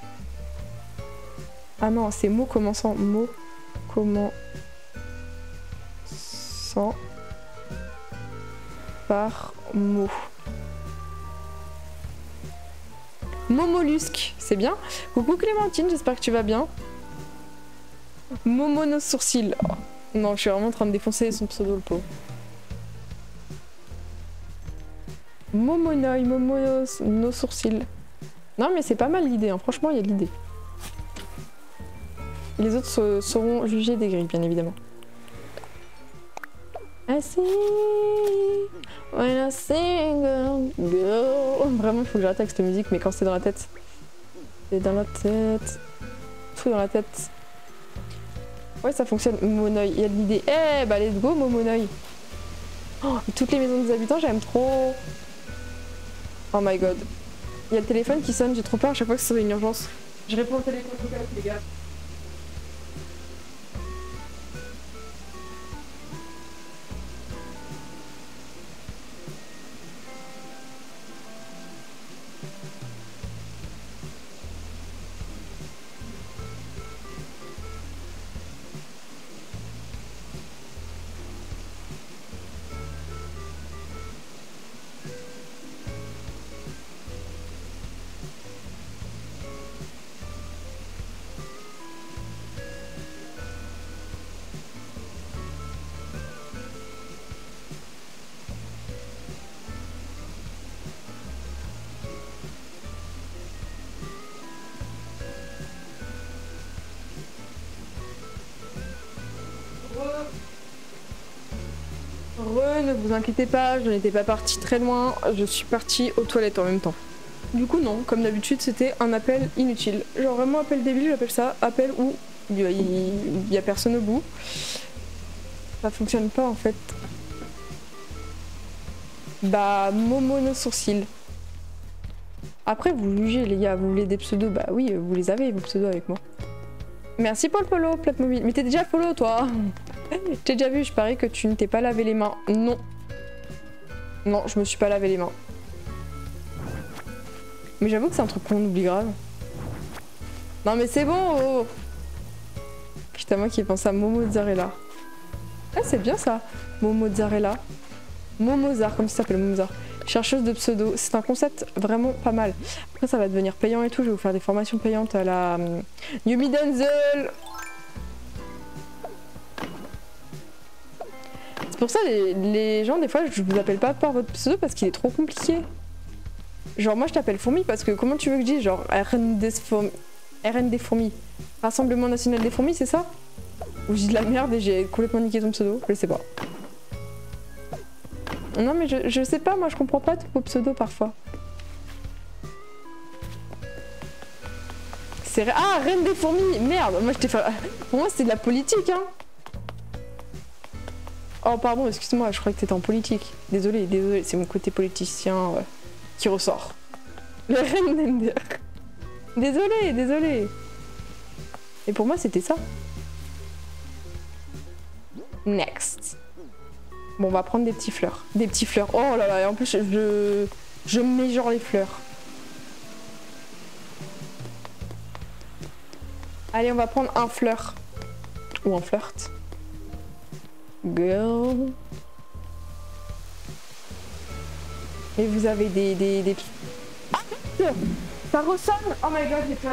Ah non, c'est mot commençant. Mot commençant par mot. Momollusque, c'est bien. Coucou Clémentine, j'espère que tu vas bien. Momono sourcil. Oh. Non, je suis vraiment en train de défoncer son pseudo, le pauvre. Momonoi, Momono sourcil. Non, mais c'est pas mal l'idée, hein. Franchement, il y a de l'idée. Les autres seront jugés des grilles, bien évidemment. I see when I sing girl. Vraiment, il faut que j'arrête avec cette musique, mais quand c'est dans la tête. C'est dans la tête. Tout dans la tête. Ouais, ça fonctionne. Momonoi, il y a de l'idée. Eh, bah let's go, Momonoi. Oh, toutes les maisons des habitants, j'aime trop. Oh my god. Il y a le téléphone qui sonne, j'ai trop peur à chaque fois que c'est une urgence. Je réponds au téléphone, les gars. Ne vous inquiétez pas, je n'étais pas partie très loin, je suis partie aux toilettes en même temps. Du coup non, comme d'habitude c'était un appel inutile. Genre vraiment appel débile, j'appelle ça, appel où il y a personne au bout. Ça fonctionne pas en fait. Bah, Momono sourcil. Après vous jugez les gars, vous voulez des pseudos, bah oui, vous les avez vos pseudos avec moi. Merci pour le follow, plate mobile. Mais t'es déjà follow toi. T'es déjà vu, je parie que tu ne t'es pas lavé les mains. Non. Non, je me suis pas lavé les mains. Mais j'avoue que c'est un truc qu'on oublie grave. Non mais c'est bon oh. Putain, moi qui ai pensé à Momozzarella. Ah c'est bien ça. Momozzarella. Momozar, comme ça s'appelle Momozar. Chercheuse de pseudo. C'est un concept vraiment pas mal. Après ça va devenir payant et tout. Je vais vous faire des formations payantes à la Yumi Denzel. C'est pour ça les gens des fois je vous appelle pas par votre pseudo parce qu'il est trop compliqué. Genre moi je t'appelle Fourmi parce que comment tu veux que je dise genre RND Fourmi. Rassemblement National des Fourmis, c'est ça? Ou je dis de la merde et j'ai complètement niqué ton pseudo? Je sais pas. Non mais je sais pas, moi je comprends pas tous vos pseudos parfois. C'est... Ah, Reine des Fourmis. Merde, moi je t'ai fait... Pour moi c'est de la politique hein. Oh pardon, excuse-moi, je crois que t'étais en politique. Désolé, désolé, c'est mon côté politicien qui ressort. Le Reine d'Ender. Désolé, désolé. Et pour moi c'était ça. Next. Bon, on va prendre des petits fleurs. Des petits fleurs. Oh là là, et en plus je mets genre les fleurs. Allez, on va prendre un fleur. Ou un flirt. Girl. Et vous avez des... Ah, ça ressemble. Oh my god, j'ai peur.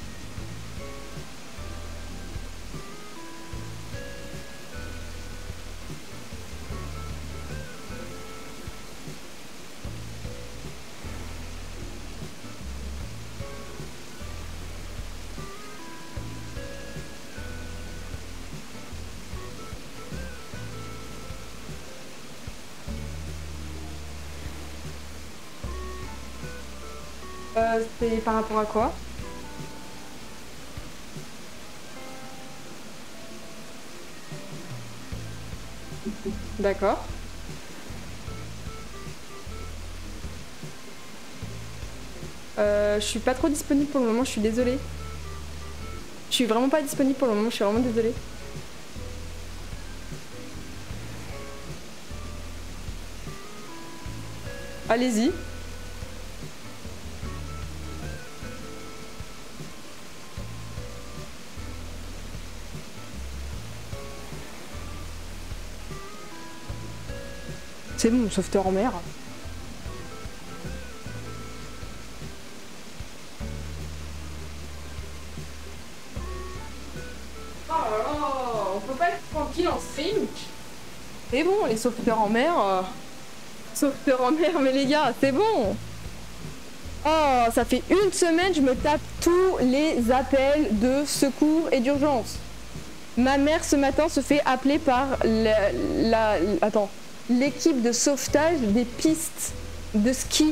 C'est par rapport à quoi? D'accord. Je suis pas trop disponible pour le moment, je suis désolée. Je suis vraiment pas disponible pour le moment, je suis vraiment désolée. Allez-y. C'est bon, sauveteur en mer. Oh là là, on peut pas être tranquille en stream. C'est bon, les sauveteurs en mer. Sauveteurs en mer, mais les gars, c'est bon. Oh, ça fait une semaine, je me tape tous les appels de secours et d'urgence. Ma mère, ce matin, se fait appeler par l'équipe de sauvetage des pistes de ski.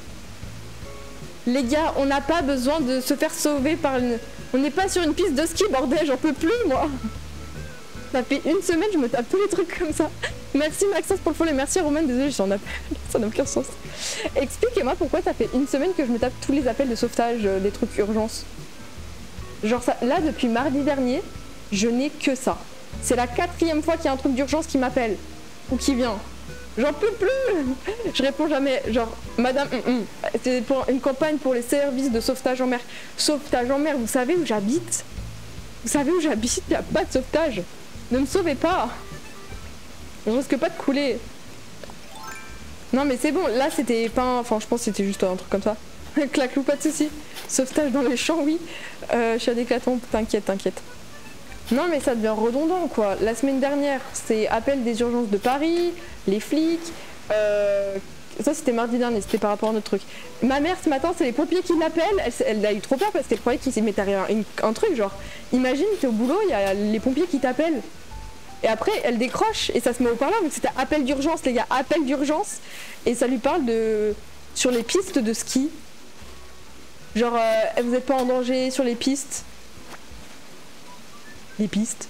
Les gars, on n'a pas besoin de se faire sauver par une... On n'est pas sur une piste de ski, bordel, j'en peux plus, moi. Ça fait une semaine, je me tape tous les trucs comme ça. Merci Maxence pour le follow, merci Romain, désolé, j'en appelle, ça n'a aucun sens. Expliquez-moi pourquoi ça fait une semaine que je me tape tous les appels de sauvetage, des trucs urgence. Genre ça, là, depuis mardi dernier, je n'ai que ça. C'est la 4e fois qu'il y a un truc d'urgence qui m'appelle. Ou qui vient. J'en peux plus. Je réponds jamais. Genre, madame, c'est pour une campagne pour les services de sauvetage en mer. Sauvetage en mer, vous savez où j'habite? Vous savez où j'habite? Il n'y a pas de sauvetage. Ne me sauvez pas. Je risque pas de couler. Non mais c'est bon, là c'était pas... Enfin, je pense que c'était juste un truc comme ça. Claclou, pas de soucis. Sauvetage dans les champs, oui. Je suis à d'éclatant, t'inquiète, t'inquiète. Non mais ça devient redondant quoi. La semaine dernière, c'est appel des urgences de Paris, les flics. Ça c'était mardi dernier, c'était par rapport à notre truc. Ma mère ce matin, c'est les pompiers qui l'appellent. Elle a eu trop peur parce qu'elle croyait qu'il s'est mis derrière un truc genre. Imagine, t'es au boulot, il y a les pompiers qui t'appellent. Et après, elle décroche et ça se met au parleur. Donc c'était appel d'urgence, les gars, appel d'urgence. Et ça lui parle de... sur les pistes de ski. Genre, vous êtes pas en danger sur les pistes. Les pistes.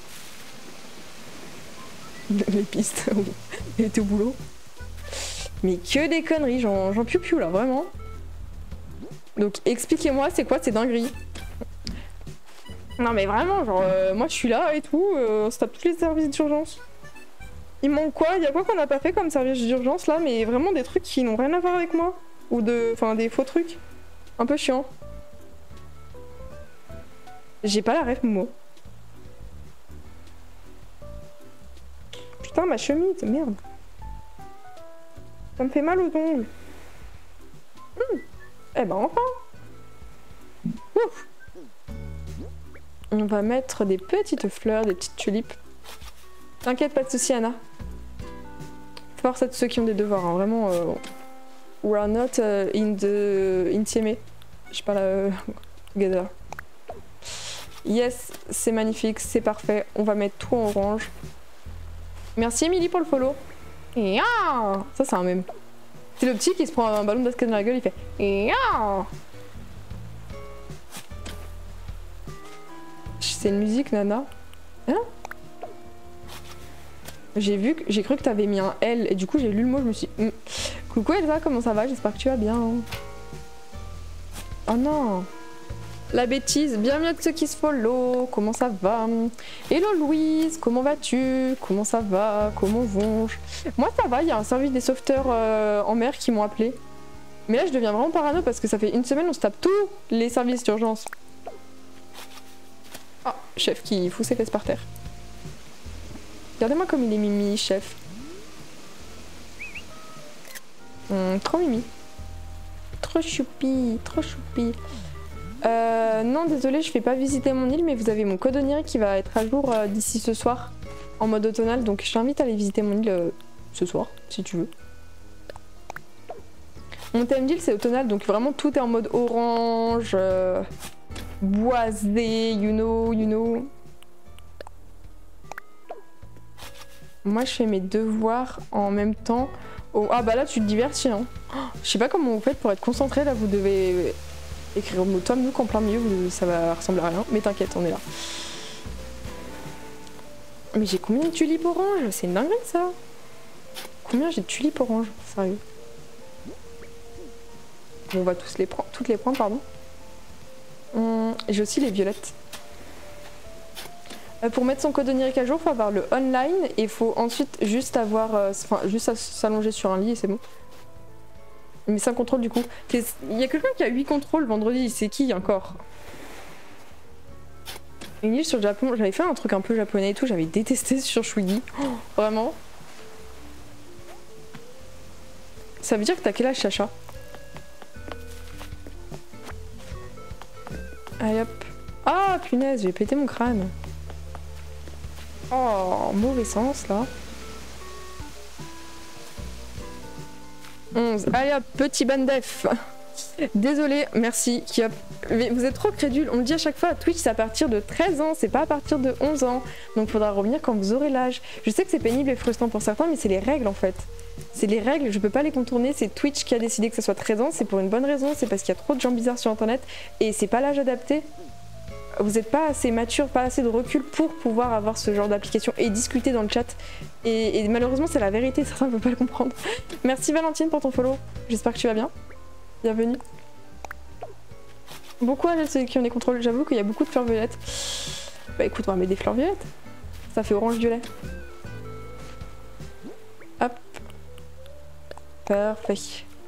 Les pistes, oui. Elle était au boulot. Mais que des conneries, j'en piou là, vraiment. Donc expliquez-moi, c'est quoi ces dingueries? Non mais vraiment, genre, moi je suis là et tout, on se tape tous les services d'urgence. Il manque quoi? Il y a quoi qu'on n'a pas fait comme service d'urgence là? Mais vraiment des trucs qui n'ont rien à voir avec moi. Ou de... Enfin des faux trucs. Un peu chiant. J'ai pas la ref Momo. Putain, ma chemise, merde. Ça me fait mal aux ongles. Eh ben enfin. Ouf. On va mettre des petites fleurs, des petites tulipes. T'inquiète, pas de soucis, Anna. Force à tous ceux qui ont des devoirs, hein. Vraiment. We are not in the intieme. Je sais pas là. Together. Yes, c'est magnifique, c'est parfait. On va mettre tout en orange. Merci Émilie pour le follow. Et ça c'est un mème. C'est le petit qui se prend un ballon de basket dans la gueule, il fait c'est une musique, Nana. Hein? J'ai cru que t'avais mis un L et du coup j'ai lu le mot, je me suis dit, Coucou Elsa, comment ça va? J'espère que tu vas bien. Oh non. La bêtise, bienvenue à tous ceux qui se follow, comment ça va? Hello Louise, comment vas-tu? Comment ça va? Comment vont-je? Moi ça va, il y a un service des sauveteurs en mer qui m'ont appelé. Mais là je deviens vraiment parano parce que ça fait une semaine on se tape tous les services d'urgence. Ah, chef qui fout ses fesses par terre. Regardez-moi comme il est mimi, chef. Trop mimi. Trop choupi, trop choupi. Non, désolé, je fais pas visiter mon île, mais vous avez mon code onirique qui va être à jour d'ici ce soir en mode automnal, donc je t'invite à aller visiter mon île ce soir, si tu veux. Mon thème d'île c'est automnal, donc vraiment tout est en mode orange, boisé, you know. Moi je fais mes devoirs en même temps. Oh, ah bah là tu te divertis, hein. Oh, je sais pas comment vous faites pour être concentré, là vous devez... écrire au mot Tom Nook en plein milieu, ça va ressembler à rien, mais t'inquiète, on est là. Mais j'ai combien de tulipes oranges? C'est une dinguerie ça. Combien j'ai de tulipes oranges? Sérieux. Bon, on va tous les prendre, toutes les prendre, pardon. J'ai aussi les violettes. Pour mettre son code onirique à jour, il faut avoir le online et il faut ensuite juste avoir, enfin juste s'allonger sur un lit et c'est bon. Mais 5 contrôles du coup. Il y a quelqu'un qui a 8 contrôles vendredi, c'est qui encore? Une île sur le Japon, j'avais fait un truc un peu japonais et tout, j'avais détesté sur Shwigi. Oh, vraiment. Ça veut dire que t'as quel âge, Chacha? Allez hop. Ah punaise, j'ai pété mon crâne. Oh, mauvais sens là. 11. Allez hop, petit bandef. Désolé, merci. Mais vous êtes trop crédule. On le dit à chaque fois, Twitch c'est à partir de 13 ans, c'est pas à partir de 11 ans. Donc faudra revenir quand vous aurez l'âge. Je sais que c'est pénible et frustrant pour certains, mais c'est les règles en fait. C'est les règles, je peux pas les contourner. C'est Twitch qui a décidé que ça soit 13 ans. C'est pour une bonne raison, c'est parce qu'il y a trop de gens bizarres sur internet et c'est pas l'âge adapté. Vous n'êtes pas assez mature, pas assez de recul pour pouvoir avoir ce genre d'application et discuter dans le chat. Et malheureusement, c'est la vérité, certains ne peuvent pas le comprendre. Merci Valentine pour ton follow. J'espère que tu vas bien. Bienvenue. Beaucoup à ceux qui ont des contrôles. J'avoue qu'il y a beaucoup de fleurs violettes. Bah écoute, on va mettre des fleurs violettes. Ça fait orange-violet. Hop. Parfait.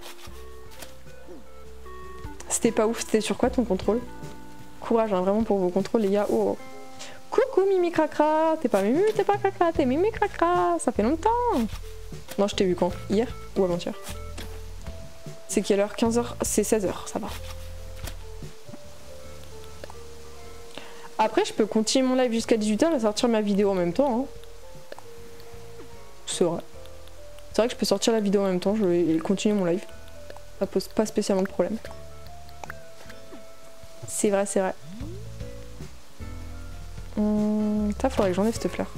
C'était pas ouf. C'était sur quoi ton contrôle? Courage hein, vraiment pour vos contrôles les gars. Oh. Coucou Mimi Cracra. T'es pas Mimi, t'es pas Cracra, t'es Mimi Cracra. Ça fait longtemps. Non, je t'ai vu quand? Hier ou avant-hier? C'est quelle heure? 15h? C'est 16h, ça va. Après, je peux continuer mon live jusqu'à 18h et sortir ma vidéo en même temps. Hein. C'est vrai. C'est vrai que je peux sortir la vidéo en même temps et continuer mon live. Ça pose pas spécialement de problème. C'est vrai, c'est vrai. Ça, faudrait que j'enlève cette fleur.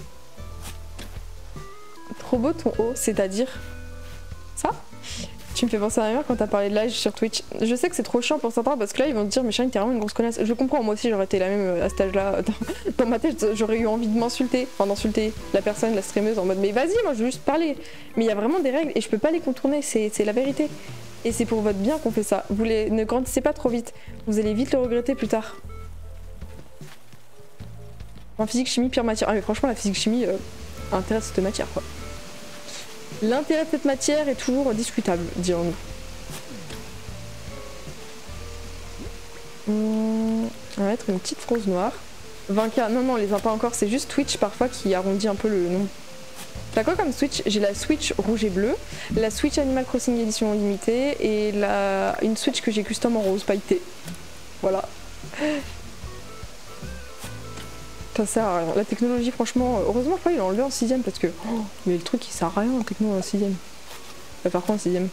Trop beau ton haut, c'est-à-dire ça? Tu me fais penser à ma mère quand t'as parlé de l'âge sur Twitch. Je sais que c'est trop chiant pour certains parce que là ils vont te dire mais Charline t'es vraiment une grosse connasse. Je comprends, moi aussi j'aurais été la même à cet âge-là. Dans ma tête j'aurais eu envie de m'insulter. Enfin d'insulter la personne, la streameuse en mode mais vas-y moi je veux juste parler. Mais il y a vraiment des règles et je peux pas les contourner, c'est la vérité. Et c'est pour votre bien qu'on fait ça. Ne grandissez pas trop vite. Vous allez vite le regretter plus tard. En physique, chimie, pire matière. Ah mais franchement la physique, chimie intéresse cette matière quoi. L'intérêt de cette matière est toujours discutable, dirons-nous. On va mettre une petite rose noire. 20K, non, non, on les a pas encore, c'est juste Twitch parfois qui arrondit un peu le nombre. T'as quoi comme Switch? J'ai la Switch rouge et bleue, la Switch Animal Crossing édition limitée et une Switch que j'ai custom en rose pailleté. Voilà. Ça sert à rien. La technologie, franchement, heureusement, je crois qu'il l'a enlevé en 6ème parce que. Oh, mais le truc, il sert à rien en techno en 6ème. Par contre, en 6ème.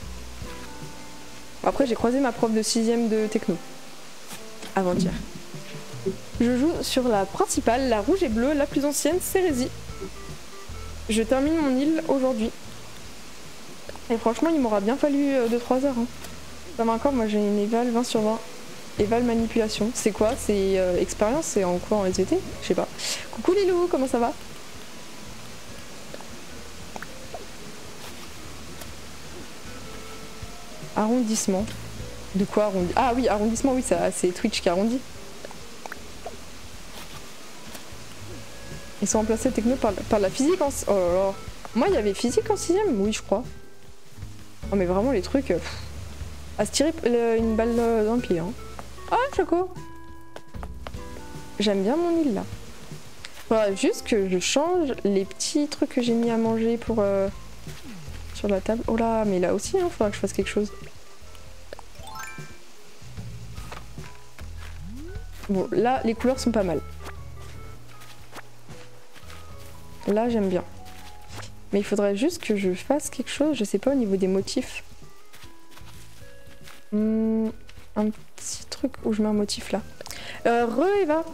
Après, j'ai croisé ma prof de 6ème de techno. Avant-hier. Je joue sur la principale, la rouge et bleue, la plus ancienne, Cérésie. Je termine mon île aujourd'hui. Et franchement, il m'aura bien fallu 2-3 heures. Hein. Ça va encore, moi j'ai une éval 20 sur 20. Éval manipulation, c'est quoi? C'est expérience? C'est en quoi? En SVT? Je sais pas. Coucou Lilou, comment ça va? Arrondissement. De quoi arrondi? Ah oui, arrondissement, oui, c'est Twitch qui arrondit. Ils sont remplacés techno par la physique en... Oh là là. Moi, il y avait physique en 6ème? Oui, je crois. Oh mais vraiment, les trucs... à se tirer une balle dans le pied, hein. Ah, Choco! J'aime bien mon île là. Faudra juste que je change les petits trucs que j'ai mis à manger pour sur la table. Oh là, mais là aussi, hein, faudra que je fasse quelque chose. Bon, là, les couleurs sont pas mal. Là, j'aime bien. Mais il faudrait juste que je fasse quelque chose, je sais pas, au niveau des motifs. Un petit truc où je mets un motif là. Eva.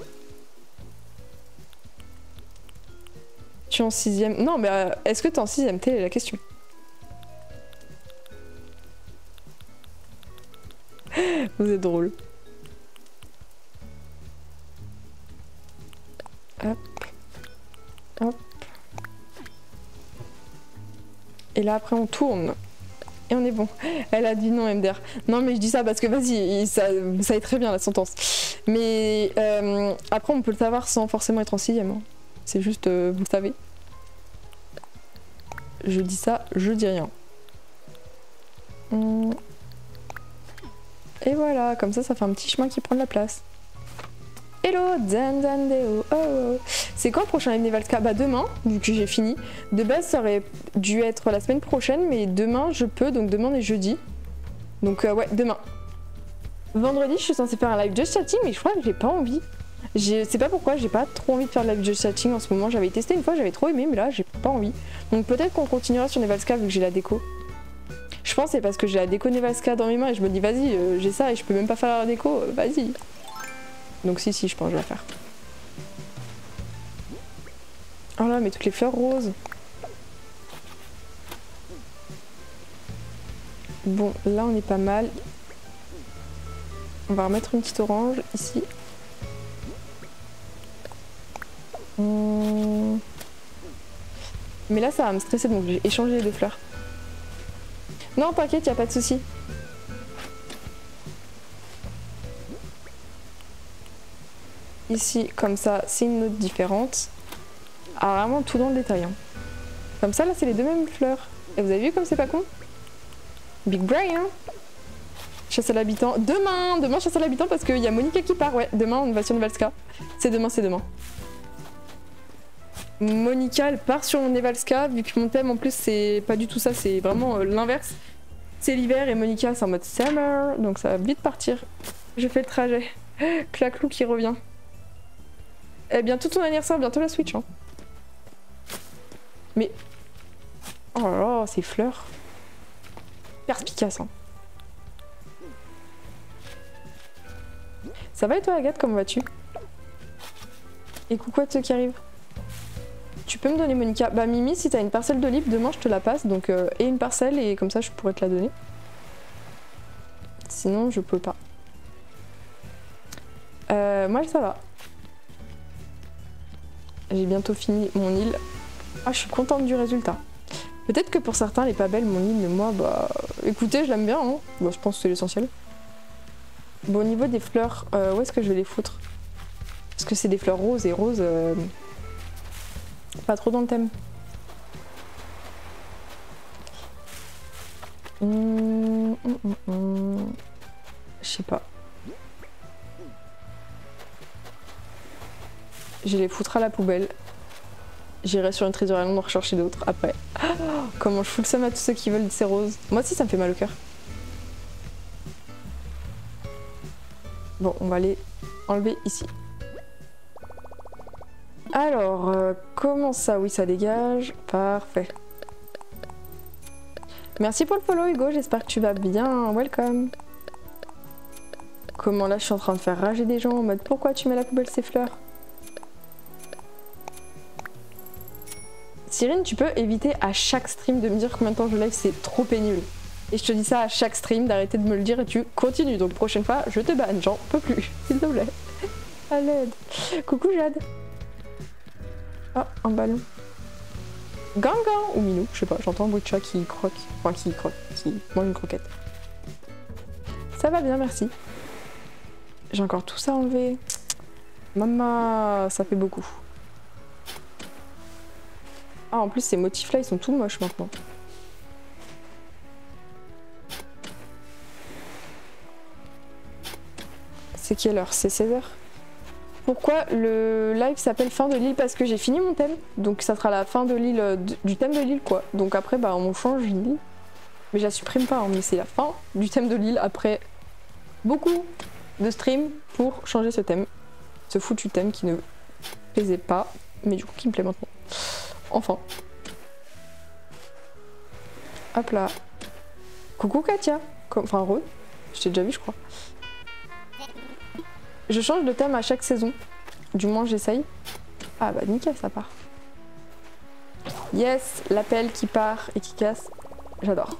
Tu es en 6ème. Non, mais est-ce que tu es en 6ème? Telle est la question. Vous êtes drôle. Hop. Hop. Et là après on tourne. Et on est bon. Elle a dit non, MDR. Non, mais je dis ça parce que vas-y, vous savez très bien la sentence. Mais après, on peut le savoir sans forcément être en 6ème. Hein. C'est juste, vous le savez. Je dis ça, je dis rien. Et voilà, comme ça fait un petit chemin qui prend de la place. Hello, Zanzandeo. Oh. C'est quand le prochain live Nevalska? Bah demain, vu que j'ai fini. De base, ça aurait dû être la semaine prochaine, mais demain je peux, donc demain on est jeudi. Donc ouais, demain. Vendredi, je suis censée faire un live just chatting, mais je crois que j'ai pas envie. Je sais pas pourquoi, j'ai pas trop envie de faire de live just chatting en ce moment. J'avais testé une fois, j'avais trop aimé, mais là j'ai pas envie. Donc peut-être qu'on continuera sur Nevalska vu que j'ai la déco. Je pense que c'est parce que j'ai la déco Nevalska dans mes mains et je me dis vas-y, j'ai ça et je peux même pas faire la déco, vas-y. Donc si, je pense que je vais la faire. Oh là, mais toutes les fleurs roses. Bon, là on est pas mal. On va remettre une petite orange ici. Mais là ça va me stresser donc j'ai échangé les deux fleurs. Non, t'inquiète, y a pas de souci. Ici, comme ça, c'est une note différente. Ah, vraiment tout dans le détail. Hein. Comme ça, là, c'est les deux mêmes fleurs. Et vous avez vu comme c'est pas con? Big brain, hein? Chasse à l'habitant. Demain, chasse à l'habitant parce qu'il y a Monica qui part. Ouais, demain, on va sur Nevalska. C'est demain. Monica, elle part sur Nevalska, vu que mon thème, en plus, c'est pas du tout ça. C'est vraiment l'inverse. C'est l'hiver et Monica, c'est en mode summer. Donc ça va vite partir. Je fais le trajet. Claclou qui revient. Eh, bientôt ton anniversaire, bientôt la Switch. Hein. Mais... Oh là là, ces fleurs. Perspicace. Hein. Ça va et toi, Agathe, comment vas-tu? Et coucou à ceux qui arrivent. Tu peux me donner, Monica? Bah, Mimi, si t'as une parcelle d'olive, demain je te la passe. Donc, et une parcelle, et comme ça je pourrais te la donner. Sinon, je peux pas. Moi, ça va. J'ai bientôt fini mon île. Ah, je suis contente du résultat. Peut-être que pour certains, elle est pas belle, mon île, mais moi, bah... Écoutez, je l'aime bien, hein. Bon, je pense que c'est l'essentiel. Bon, au niveau des fleurs, où est-ce que je vais les foutre? Parce que c'est des fleurs roses, et roses... Pas trop dans le thème. Je sais pas. Je les foutrai à la poubelle. J'irai sur une Treasure Island en rechercher d'autres après. Oh, comment je fous le seum à tous ceux qui veulent ces roses. Moi aussi ça me fait mal au cœur. Bon, on va les enlever ici. Alors, comment ça? Oui, ça dégage. Parfait. Merci pour le follow, Hugo. J'espère que tu vas bien. Welcome. Comment là, je suis en train de faire rager des gens en mode pourquoi tu mets à la poubelle ces fleurs? Cyrine, tu peux éviter à chaque stream de me dire combien de temps je live, c'est trop pénible. Et je te dis ça à chaque stream, d'arrêter de me le dire et tu continues. Donc prochaine fois, je te banne, j'en peux plus, s'il te plaît. À l'aide. Coucou Jade. Oh, un ballon. Gangan ou Minou, je sais pas, j'entends un bruit de chat qui croque. Enfin, qui mange une croquette. Ça va bien, merci. J'ai encore tout ça enlevé. Maman, ça fait beaucoup. Ah, en plus, ces motifs-là, ils sont tout moches maintenant. C'est quelle heure? C'est 16h. Pourquoi le live s'appelle fin de l'île? Parce que j'ai fini mon thème. Donc ça sera la fin de l'île, du thème de l'île, quoi. Donc après, bah, on change l'île. Mais je la supprime pas, hein, mais c'est la fin du thème de l'île après beaucoup de streams pour changer ce thème. Ce foutu thème qui ne plaisait pas, mais du coup qui me plaît maintenant. Enfin. Hop là. Coucou Katia. Enfin, Rose. Je t'ai déjà vu, je crois. Je change de thème à chaque saison. Du moins, j'essaye. Ah bah nickel, ça part. Yes, l'appel qui part et qui casse. J'adore.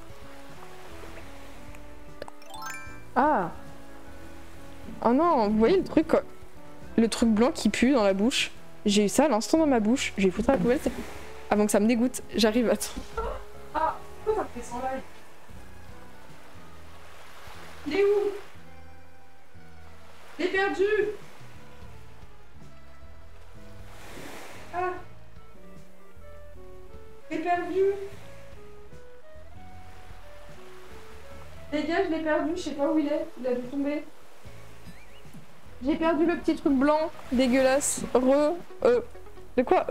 Ah. Oh non, vous voyez le truc, quoi. Le truc blanc qui pue dans la bouche. J'ai eu ça à l'instant dans ma bouche. Je vais foutre à la poubelle avant que ça me dégoûte. J'arrive, attends. Ah, pourquoi ça me fait sans live? Il est où? Je l'ai perdu. Ah. Je l'ai perdu. Les gars, je l'ai perdu, je sais pas où il est. Il a dû tomber. J'ai perdu le petit truc blanc, dégueulasse. De quoi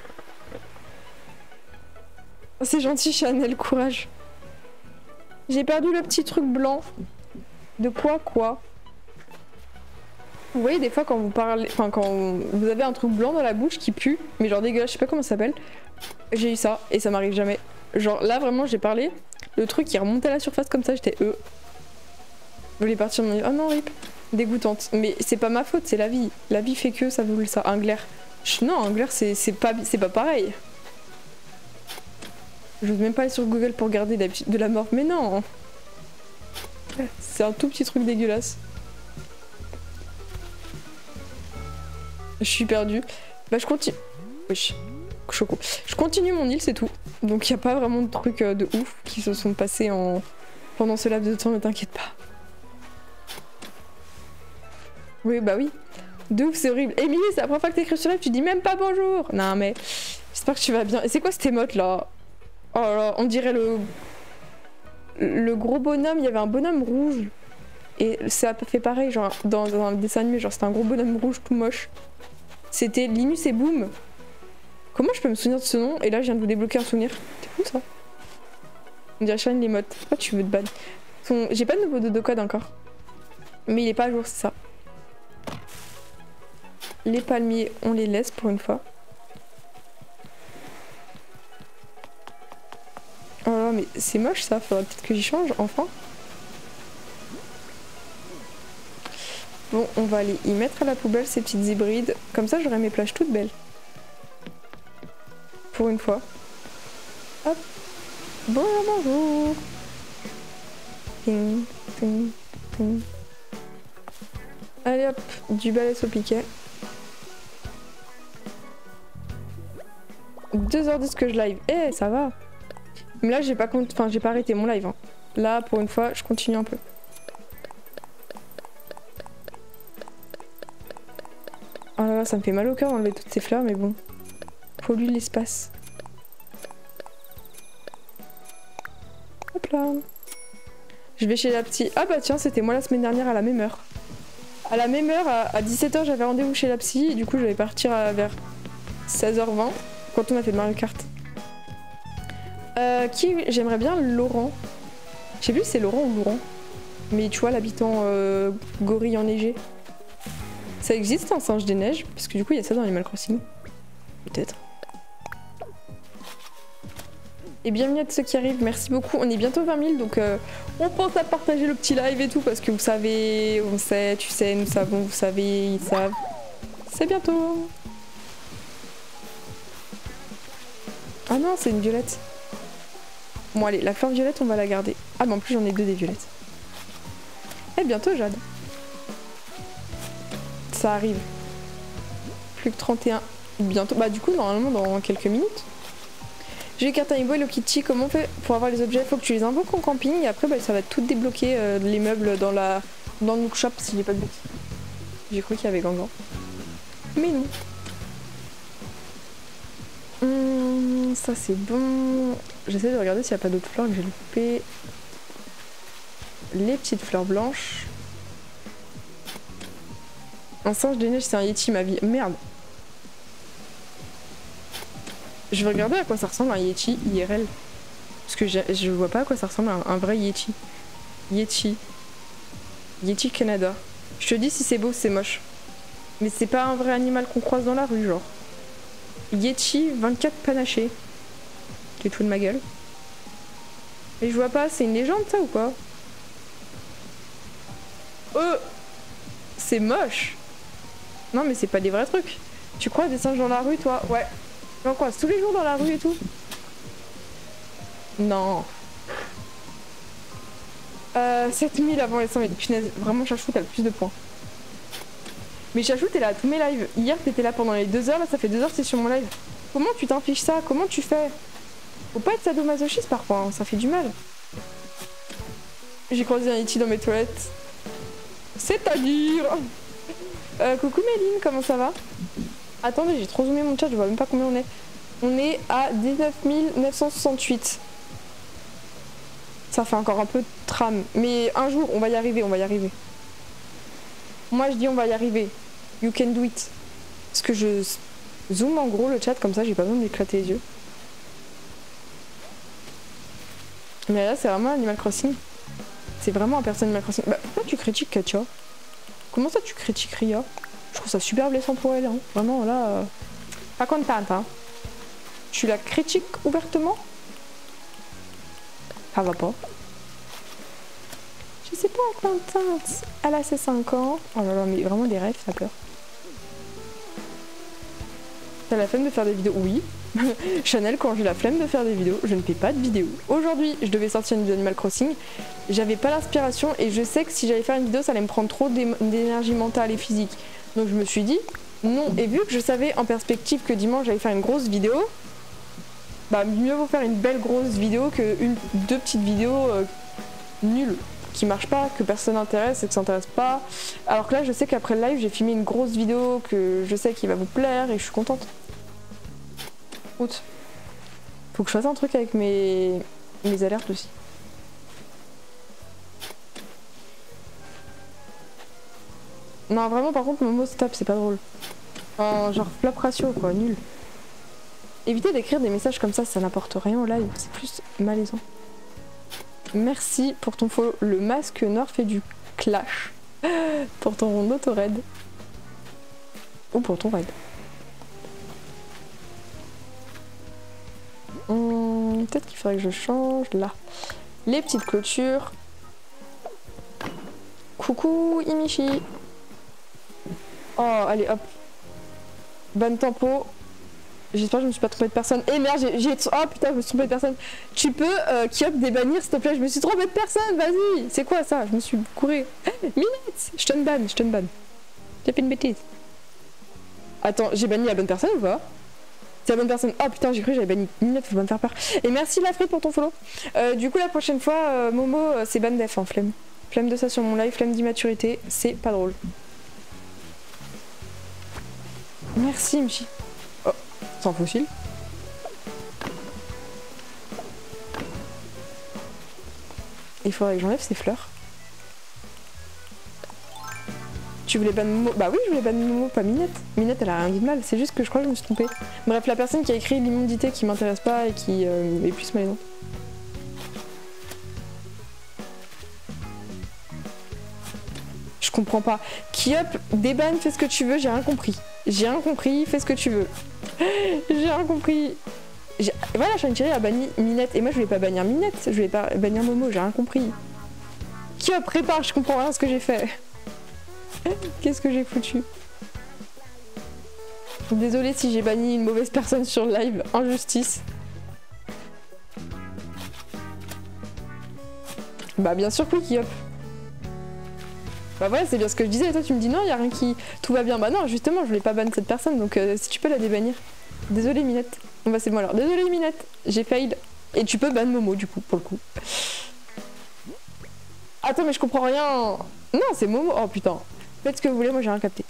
C'est gentil, Chanel, courage. J'ai perdu le petit truc blanc. De quoi? Vous voyez, des fois, quand vous parlez... Enfin, quand vous avez un truc blanc dans la bouche qui pue, mais genre dégueulasse, je sais pas comment ça s'appelle. J'ai eu ça, et ça m'arrive jamais. Genre, là, vraiment, j'ai parlé. Le truc qui remontait à la surface comme ça, j'étais Je voulais partir, mon... Oh non, rip. Dégoûtante. Mais c'est pas ma faute, c'est la vie. La vie fait que ça voulait ça. Un glaire. Non, un glaire, c'est pas pareil. Je veux même pas aller sur Google pour regarder de la mort. Mais non. C'est un tout petit truc dégueulasse. Je suis perdue. Bah je continue. Wesh. Choco. Je continue mon île, c'est tout. Donc il y a pas vraiment de trucs de ouf qui se sont passés pendant ce laps de temps, ne t'inquiète pas. Oui, bah oui. De ouf, c'est horrible. Émilie, c'est la première fois que t'écris sur live, tu dis même pas bonjour. Non, mais j'espère que tu vas bien. Et c'est quoi cette émote là? Oh là là, on dirait le gros bonhomme. Il y avait un bonhomme rouge. Et ça fait pareil, genre dans un dessin animé. Genre c'était un gros bonhomme rouge tout moche. C'était Linus et Boom. Comment je peux me souvenir de ce nom? Et là, je viens de vous débloquer un souvenir. C'est fou ça. On dirait Shine les mottes. Pourquoi tu veux te ban? J'ai pas de nouveau de code encore. Mais il est pas à jour, c'est ça. Les palmiers, on les laisse pour une fois. Oh là, mais c'est moche ça, faudrait peut-être que j'y change, enfin. Bon, on va aller y mettre à la poubelle ces petites hybrides. Comme ça, j'aurai mes plages toutes belles. Pour une fois. Hop. Bonjour. Ting, ting, ting. Allez hop, du balai au piquet. 2h10 que je live. Eh, ça va. Mais là, j'ai pas arrêté mon live. Hein. Là, pour une fois, je continue un peu. Oh là là, ça me fait mal au cœur d'enlever toutes ces fleurs, mais bon. Pollue l'espace. Hop là. Je vais chez la petite... Ah bah tiens, c'était moi la semaine dernière à la même heure. À la même heure, à 17h, j'avais rendez-vous chez la psy. Et du coup, je vais partir vers 16h20. Quand on a fait Mario Kart. J'aimerais bien Laurent. Je sais plus si c'est Laurent ou Laurent. Mais tu vois, l'habitant gorille enneigé. Ça existe un singe des neiges? Parce que du coup, il y a ça dans Animal Crossing. Peut-être. Et bienvenue à tous ceux qui arrivent, merci beaucoup. On est bientôt 20 000, donc on pense à partager le petit live et tout, parce que vous savez, on sait, tu sais, nous savons, vous savez, ils savent. C'est bientôt. Ah non, c'est une violette. Bon allez, la fleur violette, on va la garder. Ah mais en plus j'en ai deux des violettes. Eh bientôt Jade. Ça arrive. Plus que 31. Bientôt. Bah du coup normalement dans quelques minutes. J'ai carte Amiibo et Hello Kitty. Comment on fait pour avoir les objets? Faut que tu les invoques en camping et après bah, ça va tout débloquer les meubles dans le Nook Shop si j'ai pas de bêtises. J'ai cru qu'il y avait Gangan. Mais non. Ça c'est bon. J'essaie de regarder s'il n'y a pas d'autres fleurs que j'ai loupé. Les petites fleurs blanches. Un singe des neiges, c'est un Yeti ma vie. Merde. Je vais regarder à quoi ça ressemble un Yeti IRL. Parce que je vois pas à quoi ça ressemble un vrai Yeti. Yeti. Yeti Canada. Je te dis si c'est beau ou c'est moche. Mais c'est pas un vrai animal qu'on croise dans la rue, genre. Yeti 24 panaché. Tu te fous de ma gueule. Mais je vois pas, c'est une légende ça ou pas? C'est moche. Non mais c'est pas des vrais trucs. Tu crois des singes dans la rue toi? Ouais. J'en croise tous les jours dans la rue et tout. Non. 7000 avant les 100 000. Punaise, vraiment Chachou t'as le plus de points. Mais Chachou t'es là à tous mes lives. Hier t'étais là pendant les 2 heures, là ça fait 2 heures que t'es sur mon live. Comment tu t'infliges ça? Comment tu fais? Faut pas être sadomasochiste parfois, hein, ça fait du mal. J'ai croisé un E.T. dans mes toilettes. C'est-à-dire coucou Méline, comment ça va? Attendez, j'ai trop zoomé mon chat, je vois même pas combien on est. On est à 19 968. Ça fait encore un peu de trame. Mais un jour, on va y arriver, on va y arriver. Moi, je dis on va y arriver. You can do it. Parce que je zoome en gros le chat, comme ça, j'ai pas besoin de m'éclater les yeux. Mais là, c'est vraiment Animal Crossing. C'est vraiment un personnage Animal Crossing. Bah, pourquoi tu critiques Katia? Comment ça, tu critiques Ria? Je trouve ça super blessant pour elle. Hein. Vraiment, là... Pas contente, hein. Tu la critiques ouvertement? Ça va pas. Je sais pas, contente. Elle a ses 5 ans. Oh là là, mais vraiment des rêves, ça peur. T'as la flemme de faire des vidéos? Oui. Chanel, quand j'ai la flemme de faire des vidéos, je ne fais pas de vidéos. Aujourd'hui, je devais sortir une vidéo Animal Crossing. J'avais pas l'inspiration et je sais que si j'allais faire une vidéo, ça allait me prendre trop d'énergie mentale et physique. Donc je me suis dit non. Et vu que je savais en perspective que dimanche j'allais faire une grosse vidéo, bah mieux vaut faire une belle grosse vidéo que deux petites vidéos nulles qui marchent pas, que personne n'intéresse et que ça n'intéresse pas. Alors que là, je sais qu'après le live, j'ai filmé une grosse vidéo que je sais qu'il va vous plaire et je suis contente. Faut que je fasse un truc avec mes alertes aussi. Non, vraiment, par contre, Momo stop, c'est pas drôle. Genre flop ratio, quoi, nul. Évitez d'écrire des messages comme ça n'apporte rien au live, c'est plus malaisant. Merci pour ton follow. Le masque noir fait du clash. Pour ton rond auto-raid. Ou pour ton raid. Peut-être qu'il faudrait que je change là. Les petites clôtures. Coucou Imichi. Oh, allez hop. Bonne tempo. J'espère que je me suis pas trompée de personne. Eh merde, oh putain, je me suis trompée de personne. Tu peux, Kiop, débannir s'il te plaît. Je me suis trompée de personne, vas-y. C'est quoi ça? Je me suis courée. Minette, je te banne, je te banne. J'ai fait une bêtise. Attends, j'ai banni la bonne personne ou pas? C'est la bonne personne. Oh putain, j'ai cru que j'avais banni Minette, faut pas me faire peur. Et merci Lafrit pour ton follow. Du coup, la prochaine fois, Momo, c'est ban def, hein, flemme. Flemme de ça sur mon live, flemme d'immaturité. C'est pas drôle. Merci, Mchi. Oh, sans fossile. Il faudrait que j'enlève ces fleurs. Tu voulais ban Momo? Bah oui, je voulais ban Momo, pas Minette. Minette, elle a rien dit de mal, c'est juste que je crois que je me suis trompée. Bref, la personne qui a écrit l'immondité qui m'intéresse pas et qui est plus malaisante. Je comprends pas. Kiop, débanne, fais ce que tu veux, j'ai rien compris. J'ai rien compris, fais ce que tu veux. J'ai rien compris. Voilà, Shine-Cherry a banni Minette. Et moi, je voulais pas bannir Minette, je voulais pas bannir Momo, j'ai rien compris. Kiop, prépare, je comprends rien à ce que j'ai fait. Qu'est-ce que j'ai foutu? Désolée si j'ai banni une mauvaise personne sur le live. Injustice. Bah bien sûr que oui, Kiop. Bah voilà, c'est bien ce que je disais. Et toi, tu me dis non, y a rien qui... Tout va bien. Bah non, justement, je voulais pas ban cette personne. Donc si tu peux la débannir. Désolée, Minette. Bon bah c'est moi alors. Désolée, Minette. J'ai fail. Et tu peux ban Momo, du coup, pour le coup. Attends, mais je comprends rien. Non, c'est Momo. Oh putain. Faites ce que vous voulez, moi j'ai rien capté.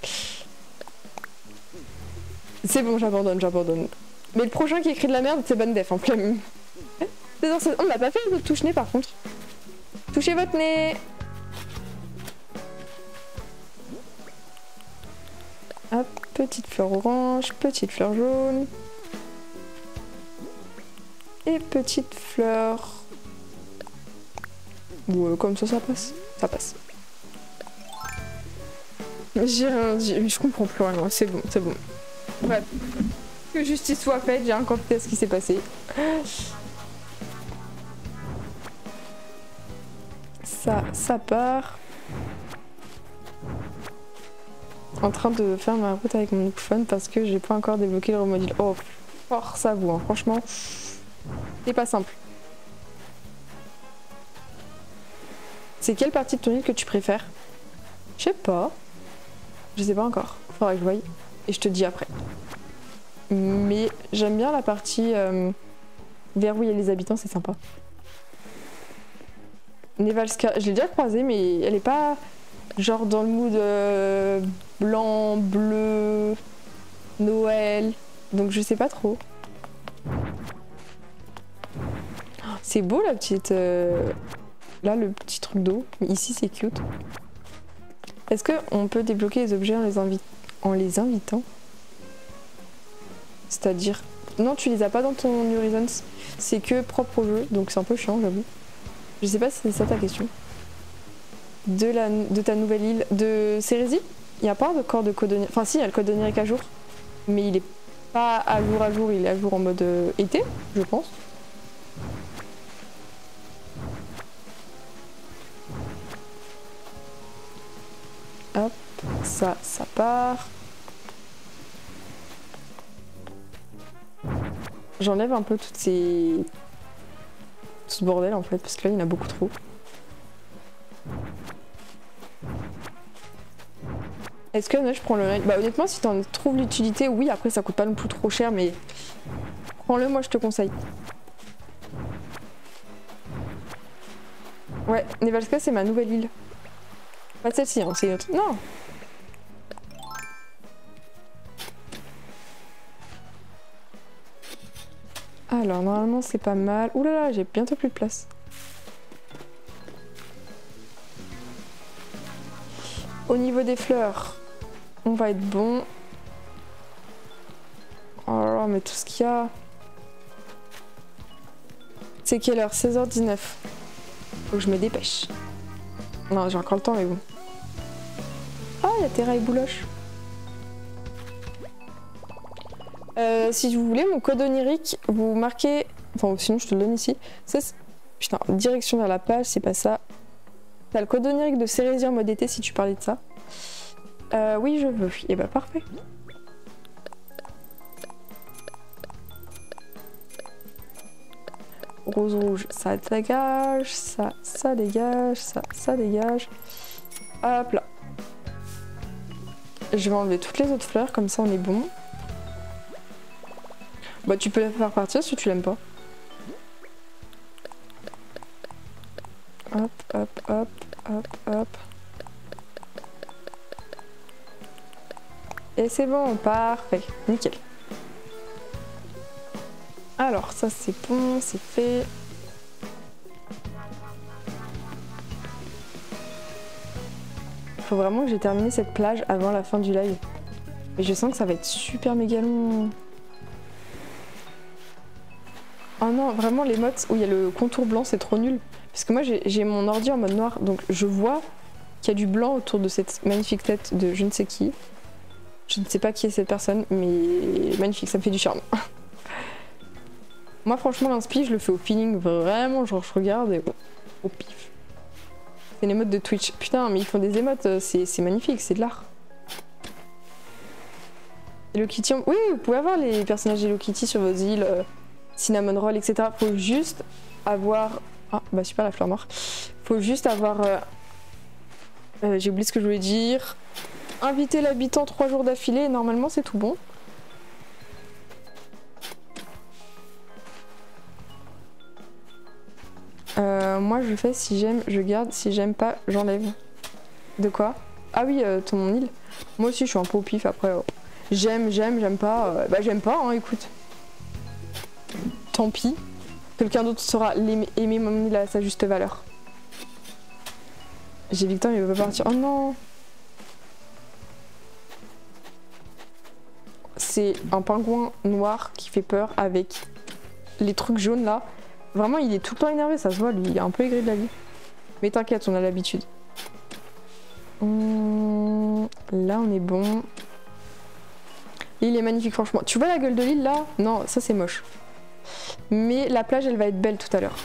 C'est bon, j'abandonne, j'abandonne. Mais le prochain qui écrit de la merde, c'est bonne def, en flemme. On l'a pas fait le touche-nez par contre. Touchez votre nez. Hop, petite fleur orange, petite fleur jaune. Et petite fleur... Ouais, comme ça passe. Ça passe. J'ai rien dit, je comprends plus rien, c'est bon, c'est bon. Bref, que justice soit faite, j'ai rien compris à ce qui s'est passé. Ça part. En train de faire ma route avec mon phone parce que j'ai pas encore débloqué le remodule. Oh, force à vous, hein. Franchement, c'est pas simple. C'est quelle partie de ton île que tu préfères? Je sais pas. Je sais pas encore. Faudra que je voie. Et je te dis après. Mais j'aime bien la partie vers où il y a les habitants, c'est sympa. Nevalska, je l'ai déjà croisée, mais elle est pas genre dans le mood blanc, bleu, Noël. Donc je sais pas trop. C'est beau la petite... Là, le petit truc d'eau. Mais ici, c'est cute. Est-ce qu'on peut débloquer les objets en les invitant? C'est-à-dire... Non, tu les as pas dans ton Horizons. C'est que propre au jeu, donc c'est un peu chiant, j'avoue. Je sais pas si c'est ça ta question. De ta nouvelle île de Cérésie, il n'y a pas encore de code onirique. Enfin si, il y a le code onirique à jour. Mais il est pas à jour, il est à jour en mode été, je pense. Hop, ça part. J'enlève un peu tout ce bordel en fait, parce que là il y en a beaucoup trop. Est-ce que je prends le... Bah honnêtement si t'en trouves l'utilité, oui, après ça coûte pas non plus trop cher, mais prends-le, moi je te conseille. Ouais, Nevalska c'est ma nouvelle île. Pas celle-ci, hein, c'est une autre. Non. Alors normalement c'est pas mal. Ouh là là, j'ai bientôt plus de place. Au niveau des fleurs, on va être bon. Oh là là, mais tout ce qu'il y a. C'est quelle heure? 16h19. Faut que je me dépêche. Non, j'ai encore le temps, mais bon. Ah, il y a Terra et Bouloche. Si vous voulez mon code onirique, vous marquez... Enfin, sinon je te le donne ici. Putain, direction vers la page, c'est pas ça. T'as le code onirique de Cérésie en mode été si tu parlais de ça. Oui, je veux. Et bah parfait. Rose rouge, ça dégage, ça dégage, ça dégage. Hop là. Je vais enlever toutes les autres fleurs, comme ça on est bon. Bah tu peux la faire partir si tu l'aimes pas. Hop, hop, hop, hop, hop. Et c'est bon, parfait, nickel. Alors ça c'est bon, c'est fait. Faut vraiment que j'ai terminé cette plage avant la fin du live. Et je sens que ça va être super méga long. Oh non, vraiment les modes où il y a le contour blanc, c'est trop nul. Parce que moi j'ai mon ordi en mode noir, donc je vois qu'il y a du blanc autour de cette magnifique tête de je ne sais qui. Je ne sais pas qui est cette personne, mais magnifique, ça me fait du charme. Moi franchement l'inspi, je le fais au feeling, vraiment, genre je regarde et au pif. C'est les modes de Twitch. Putain, mais ils font des émotes, c'est magnifique, c'est de l'art. Hello Kitty, oui, vous pouvez avoir les personnages Hello Kitty sur vos îles, Cinnamon Roll, etc. Faut juste avoir... Ah, bah super la fleur noire. Faut juste avoir... j'ai oublié ce que je voulais dire. Inviter l'habitant 3 jours d'affilée, normalement c'est tout bon. Moi je fais si j'aime, je garde, si j'aime pas, j'enlève. De quoi? Ah oui, ton île. Moi aussi je suis un peu au pif après. J'aime pas. Bah j'aime pas, hein, écoute. Tant pis. Quelqu'un d'autre saura aimer mon île à sa juste valeur. J'ai Victor, mais il veut pas partir. Oh non! C'est un pingouin noir qui fait peur avec les trucs jaunes là. Vraiment, il est tout le temps énervé, ça se voit, lui, il est un peu aigri de la vie. Mais t'inquiète, on a l'habitude. Là, on est bon. L'île est magnifique, franchement. Tu vois la gueule de l'île, là? Non, ça, c'est moche. Mais la plage, elle va être belle tout à l'heure.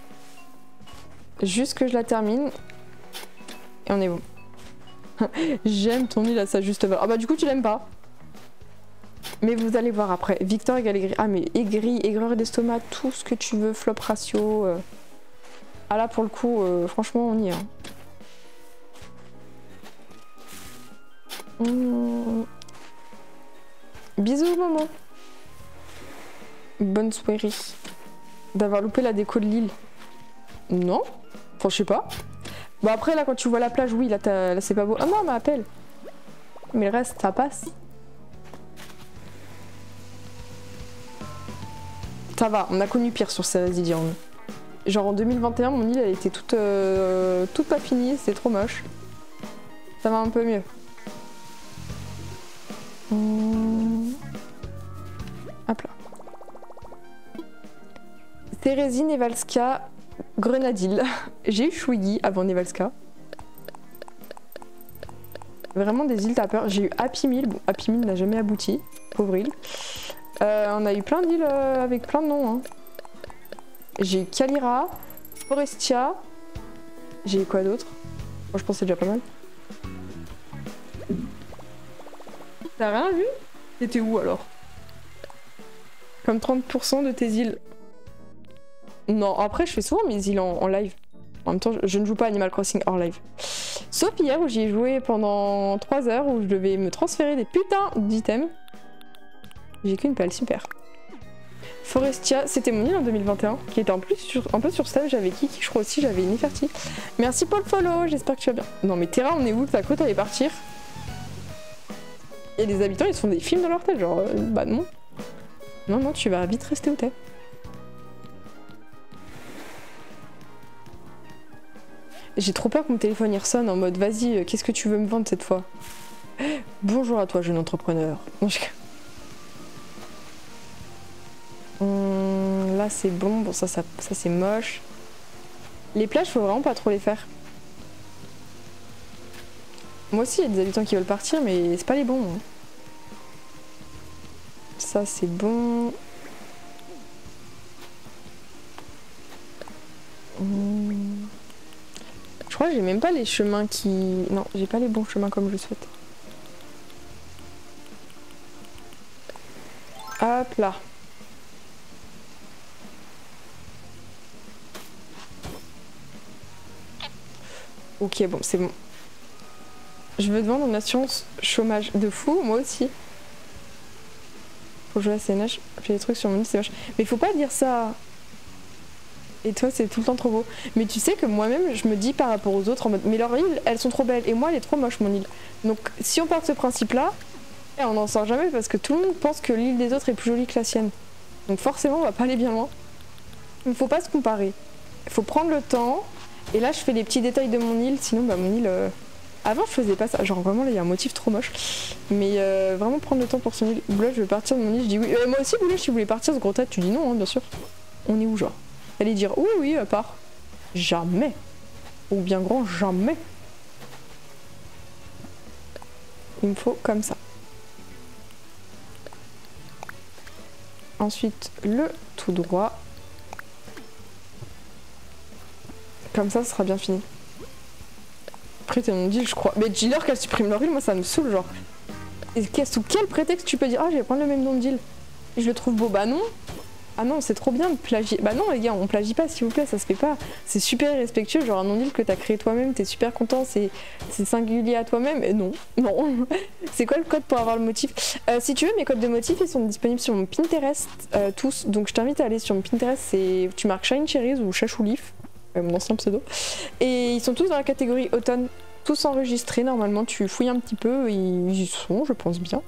Juste que je la termine. Et on est bon. J'aime ton île à sa juste valeur. Ah bah, du coup, tu l'aimes pas. Mais vous allez voir après. Victor égale aigri. Ah mais aigri, aigreur d'estomac, tout ce que tu veux, flop ratio. Ah là pour le coup, franchement on y est. Bisous maman. Bonne soirée. D'avoir loupé la déco de l'île. Non. Enfin, je sais pas. Bon, après, là, quand tu vois la plage, oui, là, là c'est pas beau. Ah non, mais appelle. Mais le reste, ça passe. Ça va, on a connu pire sur ces résidents. Genre en 2021, mon île, elle était toute pas finie, c'était trop moche. Ça va un peu mieux. Hop là. Thérésie, Nevalska, Grenadille. J'ai eu Chouigui avant Nevalska. Vraiment des îles, t'as peur. J'ai eu Happy Meal. Bon, Happy Meal n'a jamais abouti. Pauvre île. On a eu plein d'îles avec plein de noms. Hein. J'ai eu Kalira, Forestia. J'ai eu quoi d'autre? Moi, je pense que c'est déjà pas mal. T'as rien vu? T'étais où alors? Comme 30% de tes îles. Non, après je fais souvent mes îles en live. En même temps, je ne joue pas Animal Crossing hors live. Sauf hier où j'y ai joué pendant 3 heures où je devais me transférer des putains d'items. J'ai qu'une pelle, super. Forestia, c'était mon île en 2021, qui était en plus un peu sur Steve, j'avais Kiki, je crois aussi, j'avais Neferti. Merci pour le follow, j'espère que tu vas bien. Non mais Terra, on est où? T'as cru t'allais partir? Et les habitants, ils se font des films dans leur tête, genre, bah non. Non, non, tu vas vite rester où t'es. J'ai trop peur que mon téléphone y ressonne en mode, vas-y, qu'est-ce que tu veux me vendre cette fois? Bonjour à toi, jeune entrepreneur. Là, c'est bon, bon, ça c'est moche. Les plages, faut vraiment pas trop les faire. Moi aussi, il y a des habitants qui veulent partir, mais c'est pas les bons. Hein. Ça, c'est bon. Je crois que j'ai même pas les chemins qui... Non, j'ai pas les bons chemins comme je souhaite. Hop là. Ok, bon, c'est bon. Je veux te vendre une assurance chômage de fou, moi aussi. Faut jouer à CNH, j'ai des trucs sur mon île, c'est moche. Mais faut pas dire ça. Et toi, c'est tout le temps trop beau. Mais tu sais que moi-même, je me dis par rapport aux autres en mode, mais leurs îles, elles sont trop belles. Et moi, elle est trop moche, mon île. Donc, si on part de ce principe-là, on n'en sort jamais parce que tout le monde pense que l'île des autres est plus jolie que la sienne. Donc forcément, on va pas aller bien loin. Il faut pas se comparer. Il faut prendre le temps. Et là, je fais les petits détails de mon île. Sinon, bah, mon île... Avant, je faisais pas ça. Genre, vraiment, là, il y a un motif trop moche. Mais vraiment prendre le temps pour son île. Boulogne, je veux partir de mon île. Je dis oui. Moi aussi, Boulogne, si vous voulez partir, ce gros tête, tu dis non, hein, bien sûr. On est où, genre? Allez dire oui, oui, à part. Jamais. Ou bien grand, jamais. Il me faut comme ça. Ensuite, le tout droit. Comme ça, ce sera bien fini. Après, t'es mon deal, je crois. Mais dis-leur qu'elle supprime leur île, moi ça me saoule, genre. Et sous quel prétexte tu peux dire, ah, je vais prendre le même nom de deal? Je le trouve beau, bah non. Ah non, c'est trop bien de plagier. Bah non, les gars, on plagie pas, s'il vous plaît, ça se fait pas. C'est super irrespectueux, genre un nom de deal que t'as créé toi-même, t'es super content, c'est singulier à toi-même. Et non, non. C'est quoi le code pour avoir le motif? Si tu veux, mes codes de motifs, ils sont disponibles sur mon Pinterest, tous. Donc je t'invite à aller sur mon Pinterest, tu marques Shine Cherries ou Chachou-Leaf, mon ancien pseudo. Et ils sont tous dans la catégorie automne, tous enregistrés. Normalement, tu fouilles un petit peu, ils y sont, je pense bien.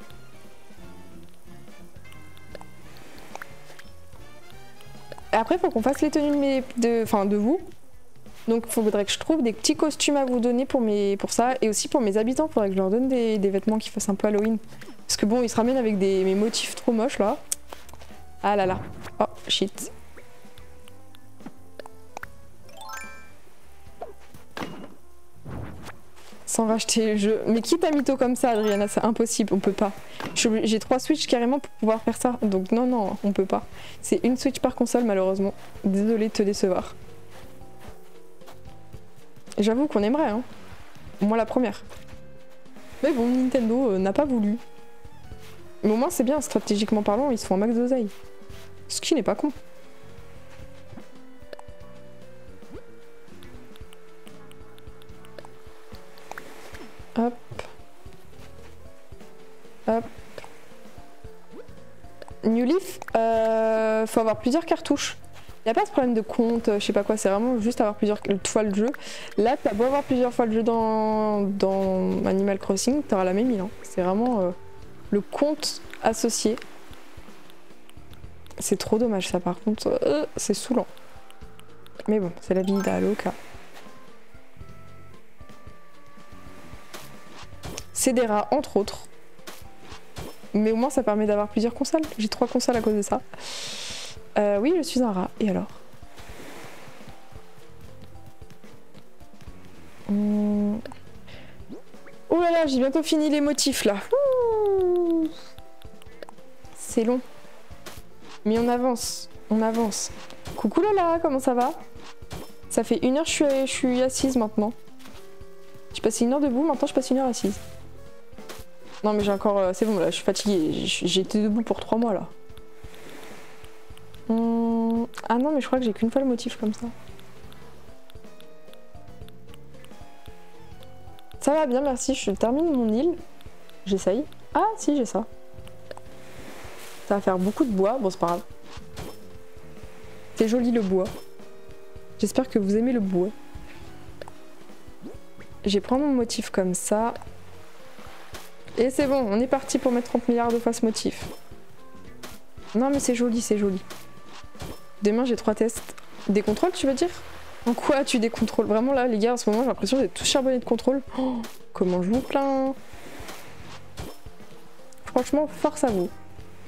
Après, il faut qu'on fasse les tenues de vous. Donc, il faudrait que je trouve des petits costumes à vous donner pour ça. Et aussi pour mes habitants, il faudrait que je leur donne des vêtements qui fassent un peu Halloween. Parce que bon, ils se ramènent avec mes motifs trop moches, là. Ah là là. Oh, shit. Sans racheter le jeu. Mais qui t'a mytho comme ça, Adriana? C'est impossible, on peut pas. J'ai 3 Switch carrément pour pouvoir faire ça. Donc non, non, on peut pas. C'est une Switch par console, malheureusement. Désolée de te décevoir. J'avoue qu'on aimerait, hein. Moi la première. Mais bon, Nintendo n'a pas voulu. Mais au moins c'est bien, stratégiquement parlant, ils se font un max d'oseille. Ce qui n'est pas con. Hop. Hop. New Leaf, faut avoir plusieurs cartouches. Y a pas ce problème de compte, je sais pas quoi, c'est vraiment juste avoir plusieurs fois le jeu. Là, t'as beau avoir plusieurs fois le jeu dans Animal Crossing, t'auras la même île. Hein. C'est vraiment le compte associé. C'est trop dommage ça par contre, c'est saoulant. Mais bon, c'est la vie d'Aloca. C'est des rats entre autres. Mais au moins ça permet d'avoir plusieurs consoles. J'ai 3 consoles à cause de ça. Oui, je suis un rat. Et alors Oh là là, j'ai bientôt fini les motifs là. C'est long. Mais on avance. On avance. Coucou Lola, comment ça va? Ça fait 1 heure que je suis assise maintenant. J'ai passé 1 heure debout, maintenant je passe 1 heure assise. Non mais j'ai encore... c'est bon là, je suis fatiguée. J'ai été debout pour 3 mois là. Ah non mais je crois que j'ai qu'une fois le motif comme ça. Ça va bien, merci. Je termine mon île. J'essaye. Ah si, j'ai ça. Ça va faire beaucoup de bois. Bon, c'est pas grave. C'est joli le bois. J'espère que vous aimez le bois. Je vais prendre mon motif comme ça. Et c'est bon, on est parti pour mettre 30 milliards de fois ce motif. Non mais c'est joli, c'est joli. Demain j'ai 3 tests. Des contrôles tu veux dire? En quoi tu décontrôles? Vraiment là les gars en ce moment j'ai l'impression d'être tous charbonnés de contrôle. Oh, comment je vous plains. Franchement force à vous.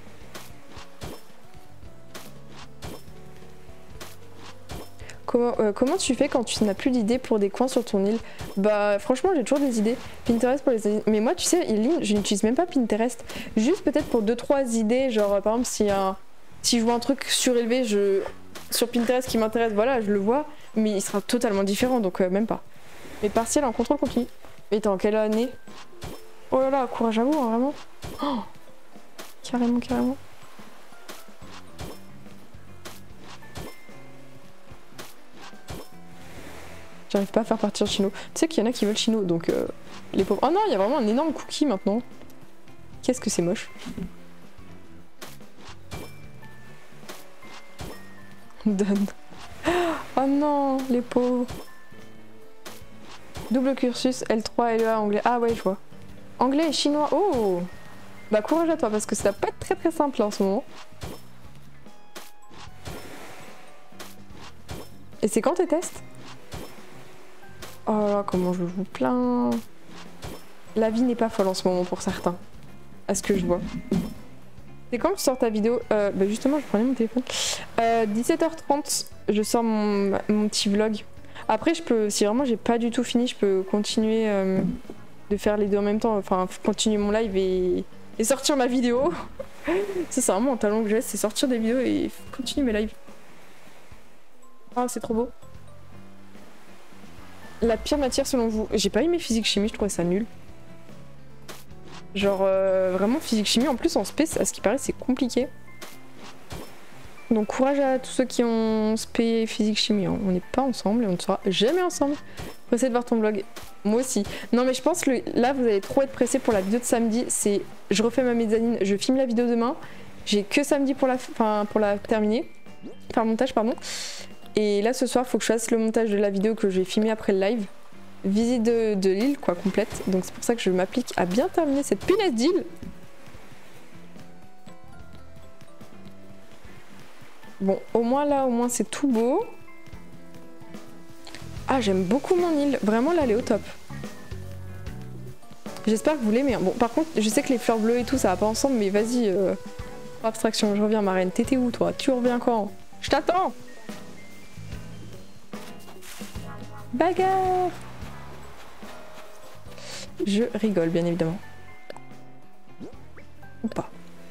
Comment tu fais quand tu n'as plus d'idées pour des coins sur ton île? Bah franchement j'ai toujours des idées. Pinterest pour les idées. Mais moi tu sais, je n'utilise même pas Pinterest. Juste peut-être pour 2-3 idées. Genre par exemple si je vois un truc surélevé sur Pinterest qui m'intéresse, voilà je le vois. Mais il sera totalement différent donc même pas. Mais partiel en contrôle continu. Et t'es en quelle année? Oh là là, courage à vous hein, vraiment. Oh, carrément, carrément. J'arrive pas à faire partir Chino. Tu sais qu'il y en a qui veulent Chino, donc les pauvres... Oh non, il y a vraiment un énorme cookie maintenant. Qu'est-ce que c'est moche. Donne. Oh non, les pauvres. Double cursus, L3, LEA, anglais. Ah ouais, je vois. Anglais et chinois. Oh! Bah courage à toi, parce que ça va pas être très très simple là, en ce moment. Et c'est quand tes tests? Oh là là, comment je vous plains. La vie n'est pas folle en ce moment pour certains. À ce que je vois. C'est quand tu sors ta vidéo? Bah justement, je prenais mon téléphone. 17h30, je sors mon petit vlog. Après, je peux, si vraiment j'ai pas du tout fini, je peux continuer de faire les deux en même temps. Enfin, continuer mon live et sortir ma vidéo. Ça, c'est vraiment un talent que j'ai, c'est sortir des vidéos et continuer mes lives. Ah, c'est trop beau. La pire matière selon vous? J'ai pas aimé physique-chimie, je trouvais ça nul. Genre vraiment physique-chimie, en plus en spé, à ce qui paraît c'est compliqué. Donc courage à tous ceux qui ont spé physique-chimie, hein. On n'est pas ensemble et on ne sera jamais ensemble. Faut essayer de voir ton vlog. Moi aussi. Non mais je pense que là vous allez trop être pressé pour la vidéo de samedi. C'est je refais ma mezzanine, je filme la vidéo demain. J'ai que samedi pour la terminer. Faire le montage pardon. Et là ce soir faut que je fasse le montage de la vidéo que je vais filmer après le live. Visite de l'île quoi complète. Donc c'est pour ça que je m'applique à bien terminer cette punaise d'île. Bon au moins là au moins c'est tout beau. Ah j'aime beaucoup mon île. Vraiment là elle est au top. J'espère que vous l'aimez. Bon par contre je sais que les fleurs bleues et tout ça va pas ensemble mais vas-y abstraction je reviens ma reine. T'étais où toi? Tu reviens quand? Je t'attends. Bagarre. Je rigole bien évidemment. Ou pas.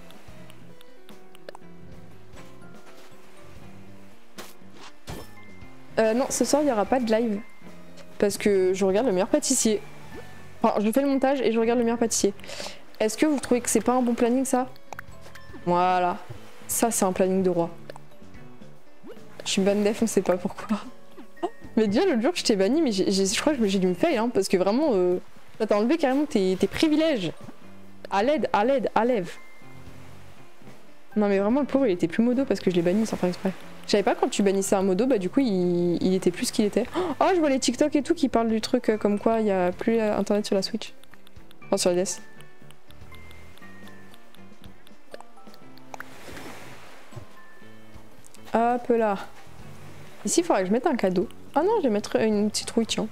Non, ce soir il n'y aura pas de live. Parce que je regarde le meilleur pâtissier. Enfin, je fais le montage et je regarde le meilleur pâtissier. Est-ce que vous trouvez que c'est pas un bon planning ça? Voilà. Ça c'est un planning de roi. Je suis ban def, on sait pas pourquoi. Mais déjà l'autre jour je t'ai banni mais je crois que j'ai dû me faire hein, parce que vraiment ça t'a enlevé carrément tes privilèges. À l'aide, à l'aide, à lève. Non mais vraiment le pauvre il était plus modo parce que je l'ai banni sans faire exprès. Je savais pas quand tu bannissais un modo, bah du coup il était plus ce qu'il était. Oh, je vois les TikTok et tout qui parlent du truc comme quoi il y a plus internet sur la Switch. Enfin sur la DS. Hop là. Ici il faudrait que je mette un cadeau. Ah non, je vais mettre une petite rouille, tiens.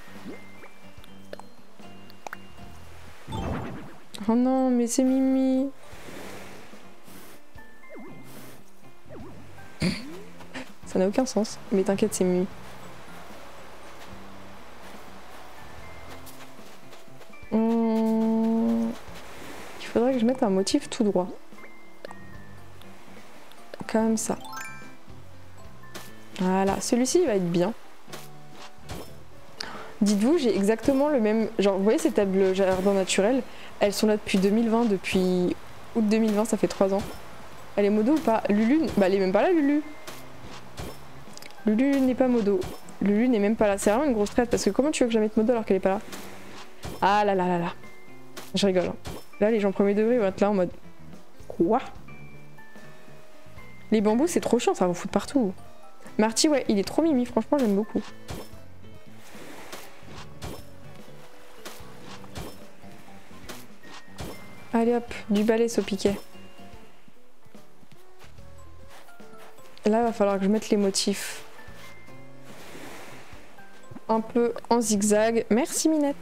Oh non, mais c'est Mimi. Ça n'a aucun sens, mais t'inquiète, c'est Mimi. Il faudrait que je mette un motif tout droit. Comme ça. Voilà, celui-ci il va être bien. Dites-vous, j'ai exactement le même... Genre, vous voyez ces tables jardin naturel? Elles sont là depuis 2020, depuis août 2020, ça fait 3 ans. Elle est modo ou pas? Lulu? Bah elle est même pas là, Lulu. Lulu n'est pas modo. Lulu n'est même pas là. C'est vraiment une grosse traite parce que comment tu veux que je la mette modo alors qu'elle est pas là? Ah là là là là. Je rigole. Hein. Là, les gens premier degré vont être là en mode... Quoi? Les bambous, c'est trop chiant, ça va vous foutre partout. Marty, ouais, il est trop mimi, franchement, j'aime beaucoup. Allez hop, du balai au piquet. Là, il va falloir que je mette les motifs. Un peu en zigzag. Merci Minette.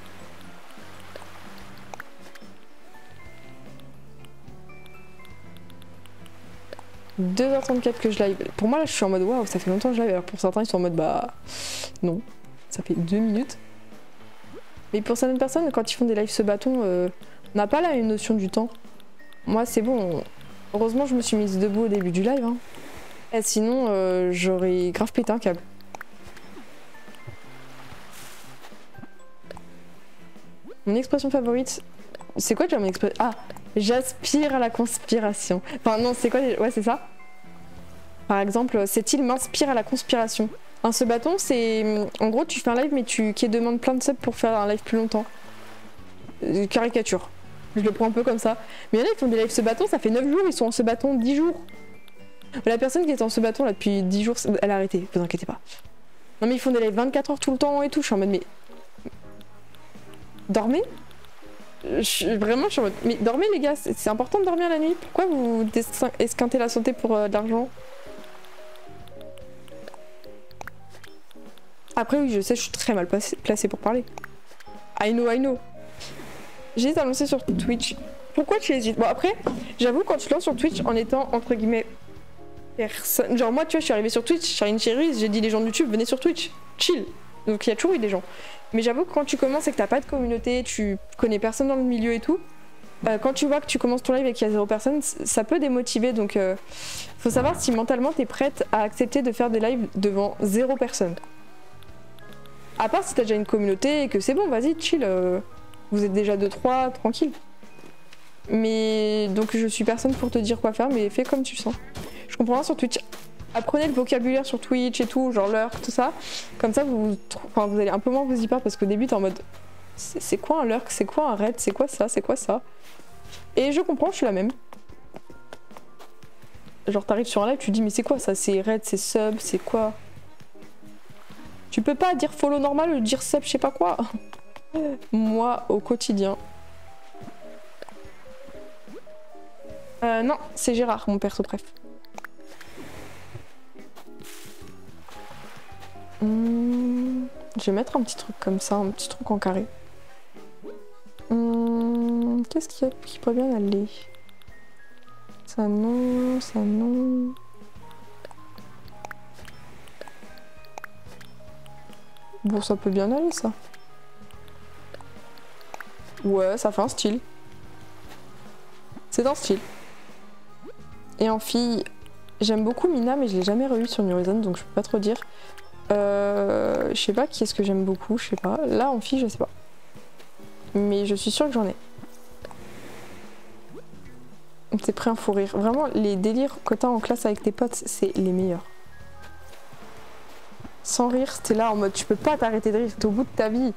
« 2h34 que je live. Pour moi là je suis en mode waouh, ça fait longtemps que je live, alors pour certains ils sont en mode bah non, ça fait 2 minutes. Mais pour certaines personnes quand ils font des lives ce bâton, on n'a pas là une notion du temps. Moi c'est bon, heureusement je me suis mise debout au début du live. Hein. Et sinon j'aurais grave pété un câble. Mon expression favorite, c'est quoi déjà mon expression? Ah, j'aspire à la conspiration. Enfin non, c'est quoi? Ouais, c'est ça. Par exemple, cette île m'inspire à la conspiration. Un ce bâton, c'est... En gros, tu fais un live, mais qui demande plein de subs pour faire un live plus longtemps. Caricature. Je le prends un peu comme ça. Mais il y en a qui font des lives ce bâton, ça fait 9 jours, ils sont en ce bâton 10 jours. La personne qui est en ce bâton là depuis 10 jours, elle a arrêté, vous inquiétez pas. Non mais ils font des lives 24 heures tout le temps et tout, je suis en mode mais... Dormez? Vraiment, je suis en mode... Mais dormez les gars, c'est important de dormir la nuit. Pourquoi vous esquintez la santé pour de l'argent? Après oui, je sais, je suis très mal placée pour parler. I know, I know. J'ai annoncé sur Twitch. Pourquoi tu hésites? Bon après, j'avoue quand tu lances sur Twitch en étant entre guillemets personne... Genre moi tu vois, je suis arrivée sur Twitch, Charline Chérie, j'ai dit les gens de YouTube, venez sur Twitch, chill. Donc il y a toujours eu des gens. Mais j'avoue que quand tu commences et que t'as pas de communauté, tu connais personne dans le milieu et tout, quand tu vois que tu commences ton live et qu'il y a 0 personne, ça peut démotiver. Donc faut savoir si mentalement t'es prête à accepter de faire des lives devant 0 personne. À part si t'as déjà une communauté et que c'est bon, vas-y, chill, vous êtes déjà 2-3, tranquille. Mais donc je suis personne pour te dire quoi faire, mais fais comme tu sens. Je comprends sur Twitch. Apprenez le vocabulaire sur Twitch et tout, genre lurk, tout ça. Comme ça, vous allez un peu moins vous y perdre parce qu'au début, t'es en mode c'est quoi un lurk? C'est quoi un raid? C'est quoi ça? C'est quoi ça? Et je comprends, je suis la même. Genre, t'arrives sur un live, tu te dis mais c'est quoi ça? C'est raid, c'est sub, c'est quoi? Tu peux pas dire follow normal ou dire sub, je sais pas quoi. Moi, au quotidien. Non, c'est Gérard, mon perso, bref. Je vais mettre un petit truc comme ça, un petit truc en carré. Qu'est-ce qu'il y a qui pourrait bien aller? Ça non, ça non. Bon, ça peut bien aller ça. Ouais, ça fait un style. C'est un style. Et en fille, j'aime beaucoup Mina, mais je l'ai jamais revue sur New Horizons, donc je peux pas trop dire. Je sais pas qui est-ce que j'aime beaucoup, je sais pas. Là en fille, je sais pas. Mais je suis sûre que j'en ai. T'es prêt à un fou rire. Vraiment, les délires que t'as en classe avec tes potes, c'est les meilleurs. Sans rire, t'es là en mode tu peux pas t'arrêter de rire, t'es au bout de ta vie.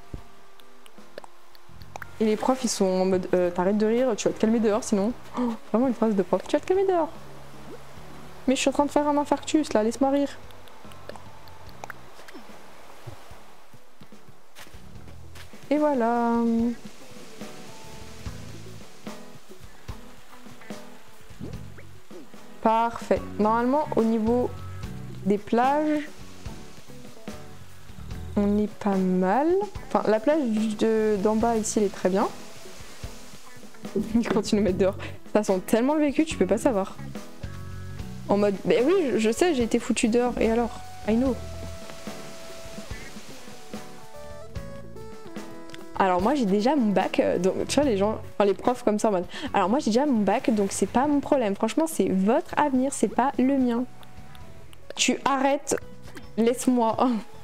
Et les profs ils sont en mode t'arrêtes de rire, tu vas te calmer dehors sinon. Oh, vraiment une phrase de prof, tu vas te calmer dehors. Mais je suis en train de faire un infarctus là, laisse-moi rire. Et voilà. Parfait. Normalement, au niveau des plages, on est pas mal. Enfin, la plage d'en bas ici, elle est très bien. Ils continuent de mettre dehors. Ça sent tellement le vécu, tu peux pas savoir. En mode, bah oui, je sais, j'ai été foutu dehors. Et alors? I know. Alors moi j'ai déjà mon bac, donc tu vois les gens, enfin les profs comme ça en mode. Alors moi j'ai déjà mon bac, donc c'est pas mon problème. Franchement c'est votre avenir, c'est pas le mien. Tu arrêtes, laisse-moi.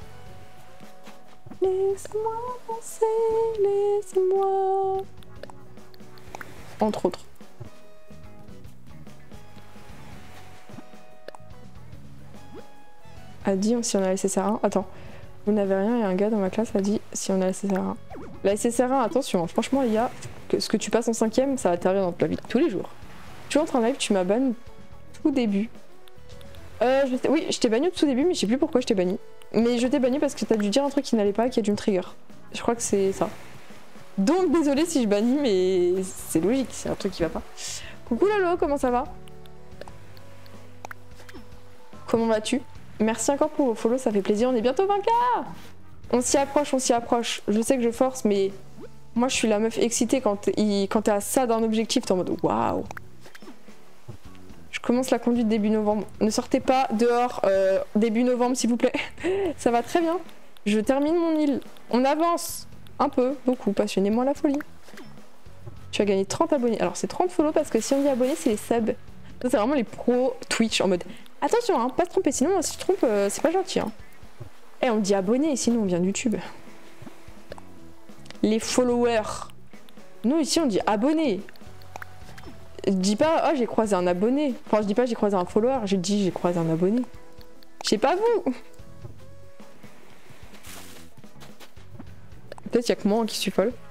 Laisse-moi penser, laisse-moi. Entre autres. A dit si on a la SSR1. Attends, vous n'avez rien et un gars dans ma classe a dit si on a la SSR1. La SSR1, attention, franchement les gars, ce que tu passes en 5ème, ça va t'arriver dans ta vie de tous les jours. Tu entres en live, tu m'as banni tout début. Oui, je t'ai banni au tout début, mais je sais plus pourquoi je t'ai banni. Mais je t'ai banni parce que t'as dû dire un truc qui n'allait pas et qui a dû me trigger. Je crois que c'est ça. Donc désolé si je bannis, mais c'est logique, c'est un truc qui va pas. Coucou Lolo, comment ça va? Comment vas-tu? Merci encore pour vos follow, ça fait plaisir, on est bientôt 20K. On s'y approche, on s'y approche. Je sais que je force, mais moi je suis la meuf excitée quand t'es à ça d'un objectif, t'es en mode waouh. Je commence la conduite début novembre. Ne sortez pas dehors début novembre s'il vous plaît. Ça va très bien. Je termine mon île. On avance. Un peu, beaucoup, passionnez-moi la folie. Tu as gagné 30 abonnés. Alors c'est 30 follow parce que si on dit abonnés, c'est les subs. Ça c'est vraiment les pros Twitch en mode attention, hein, pas se tromper, sinon si tu te trompes, c'est pas gentil. Hein. Eh, on dit abonnés, sinon on vient de YouTube. Les followers. Nous ici on dit abonnés. Je dis pas, oh j'ai croisé un abonné. Enfin je dis pas j'ai croisé un follower, je dis j'ai croisé un abonné. Je sais pas vous. Peut-être qu'il y a que moi qui suis folle.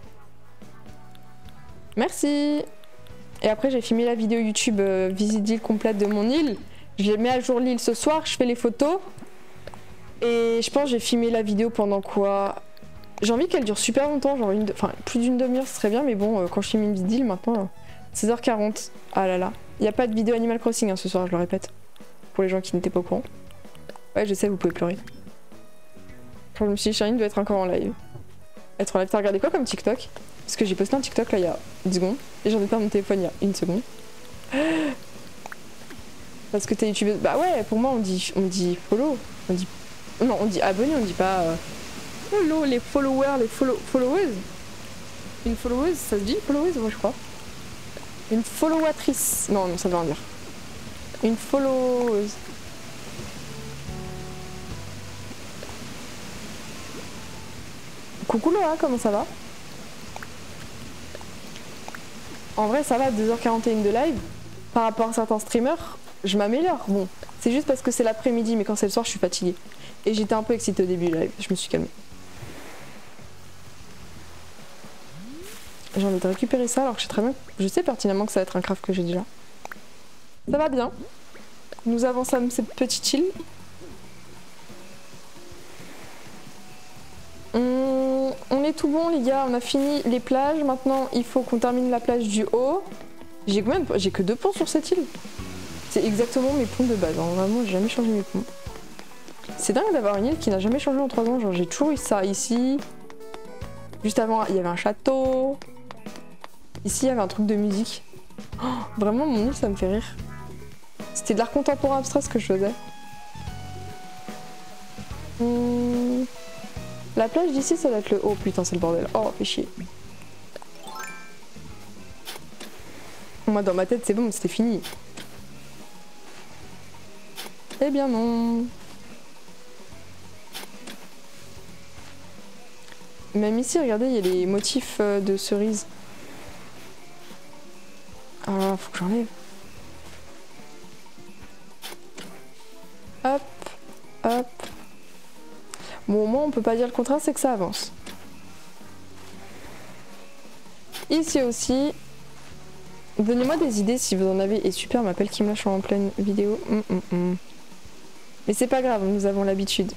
Merci. Et après j'ai filmé la vidéo YouTube visite d'île complète de mon île. Je mets à jour l'île ce soir, je fais les photos. Et je pense que j'ai filmé la vidéo pendant quoi? J'ai envie qu'elle dure super longtemps, genre enfin plus d'une demi-heure ce serait bien, mais bon quand je filme une vidéo maintenant 16h40. Ah là là. Il n'y a pas de vidéo Animal Crossing hein, ce soir, je le répète. Pour les gens qui n'étaient pas au courant. Ouais je sais, vous pouvez pleurer. Quand je me suis dit Charline doit être encore en live. Être en live, t'as regardé quoi comme TikTok? Parce que j'ai posté un TikTok là il y a 10 secondes. Et j'en ai pas mon téléphone il y a une seconde. Parce que t'es youtubeuse. Bah ouais, pour moi on dit follow. On dit. Non, on dit abonné, on dit pas. Follow, les followers, les followers. Une followeuse, ça se dit followeuse, moi je crois. Une followatrice. Non, non, ça veut rien dire. Une followeuse. Coucou Laura, comment ça va? En vrai, ça va, 2h41 de live. Par rapport à certains streamers, je m'améliore. Bon, c'est juste parce que c'est l'après-midi, mais quand c'est le soir, je suis fatiguée. Et j'étais un peu excitée au début du live, je me suis calmée. J'ai envie de récupérer ça alors que je sais très bien, je sais pertinemment que ça va être un craft que j'ai déjà. Ça va bien. Nous avançons cette petite île. On est tout bon les gars, on a fini les plages. Maintenant il faut qu'on termine la plage du haut. J'ai que 2 ponts sur cette île. C'est exactement mes ponts de base. Hein. Vraiment j'ai jamais changé mes ponts. C'est dingue d'avoir une île qui n'a jamais changé en 3 ans. Genre j'ai toujours eu ça ici. Juste avant il y avait un château. Ici il y avait un truc de musique. Oh, vraiment mon île ça me fait rire. C'était de l'art contemporain abstrait ce que je faisais. La plage d'ici ça doit être le haut. Putain c'est le bordel. Oh fait chier. Moi dans ma tête c'est bon, c'était fini. Eh bien non. Même ici regardez il y a les motifs de cerises. Ah là, faut que j'enlève. Hop, hop. Bon, au moins on peut pas dire le contraire, c'est que ça avance. Ici aussi, Donnez-moi des idées si vous en avez. Et super, m'appelle qui me lâche en pleine vidéo. Mais c'est pas grave, nous avons l'habitude.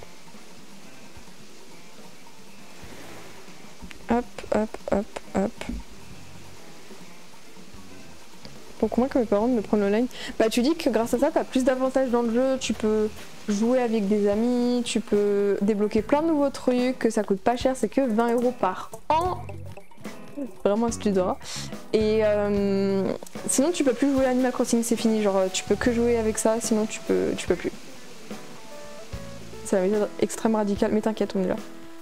Hop, hop, hop, hop. Pour convaincre mes parents de me prendre online. Bah tu dis que grâce à ça, t'as plus d'avantages dans le jeu. Tu peux jouer avec des amis, tu peux débloquer plein de nouveaux trucs, que ça coûte pas cher, c'est que 20 € par an. Vraiment un studio. Et sinon tu peux plus jouer à Animal Crossing, c'est fini. Genre tu peux que jouer avec ça, sinon tu peux plus. C'est la méthode extrême radicale, mais t'inquiète, on est là.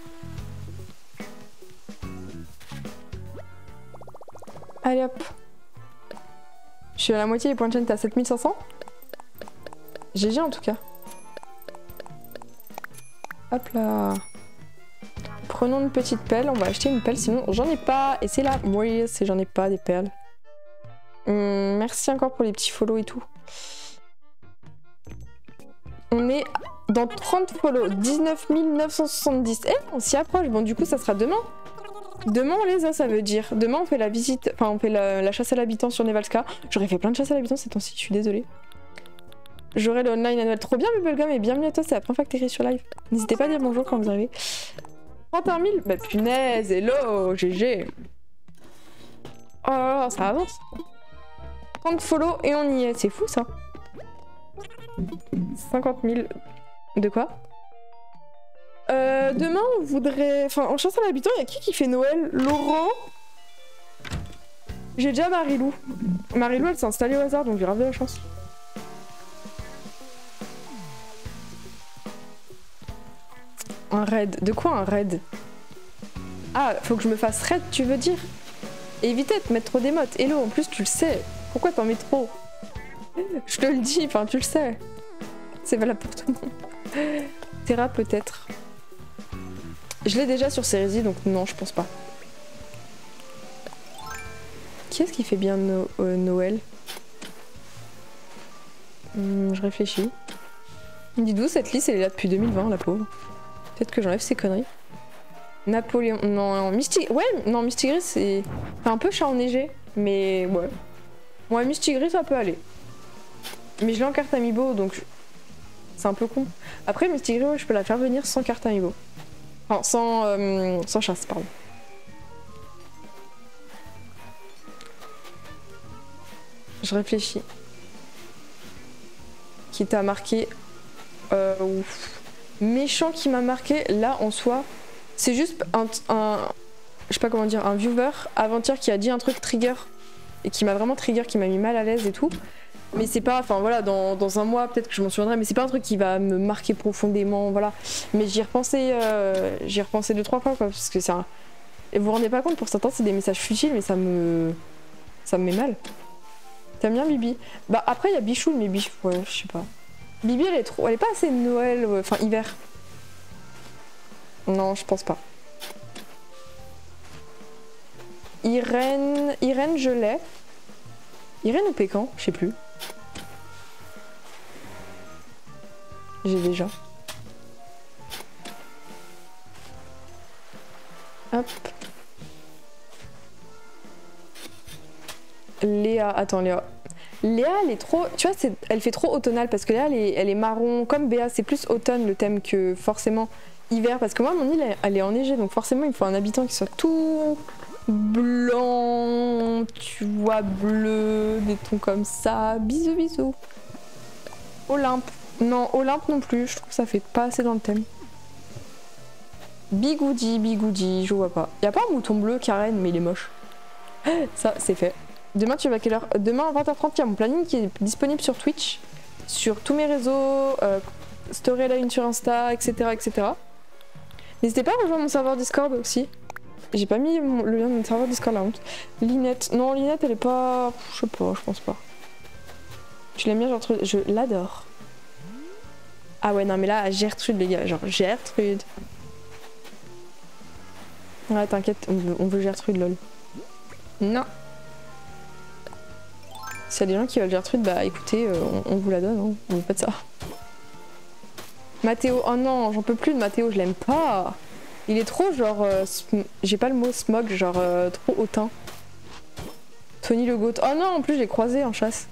Allez hop. Je suis à la moitié des points de chaîne, t'as 7500. GG en tout cas. Hop là. Prenons une petite pelle, on va acheter une pelle, sinon j'en ai pas. Et c'est là, oui, c'est j'en ai pas des perles. Merci encore pour les petits follow et tout. On est dans 30 follow, 19 970. Eh, on s'y approche, bon du coup ça sera demain. Demain on les a, ça veut dire. Demain on fait la visite, enfin on fait la chasse à l'habitant sur Nevalska. J'aurais fait plein de chasse à l'habitant ces temps-ci, je suis désolée. J'aurai le online annuel. Trop bien Bubblegum et bienvenue à toi, c'est la première fois que t'écris sur live. N'hésitez pas à dire bonjour quand vous arrivez. 31 000, bah punaise, hello, GG. Oh là là, ça avance. 30 follow et on y est, c'est fou ça. 50 000. De quoi? Demain on voudrait... Enfin en chasse à l'habitant, il y a qui fait Noël? Laurent? J'ai déjà Marilou. Marilou elle s'est installée au hasard donc j'ai grave de la chance. Un raid. De quoi un raid? Ah, faut que je me fasse raid, tu veux dire? Évitez de mettre trop d'émotes. Hello, en plus tu le sais. Pourquoi t'en mets trop? Je te le dis, enfin tu le sais. C'est valable pour tout le monde. Terra peut-être. Je l'ai déjà sur Cerezy, donc non, je pense pas. Qui est-ce qui fait bien Noël? Je réfléchis. Dis-nous, cette liste elle est là depuis 2020, la pauvre. Peut-être que j'enlève ces conneries. Napoléon. Non, Mystigris. Ouais, non, Mystigris c'est un peu chat enneigé. Mais ouais. Ouais, Mystigris ça peut aller. Mais je l'ai en carte amiibo donc. C'est un peu con. Après, Mystigris, ouais, je peux la faire venir sans carte amiibo. Enfin, sans chasse, pardon. Je réfléchis. Qui t'a marqué ouf. Méchant qui m'a marqué, là en soi, c'est juste je sais pas comment dire, un viewer avant-hier qui a dit un truc trigger et qui m'a vraiment trigger, qui m'a mis mal à l'aise et tout. Mais c'est pas, enfin voilà, dans un mois peut-être que je m'en souviendrai, mais c'est pas un truc qui va me marquer profondément, voilà. Mais j'y ai repensé 2-3 fois quoi, parce que c'est un... Et vous vous rendez pas compte, pour certains c'est des messages futiles, mais ça me met mal. T'aimes bien Bibi? Bah après il y a Bichou, mais Bichou, ouais, je sais pas. Bibi elle est pas assez Noël, enfin hiver. Non, je pense pas. Irène, je l'ai. Irène ou Pécan? Je sais plus. J'ai déjà. Hop. Léa, attends Léa. Léa elle est trop, tu vois, elle fait trop automnale parce que Léa elle est marron, comme Béa c'est plus automne le thème que forcément hiver parce que moi mon île elle est enneigée donc forcément il me faut un habitant qui soit tout blanc, tu vois, bleu, des tons comme ça. Bisous bisous. Olympe. Non, Olympe non plus, je trouve que ça fait pas assez dans le thème. Bigoudi, je vois pas. Y a pas un mouton bleu Karen, mais il est moche. Ça, c'est fait. Demain, tu vas à quelle heure? Demain à 20h30, il y a mon planning qui est disponible sur Twitch, sur tous mes réseaux, story la une sur Insta, etc. etc. N'hésitez pas à rejoindre mon serveur Discord aussi. J'ai pas mis le lien de mon serveur Discord, la honte. Linette. Non, Linette, elle est pas... Je sais pas, je pense pas. Tu l'aimes bien, Gertrude? Je l'adore. Ah ouais, non, mais là, Gertrude, les gars. Genre, Gertrude. Ouais, t'inquiète, on veut Gertrude, lol. Non. S'il y a des gens qui veulent Gertrude, bah écoutez, on vous la donne, hein. On veut pas de ça. Mathéo, oh non, j'en peux plus de Mathéo, je l'aime pas. Il est trop genre, j'ai pas le mot smog, genre trop hautain. Tony le goat. Oh non, en plus, je l'ai croisé en chasse.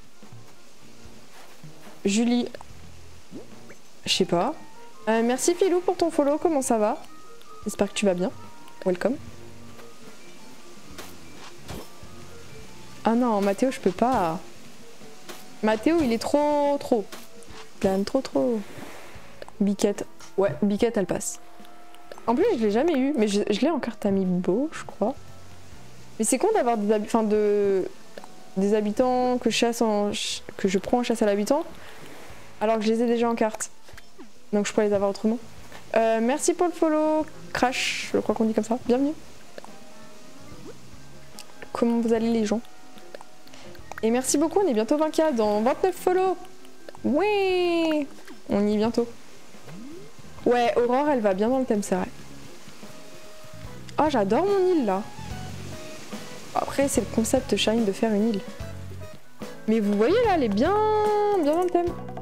Julie. Je sais pas. Merci Philou pour ton follow, comment ça va? J'espère que tu vas bien. Welcome. Ah non, Mathéo, je peux pas. Mathéo, il est trop. Plane trop. Biquette. Ouais, Biquette, elle passe. En plus, je l'ai jamais eu, mais je l'ai en carte amiibo, je crois. Mais c'est con d'avoir des habitants que je prends en chasse à l'habitant, alors que je les ai déjà en carte. Donc je pourrais les avoir autrement. Merci pour le follow, Crash, je crois qu'on dit comme ça. Bienvenue. Comment vous allez les gens? Et merci beaucoup, on est bientôt 20K dans 29 follow. Ouais, on y est bientôt. Ouais, Aurore, elle va bien dans le thème, c'est vrai. Oh, j'adore mon île là. Après, c'est le concept Shine de faire une île. Mais vous voyez là, elle est bien dans le thème.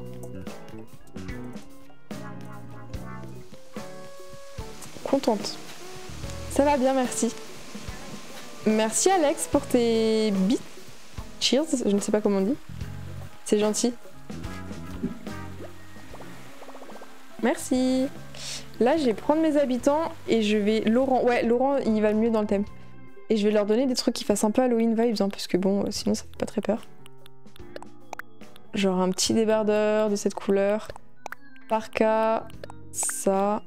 Contente. Ça va bien, merci. Merci Alex pour tes bits. Cheers, je ne sais pas comment on dit. C'est gentil. Merci. Là, je vais prendre mes habitants et je vais... Laurent, ouais, Laurent, il va le mieux dans le thème. Et je vais leur donner des trucs qui fassent un peu Halloween vibes, hein, parce que bon, sinon ça fait pas très peur. Genre un petit débardeur de cette couleur. Parka, ça.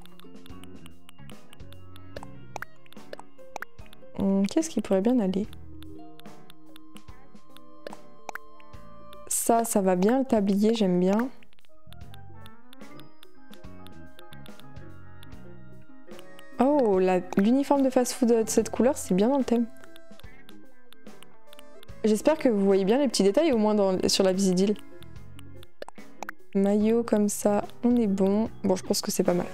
Qu'est-ce qui pourrait bien aller? Ça va bien, le tablier, j'aime bien. Oh, l'uniforme de fast-food de cette couleur, c'est bien dans le thème. J'espère que vous voyez bien les petits détails, au moins sur la visite d'île. Maillot comme ça, on est bon. Bon, je pense que c'est pas mal.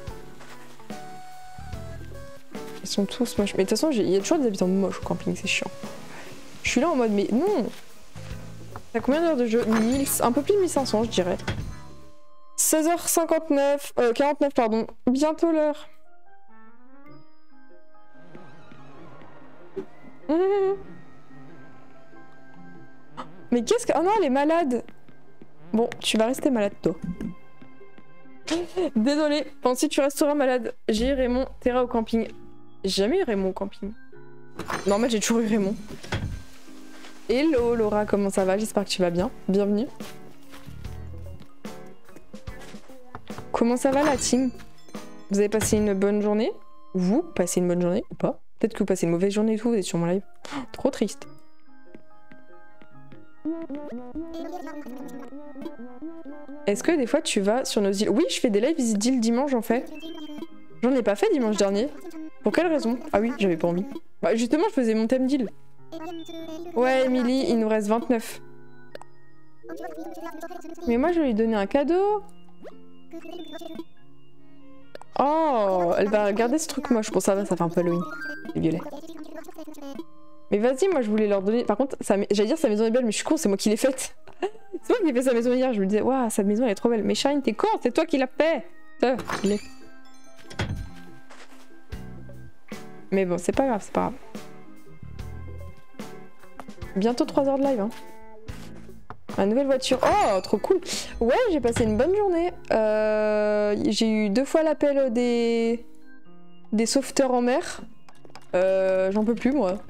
Ils sont tous moches. Mais de toute façon, il y a toujours des habitants moches au camping, c'est chiant. Je suis là en mode, mais non! T'as combien d'heures de jeu? 1000, un peu plus de 1500, je dirais. 16h59, 49, pardon. Bientôt l'heure. Mais qu'est-ce que... Oh non, elle est malade. Bon, tu vas rester malade, toi. Désolée, pense si tu resteras malade. J'ai Raymond, Terra au camping. J'ai jamais eu Raymond au camping. Non, en fait, j'ai toujours eu Raymond. Hello Laura, comment ça va? J'espère que tu vas bien. Bienvenue. Comment ça va la team? Vous avez passé une bonne journée? Vous passez une bonne journée ou pas? Peut-être que vous passez une mauvaise journée et tout, vous êtes sur mon live. Oh, trop triste. Est-ce que des fois tu vas sur nos îles? Oui, je fais des lives visite d'île dimanche en fait. J'en ai pas fait dimanche dernier. Pour quelle raison? Ah oui, j'avais pas envie. Bah justement, je faisais mon thème d'île. Ouais, Emily, il nous reste 29. Mais moi, je vais lui donner un cadeau. Oh, elle va garder ce truc moche. Pour ça, ça fait un peu Halloween. C'est violet. Mais vas-y, moi, je voulais leur donner... Par contre, j'allais dire sa maison est belle, mais je suis con, c'est moi qui l'ai faite. C'est moi qui ai fait sa maison hier. Je me disais, waouh, sa maison, elle est trop belle. Mais Shine, t'es con, c'est toi qui l'as fait. Je l'ai. Mais bon, c'est pas grave, c'est pas grave. Bientôt 3 heures de live, hein. Ma nouvelle voiture. Oh, trop cool. Ouais, j'ai passé une bonne journée. J'ai eu 2 fois l'appel des sauveteurs en mer. J'en peux plus, moi.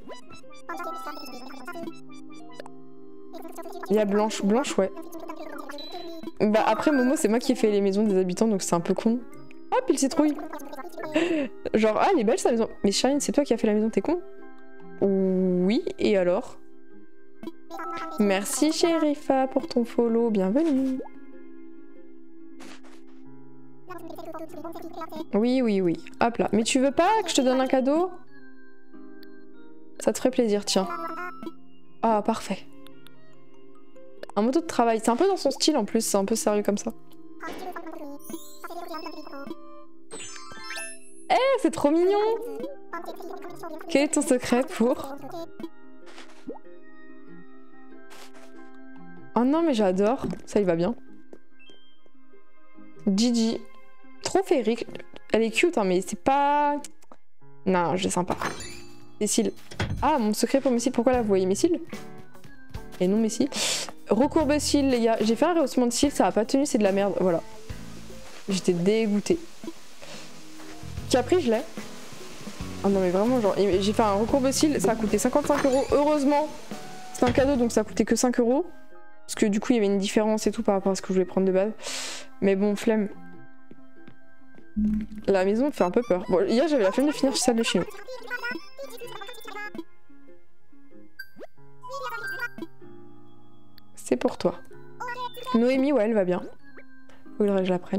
Il y a Blanche. Blanche, ouais. Bah après, Momo, c'est moi qui ai fait les maisons des habitants, donc c'est un peu con. Oh, puis le citrouille. Genre, ah, elle est belle sa maison. Mais Shine, c'est toi qui as fait la maison, t'es con? Oui, et alors? Merci Sherifa pour ton follow, bienvenue. Oui, oui, oui. Hop là. Mais tu veux pas que je te donne un cadeau? Ça te ferait plaisir, tiens. Ah, parfait. Un moto de travail. C'est un peu dans son style en plus, c'est un peu sérieux comme ça. Eh, c'est trop mignon! Quel est ton secret pour... Oh non, mais j'adore. Ça, il va bien. Gigi. Trop féerique. Elle est cute, hein, mais c'est pas... Non, j'ai sympa. Cécile. Ah, mon secret pour mes cils. Pourquoi là, vous voyez mes cils? Et non mes cils. Recourbe cils, les gars. J'ai fait un rehaussement de cils, ça a pas tenu, c'est de la merde. Voilà. J'étais dégoûtée. Capri, je l'ai. Ah non mais vraiment genre, j'ai fait un recourbe cils, ça a coûté 55 €. Heureusement, c'est un cadeau donc ça a coûté que 5 €. Parce que du coup il y avait une différence et tout par rapport à ce que je voulais prendre de base. Mais bon, flemme. La maison me fait un peu peur. Bon, hier j'avais la flemme de finir celle de chez nous. C'est pour toi. Noémie, ouais, elle va bien. Faudrait que je la prenne.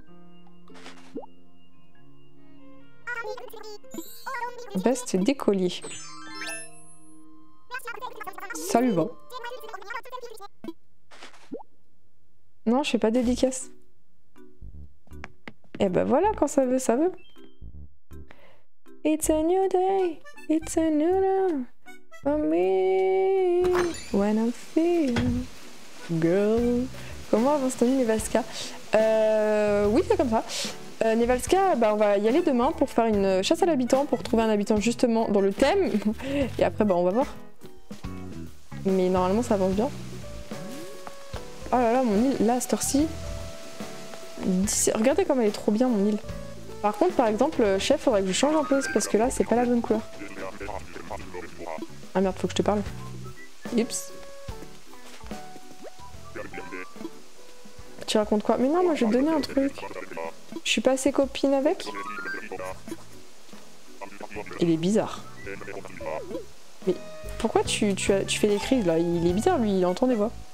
Veste d'écolier. Ça lui va. Non, je fais pas de dédicace. Et ben voilà, quand ça veut, ça veut. It's a new day, it's a new day for me when I feel girl. Comment avance Tony Nevalska? Oui, c'est comme ça. Nevalska, bah, on va y aller demain pour faire une chasse à l'habitant, pour trouver un habitant justement dans le thème. Et après, bah, on va voir. Mais normalement, ça avance bien. Oh là là, mon île, là, à cette heure-ci. Regardez comme elle est trop bien, mon île. Par contre, par exemple, chef, faudrait que je change un peu, parce que là, c'est pas la bonne couleur. Ah merde, faut que je te parle. Oups. Tu racontes quoi? Mais non, moi, je vais te donner un truc. Je suis pas assez copine avec. Il est bizarre. Mais pourquoi tu fais des crises, là? Il est bizarre, lui, il entend des voix.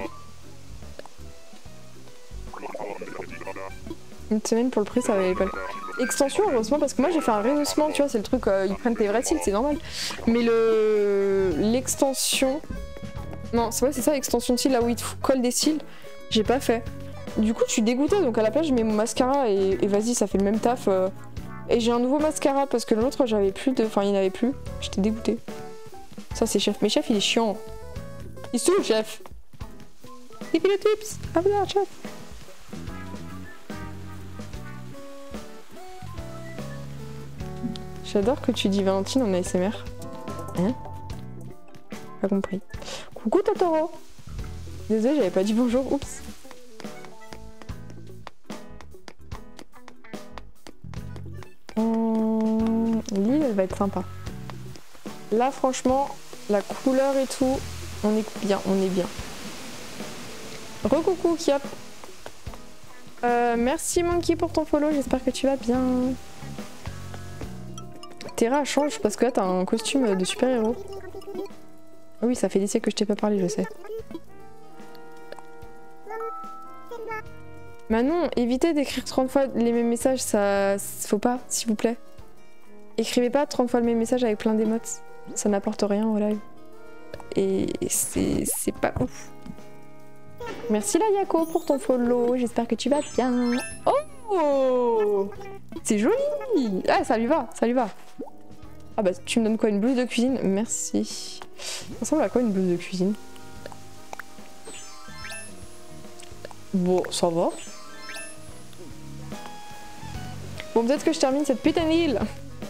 Une semaine pour le prix, ça valait pas le coup. Extension, heureusement, parce que moi j'ai fait un rehaussement, tu vois, c'est le truc, ils prennent tes vrais cils, c'est normal. Mais l'extension... Non, c'est vrai, c'est ça, l'extension de cils, là où ils te collent des cils, j'ai pas fait. Du coup, je suis dégoûtée, donc à la place, je mets mon mascara et vas-y, ça fait le même taf. Et j'ai un nouveau mascara, parce que l'autre, j'avais plus de... Enfin, il n'y en avait plus. J'étais dégoûtée. Ça, c'est chef. Mais chef, il est chiant. Il se saoule, chef. Et puis le tips. Ah, voilà, chef. J'adore que tu dis Valentine en ASMR. Hein? Pas compris. Coucou Totoro. Désolée, j'avais pas dit bonjour. Oups. L'île, elle va être sympa. Là, franchement, la couleur et tout, on est bien, on est bien. Recoucou Kiap. Merci Monkey pour ton follow, j'espère que tu vas bien. Terra change parce que là t'as un costume de super-héros. Oui, ça fait des siècles que je t'ai pas parlé, je sais. Manon, évitez d'écrire 30 fois les mêmes messages, ça... Faut pas, s'il vous plaît. Écrivez pas 30 fois le même message avec plein d'émotes. Ça n'apporte rien au live. Et c'est pas ouf. Merci la Yako pour ton follow, j'espère que tu vas bien. Oh, c'est joli. Ah, ça lui va, ça lui va. Ah bah tu me donnes quoi, une blouse de cuisine? Merci. Ça ressemble à quoi une blouse de cuisine? Bon, ça va. Bon, peut-être que je termine cette putain d'île.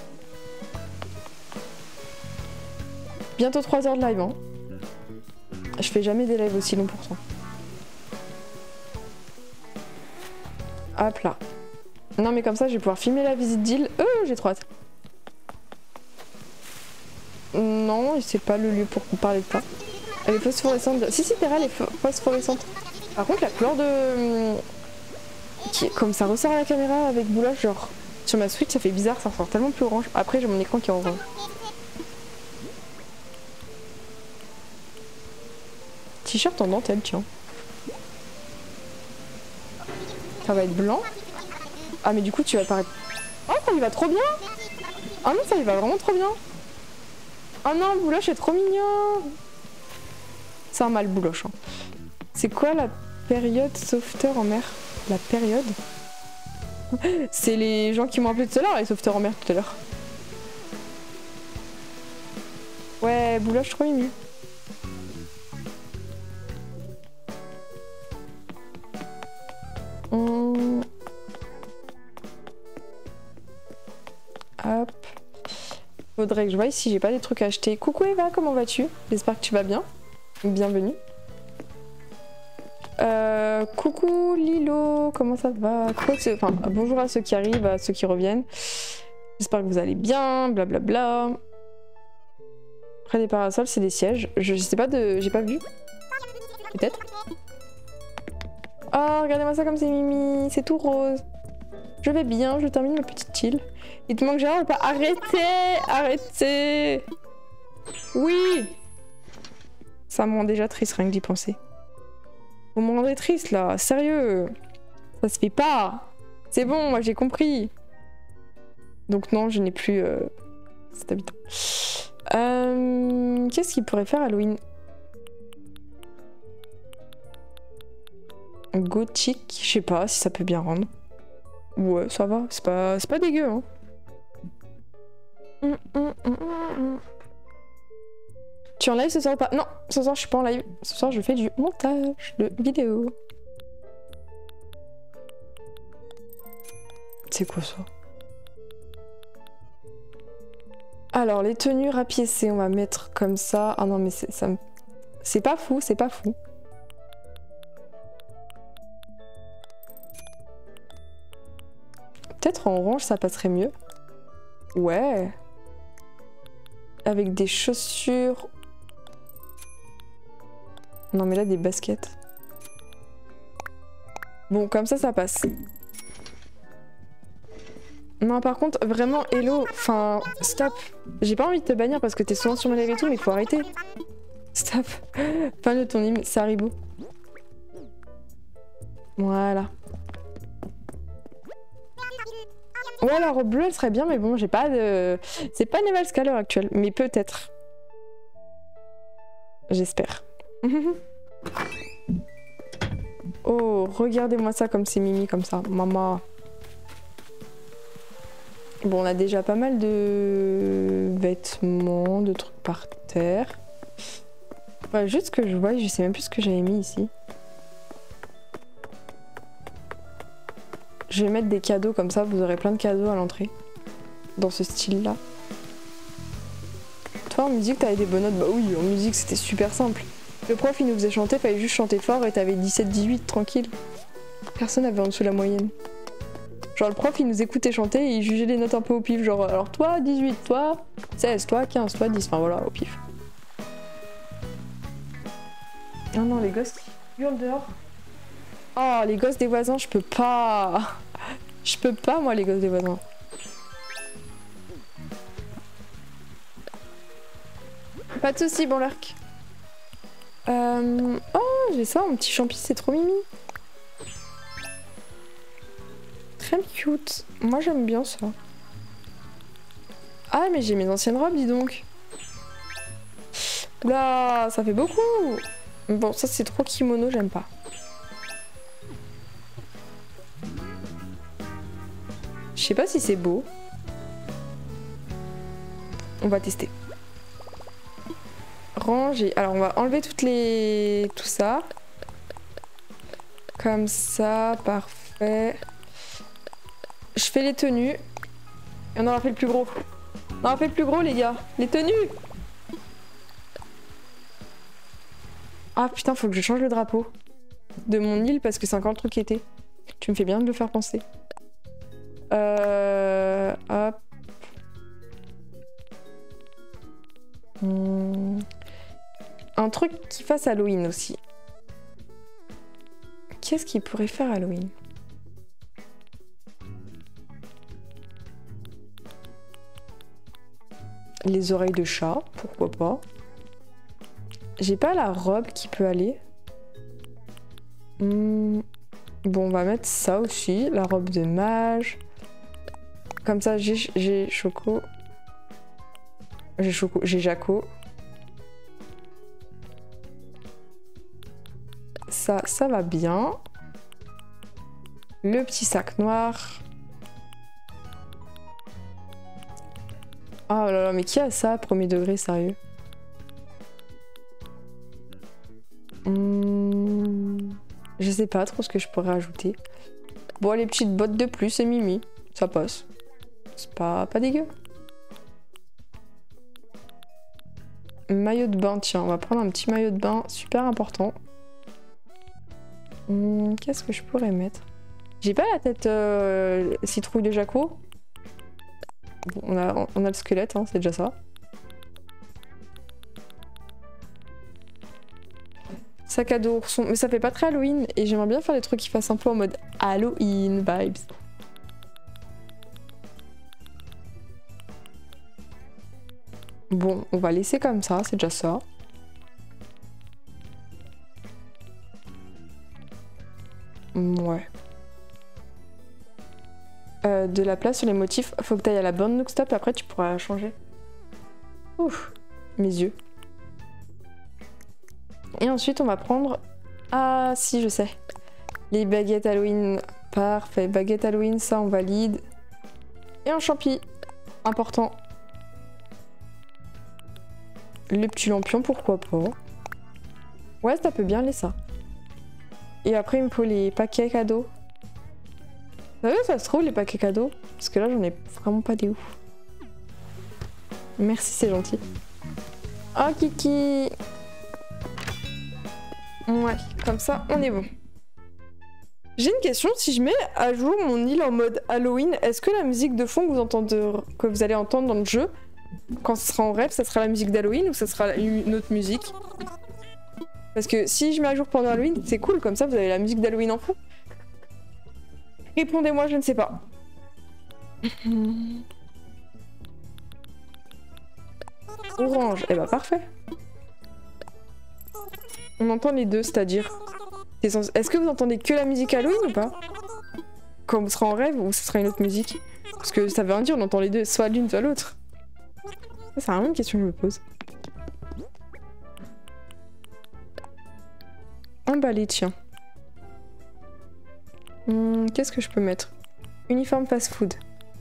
Bientôt 3 heures de live, hein. Je fais jamais des lives aussi longs pourtant. Hop là. Non mais comme ça je vais pouvoir filmer la visite d'île. J'ai trop hâte. Non, c'est pas le lieu pour parler de ça. Elle est phosphorescente. Si, Terra, elle est phosphorescente. Par contre, la couleur de... Comme ça ressort à la caméra avec boulage, genre... Sur ma Switch, ça fait bizarre, ça ressort tellement plus orange. Après, j'ai mon écran qui est orange. T-shirt en dentelle, tiens. Ça va être blanc. Ah, mais du coup, tu vas paraître... Oh, ça lui va trop bien. Ah non, ça lui va vraiment trop bien. Oh non, le bouloche est trop mignon. C'est un mal bouloche. Hein. C'est quoi la période sauveteur en mer? La période? C'est les gens qui m'ont appelé tout à l'heure, les sauveteurs en mer tout à l'heure. Ouais, bouloche trop mignon. Hop. Faudrait que je voie si j'ai pas des trucs à acheter. Coucou Eva, comment vas-tu? J'espère que tu vas bien. Bienvenue. Coucou Lilo, comment ça va? Enfin, bonjour à ceux qui arrivent, à ceux qui reviennent. J'espère que vous allez bien, blablabla. Près des parasols, c'est des sièges. Je sais pas de... J'ai pas vu. Peut-être. Oh, regardez-moi ça comme c'est mimi. C'est tout rose. Je vais bien, je termine ma petite chill. Il te manque Gérard ou pas? Arrêtez! Arrêtez! Oui! Ça me rend déjà triste rien que d'y penser. Vous me rendez triste là, sérieux! Ça se fait pas! C'est bon, moi j'ai compris! Donc non, je n'ai plus cet habitant. Qu'est-ce qu'il pourrait faire Halloween? Gothique, je sais pas si ça peut bien rendre. Ouais, ça va, c'est pas dégueu hein. Tu es en live ce soir ou pas? Non, ce soir je suis pas en live. Ce soir je fais du montage de vidéo. C'est quoi ça? Alors les tenues rapiécées, on va mettre comme ça. Ah non mais c'est pas fou, c'est pas fou. Peut-être en orange ça passerait mieux. Ouais. Avec des chaussures. Non mais là des baskets. Bon comme ça passe. Non par contre vraiment hello, enfin stop. J'ai pas envie de te bannir parce que t'es souvent sur ma live et tout mais il faut arrêter. Stop. Fin de ton hymne, c'est Haribo. Voilà. Ouais la robe bleue elle serait bien mais bon j'ai pas de... C'est pas Nevalsk à l'heure actuelle mais peut-être. J'espère. Oh regardez-moi ça comme c'est mimi comme ça. Maman. Bon on a déjà pas mal de vêtements, de trucs par terre. Ouais, juste que je vois, je sais même plus ce que j'avais mis ici. Je vais mettre des cadeaux comme ça, vous aurez plein de cadeaux à l'entrée. Dans ce style-là. Toi, en musique, t'avais des bonnes notes? Bah oui, en musique, c'était super simple. Le prof, il nous faisait chanter, fallait juste chanter fort et t'avais 17-18, tranquille. Personne n'avait en dessous la moyenne. Genre, le prof, il nous écoutait chanter et il jugeait les notes un peu au pif. Genre, alors toi, 18, toi, 16, toi, 15, toi, 10. Enfin voilà, au pif. Non, non, les gosses qui hurlent dehors. Oh, les gosses des voisins, je peux pas. Je peux pas, moi, les gosses des voisins. Pas de soucis, bon lurk. Oh, j'ai ça, mon petit champi, c'est trop mimi. Très cute. Moi, j'aime bien ça. Ah, mais j'ai mes anciennes robes, dis donc. Oula, ça fait beaucoup. Bon, ça, c'est trop kimono, j'aime pas. Je sais pas si c'est beau. On va tester. Ranger. Alors on va enlever toutes les... tout ça. Comme ça, parfait. Je fais les tenues. Et on aura fait le plus gros. On aura fait le plus gros les gars. Les tenues. Ah putain, faut que je change le drapeau de mon île parce que c'est encore le truc qui était. Tu me fais bien de le faire penser. Hop. Un truc qui fasse Halloween aussi. Qu'est-ce qu'il pourrait faire Halloween? Les oreilles de chat, pourquoi pas. J'ai pas la robe qui peut aller. Bon, on va mettre ça aussi, la robe de mage. Comme ça, j'ai Choco. J'ai Jaco. Ça va bien. Le petit sac noir. Oh là là, mais qui a ça, premier degré, sérieux? Je sais pas trop ce que je pourrais ajouter. Bon, les petites bottes de plus, c'est mimi. Ça passe. C'est pas dégueu. Maillot de bain, tiens, on va prendre un petit maillot de bain, super important. Qu'est-ce que je pourrais mettre? J'ai pas la tête citrouille de Jaco. Bon, on a le squelette, hein, c'est déjà ça. Sac à dos ourson, mais ça fait pas très Halloween et j'aimerais bien faire des trucs qui fassent un peu en mode Halloween vibes. Bon, on va laisser comme ça, c'est déjà ça. Ouais. De la place sur les motifs, faut que tu ailles à la bande Nook Stop, après tu pourras changer. Ouf, mes yeux. Et ensuite on va prendre... Ah si, je sais. Les baguettes Halloween, parfait. Baguettes Halloween, ça on valide. Et un champi, important. Le petit lampion, pourquoi pas. Ouais, ça peut bien aller ça. Et après il me faut les paquets cadeaux. Vous savez où ça se trouve les paquets cadeaux? Parce que là j'en ai vraiment pas des ouf. Merci, c'est gentil. Oh Kiki. Ouais, comme ça on est bon. J'ai une question, si je mets à jour mon île en mode Halloween, est-ce que la musique de fond que vous allez entendre dans le jeu, quand ce sera en rêve, ça sera la musique d'Halloween ou ça sera une autre musique? Parce que si je mets à jour pendant Halloween, c'est cool, comme ça vous avez la musique d'Halloween en fond. Répondez-moi, je ne sais pas. Orange, eh bah parfait. On entend les deux, c'est-à-dire... Est-ce que vous entendez que la musique Halloween ou pas? Quand vous serez en rêve ou ce sera une autre musique? Parce que ça veut rien dire, on entend les deux, soit l'une soit l'autre. C'est vraiment une question que je me pose. Emballé, tiens. Qu'est-ce que je peux mettre? Uniforme fast-food.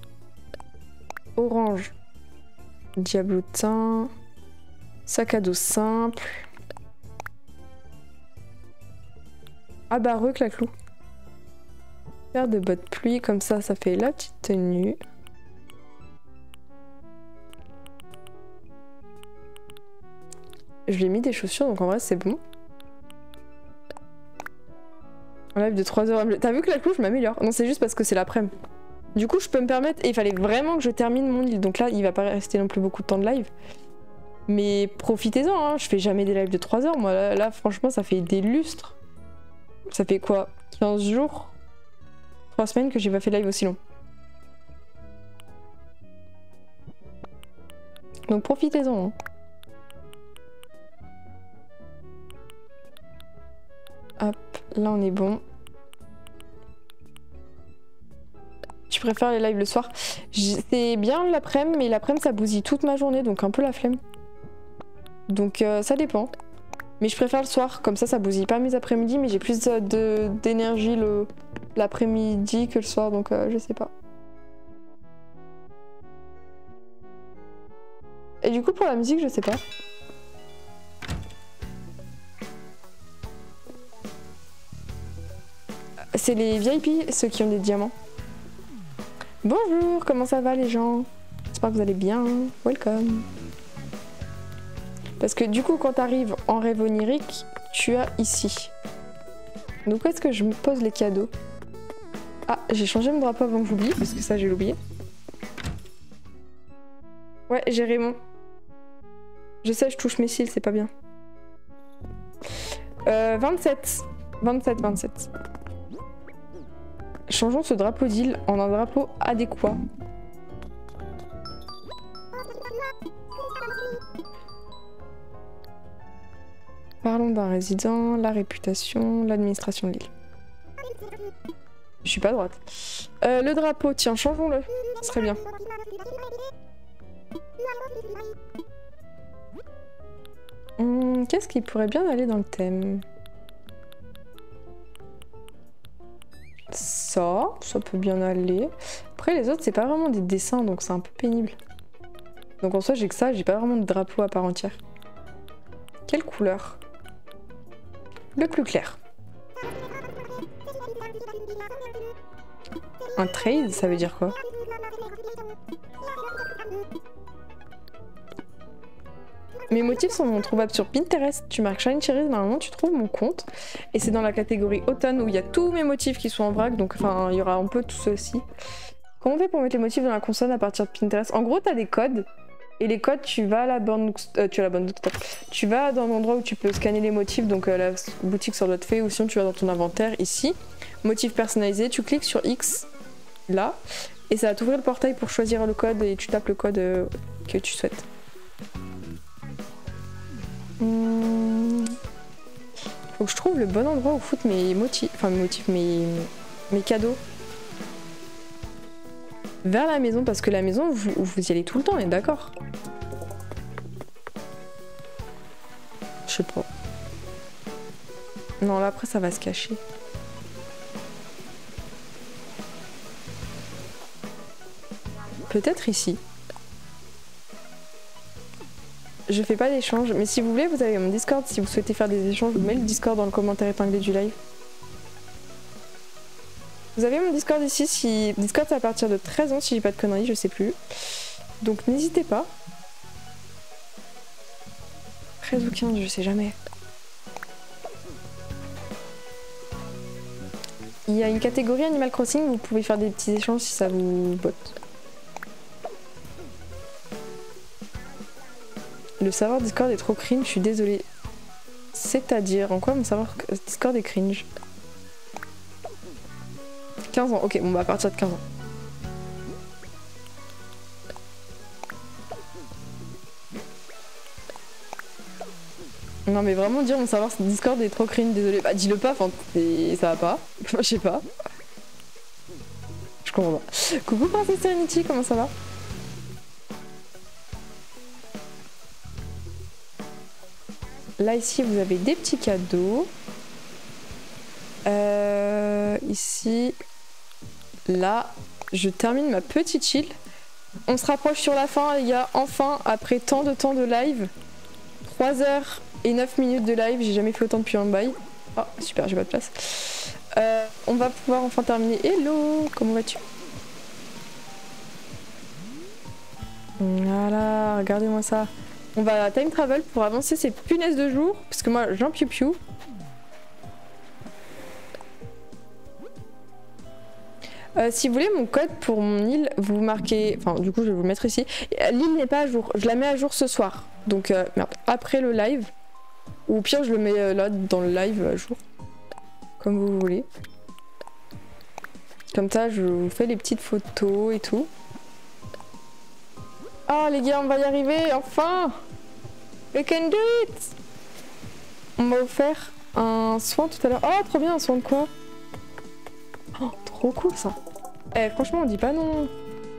Orange. Diablotin. Sac à dos simple. Ah bah reclaclou. Paire de bottes pluie, comme ça, ça fait la petite tenue. Je lui ai mis des chaussures, donc en vrai c'est bon. Un live de 3 heures. T'as vu que la clou, je m'améliore. Non, c'est juste parce que c'est l'après-midi. Du coup, je peux me permettre... Et il fallait vraiment que je termine mon île. Donc là, il va pas rester non plus beaucoup de temps de live. Mais profitez-en, hein. Je fais jamais des lives de 3 heures. Moi, là, franchement, ça fait des lustres. Ça fait quoi? 15 jours? 3 semaines que j'ai pas fait de live aussi long. Donc profitez-en, hein. Hop, là on est bon. Je préfère les lives le soir. C'est bien l'après-midi, mais l'après-midi ça bousille toute ma journée, donc un peu la flemme. Donc ça dépend. Mais je préfère le soir, comme ça bousille pas mes après-midi, mais j'ai plus d'énergie l'après-midi que le soir, donc je sais pas. Et du coup pour la musique, je sais pas. C'est les VIP, ceux qui ont des diamants. Bonjour, comment ça va les gens? J'espère que vous allez bien. Welcome. Parce que du coup, quand t'arrives en rêve onirique, tu as ici. Donc où est-ce que je me pose les cadeaux? Ah, j'ai changé mon drapeau avant que j'oublie, parce que ça j'ai oublié. Ouais, j'ai Raymond. Je sais, je touche mes cils, c'est pas bien. 27. 27. Changeons ce drapeau d'île en un drapeau adéquat. Parlons d'un résident, la réputation, l'administration de l'île. Je suis pas à droite. Le drapeau, tiens, changeons-le. Ce serait bien. Qu'est-ce qui pourrait bien aller dans le thème? Ça peut bien aller. Après les autres c'est pas vraiment des dessins donc c'est un peu pénible. Donc en soi j'ai que ça, j'ai pas vraiment de drapeau à part entière. Quelle couleur? Le plus clair. Un trade, ça veut dire quoi? Mes motifs sont trouvables sur Pinterest. Tu marques Shine Cherries, normalement tu trouves mon compte. Et c'est dans la catégorie automne où il y a tous mes motifs qui sont en vrac. Donc enfin, il y aura un peu tout ceci. Comment on fait pour mettre les motifs dans la console à partir de Pinterest? En gros, t'as des codes. Et les codes, tu vas à la borne... tu vas dans l'endroit où tu peux scanner les motifs. Donc la boutique sur Lot Fait. Ou sinon tu vas dans ton inventaire ici. Motifs personnalisés. Tu cliques sur X là. Et ça va t'ouvrir le portail pour choisir le code. Et tu tapes le code que tu souhaites. Faut que je trouve le bon endroit où foutre mes motifs, enfin mes cadeaux. Vers la maison, parce que la maison, vous y allez tout le temps, on est d'accord? Je sais pas. Non, là après ça va se cacher. Peut-être ici. Je fais pas d'échange, mais si vous voulez, vous avez mon Discord. Si vous souhaitez faire des échanges, je vous mets le Discord dans le commentaire épinglé du live. Vous avez mon Discord ici. Si... Discord, c'est à partir de 13 ans, si j'ai pas de conneries, je sais plus. Donc n'hésitez pas. 13 ou 15, je sais jamais. Il y a une catégorie Animal Crossing où vous pouvez faire des petits échanges si ça vous botte. Le serveur Discord est trop cringe, je suis désolée. C'est-à-dire, en quoi mon serveur Discord est cringe? 15 ans, ok, bon bah à partir de 15 ans. Non mais vraiment dire mon serveur Discord est trop cringe, désolée. Bah dis-le pas, enfin ça va pas. Je sais pas. Je comprends pas. Coucou Princesse Serenity, comment ça va? Là ici vous avez des petits cadeaux. Ici, là, je termine ma petite île. On se rapproche sur la fin les gars, enfin après tant de temps de live. 3 heures et 9 minutes de live, j'ai jamais fait autant depuis un bail. Oh super, j'ai pas de place. On va pouvoir enfin terminer. Hello, comment vas-tu? Voilà, regardez-moi ça. On va time travel pour avancer ces punaises de jour, parce que moi j'en piou-piou. Si vous voulez mon code pour mon île, vous marquez... Enfin du coup je vais vous le mettre ici. L'île n'est pas à jour, je la mets à jour ce soir. Donc merde, après le live. Ou au pire je le mets là dans le live à jour. Comme vous voulez. Comme ça je vous fais les petites photos et tout. Ah les gars, on va y arriver, enfin! We can do it! On m'a offert un soin tout à l'heure. Oh, trop bien, un soin de quoi? Oh, trop cool ça. Eh, franchement, on dit pas non.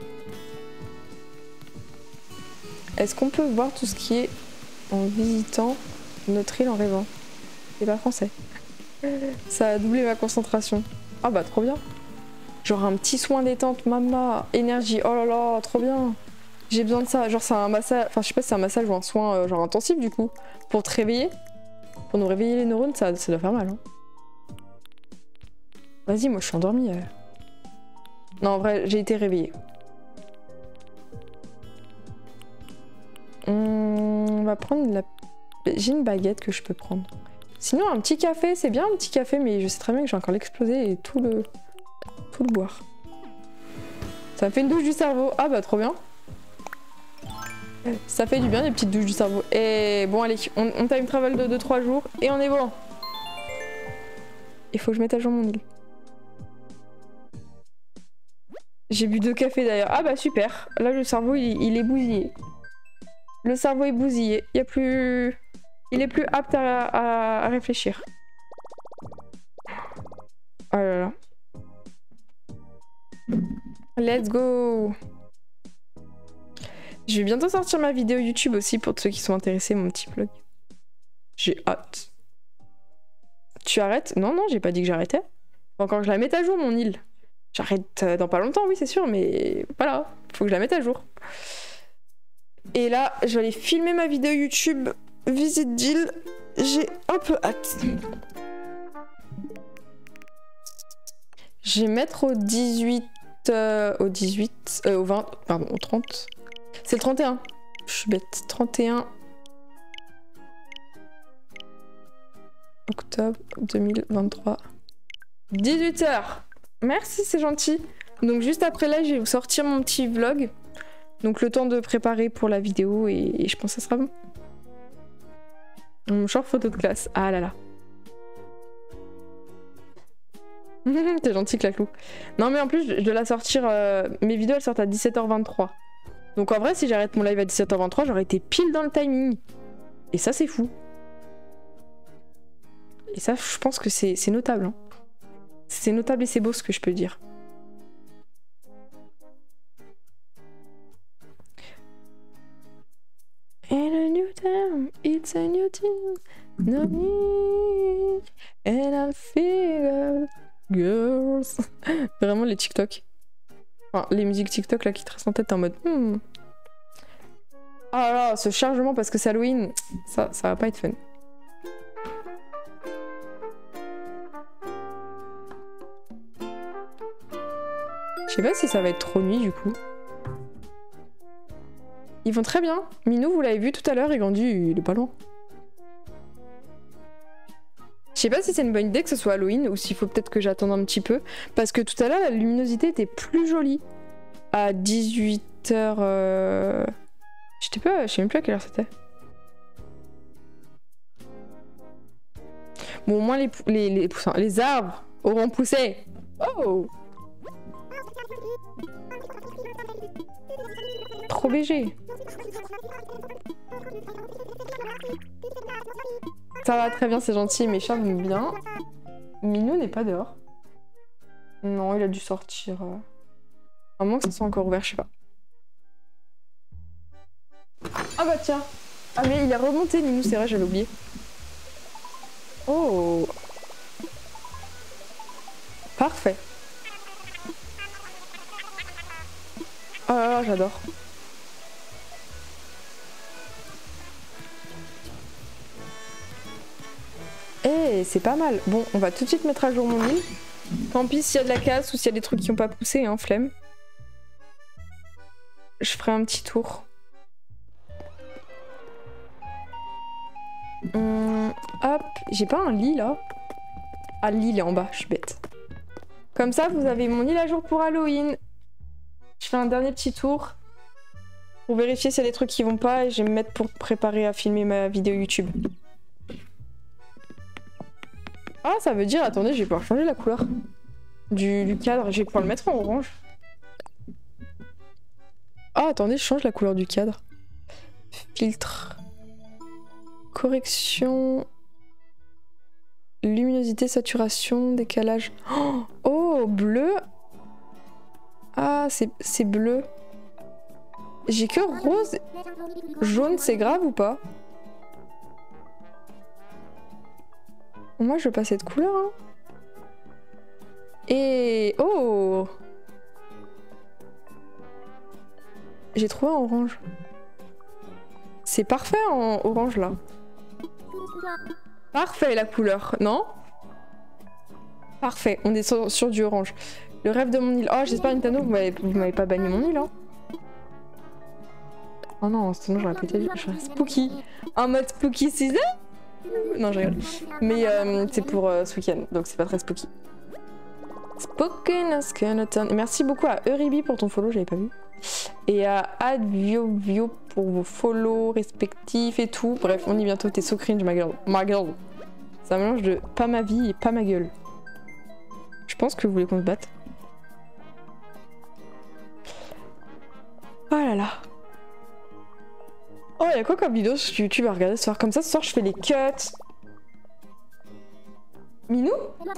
Est-ce qu'on peut voir tout ce qui est en visitant notre île en rêvant? C'est pas français. Ça a doublé ma concentration. Ah bah, trop bien. Genre un petit soin détente, maman, énergie. Oh là là, trop bien. J'ai besoin de ça, genre c'est un massage, enfin je sais pas si c'est un massage ou un soin genre intensif du coup, pour te réveiller, pour nous réveiller les neurones, ça doit faire mal. Hein. Vas-y, moi je suis endormie. Non en vrai, j'ai été réveillée. On va prendre la... J'ai une baguette que je peux prendre. Sinon un petit café, c'est bien un petit café, mais je sais très bien que j'ai encore l'exploser et tout le boire. Ça me fait une douche du cerveau, ah bah trop bien. Ça fait du bien des petites douches du cerveau. Et bon allez, on time travel de 2-3 jours et on est bon. Il faut que je mette à jour mon île. J'ai bu 2 cafés d'ailleurs. Ah bah super. Là le cerveau il est bousillé. Le cerveau est bousillé. Il y a plus... Il est plus apte à réfléchir. Oh là là. Let's go. Je vais bientôt sortir ma vidéo YouTube aussi pour ceux qui sont intéressés, mon petit vlog. J'ai hâte. Tu arrêtes? Non, non, j'ai pas dit que j'arrêtais. Encore que je la mette à jour, mon île. J'arrête dans pas longtemps, oui, c'est sûr, mais voilà, faut que je la mette à jour. Et là, je vais aller filmer ma vidéo YouTube visite d'île. J'ai un peu hâte. Je vais mettre au 18... au 20... Pardon, au 30... C'est le 31. Je suis bête. 31 octobre 2023. 18h. Merci, c'est gentil. Donc juste après là, je vais vous sortir mon petit vlog. Donc le temps de préparer pour la vidéo et je pense que ça sera bon. Mon short photo de classe. Ah là là. T'es gentil, Claclou. Non mais en plus, je dois la sortir... mes vidéos, elles sortent à 17h23. Donc en vrai, si j'arrête mon live à 17h23, j'aurais été pile dans le timing. Et ça, c'est fou. Et ça, je pense que c'est notable. Hein. C'est notable et c'est beau ce que je peux dire. And a new time, it's a new team, no need, and I feel girls. Vraiment les TikTok. Enfin, les musiques TikTok là qui te restent en tête en mode Ah là, ce chargement parce que c'est Halloween, ça va pas être fun. Je sais pas si ça va être trop nuit du coup. Ils vont très bien. Minou, vous l'avez vu tout à l'heure, il grandit, il est pas loin. Je sais pas si c'est une bonne idée que ce soit Halloween ou s'il faut peut-être que j'attende un petit peu. Parce que tout à l'heure, la luminosité était plus jolie. À 18h... Je sais même plus à quelle heure c'était. Bon, au moins les arbres auront poussé. Oh! Trop BG. Ça va très bien, c'est gentil, mes chats vont bien. Minou n'est pas dehors. Non, il a dû sortir. À moins que ça soit encore ouvert, je sais pas. Ah bah tiens. Ah mais il est remonté, Minou, c'est vrai, j'avais oublié. Oh. Parfait. Oh là là, j'adore. Eh, c'est pas mal. Bon, on va tout de suite mettre à jour mon île. Tant pis s'il y a de la casse ou s'il y a des trucs qui n'ont pas poussé, hein, flemme. Je ferai un petit tour. Hop, j'ai pas un lit là. Ah, le lit il est en bas, je suis bête. Comme ça, vous avez mon île à jour pour Halloween. Je fais un dernier petit tour pour vérifier s'il y a des trucs qui vont pas et je vais me mettre pour préparer à filmer ma vidéo YouTube. Ah, ça veut dire, attendez, je vais pouvoir changer la couleur du cadre. Je vais pouvoir le mettre en orange. Ah, attendez, je change la couleur du cadre. Filtre. Correction. Luminosité, saturation, décalage. Oh, bleu. Ah, c'est bleu. J'ai que rose. Jaune, c'est grave ou pas? Moi, je veux pas cette couleur. Hein. Et... Oh! J'ai trouvé un orange. C'est parfait en orange, là. Parfait, la couleur, non? Parfait, on est sur du orange. Le rêve de mon île. Oh, j'espère, Nintendo, vous m'avez pas banni mon île, hein? Oh non, sinon j'aurais pété. Spooky. En mode spooky season? Non, je rigole. Mais c'est pour ce week-end, donc c'est pas très spooky. Spoken Skeleton. Merci beaucoup à Euribi pour ton follow, j'avais pas vu. Et à Adviovio pour vos follow respectifs et tout. Bref, on y est bientôt, t'es so cringe, ma gueule. Ma gueule. C'est un mélange de pas ma vie et pas ma gueule. Je pense que vous voulez qu'on se batte. Oh là là. Oh, y'a quoi comme vidéo sur YouTube à regarder ce soir? Comme ça, ce soir, je fais les cuts. Minou?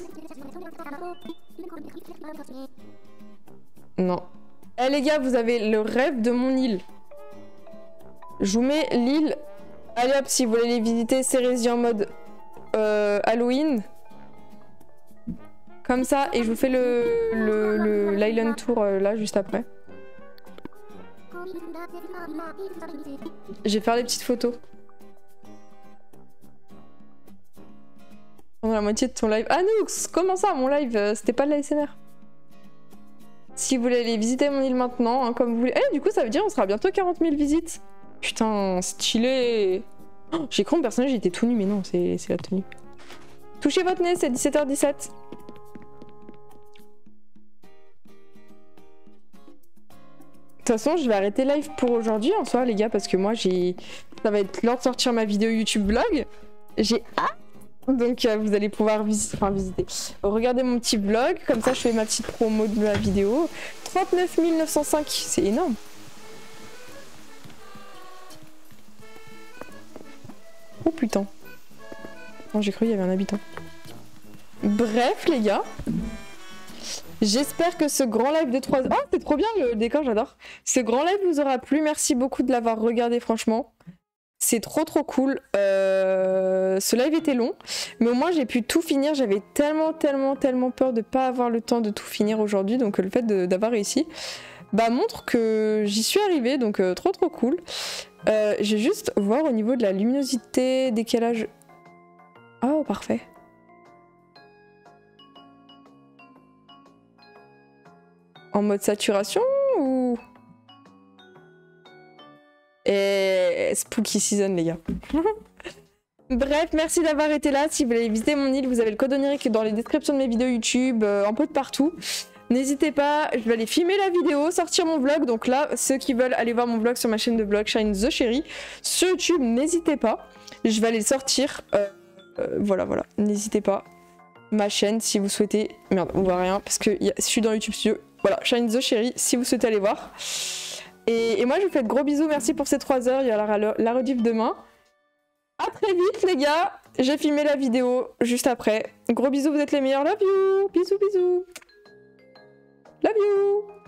Non. Eh les gars, vous avez le rêve de mon île. Je vous mets l'île. Allez hop, si vous voulez les visiter, Cérésie en mode Halloween. Comme ça, et je vous fais l'Island Tour là, juste après. Je vais faire les petites photos. Pendant la moitié de ton live. Ah Noux, comment ça, mon live, c'était pas de l'ASMR. Si vous voulez aller visiter mon île maintenant, hein, comme vous voulez. Eh, du coup, ça veut dire on sera bientôt 40 000 visites. Putain, stylé. Oh, j'ai cru que mon personnage était tout nu, mais non, c'est la tenue. Touchez votre nez, c'est 17h17. De toute façon, je vais arrêter live pour aujourd'hui en soi, les gars, parce que moi, ça va être l'heure de sortir ma vidéo YouTube vlog. J'ai hâte. Donc, vous allez pouvoir visiter. Regardez mon petit vlog, comme ça, je fais ma petite promo de la vidéo. 39 905, c'est énorme. Oh putain. Non, j'ai cru qu'il y avait un habitant. Bref, les gars. J'espère que ce grand live de 3 heures... Oh, c'est trop bien le décor, j'adore. Ce grand live vous aura plu. Merci beaucoup de l'avoir regardé, franchement. C'est trop cool. Ce live était long, mais au moins j'ai pu tout finir. J'avais tellement peur de pas avoir le temps de tout finir aujourd'hui. Donc le fait d'avoir réussi bah, montre que j'y suis arrivée. Donc trop cool. Je vais juste voir au niveau de la luminosité, décalage... Oh, parfait. En mode saturation ou... Et spooky season, les gars. Bref, merci d'avoir été là. Si vous voulez visiter mon île, vous avez le code onirique dans les descriptions de mes vidéos YouTube, un peu de partout. N'hésitez pas, je vais aller filmer la vidéo, sortir mon vlog. Donc là, ceux qui veulent aller voir mon vlog sur ma chaîne de vlog Shine the Cherry sur YouTube, n'hésitez pas. Je vais aller le sortir. Voilà, n'hésitez pas. Ma chaîne, si vous souhaitez... Merde, on voit rien parce que je suis dans YouTube Studio. Voilà, Shine the Cherry, si vous souhaitez aller voir. Et moi, je vous fais de gros bisous. Merci pour ces 3 heures. Il y aura la rediff demain. À très vite, les gars. J'ai filmé la vidéo juste après. Gros bisous, vous êtes les meilleurs. Love you. Bisous. Love you.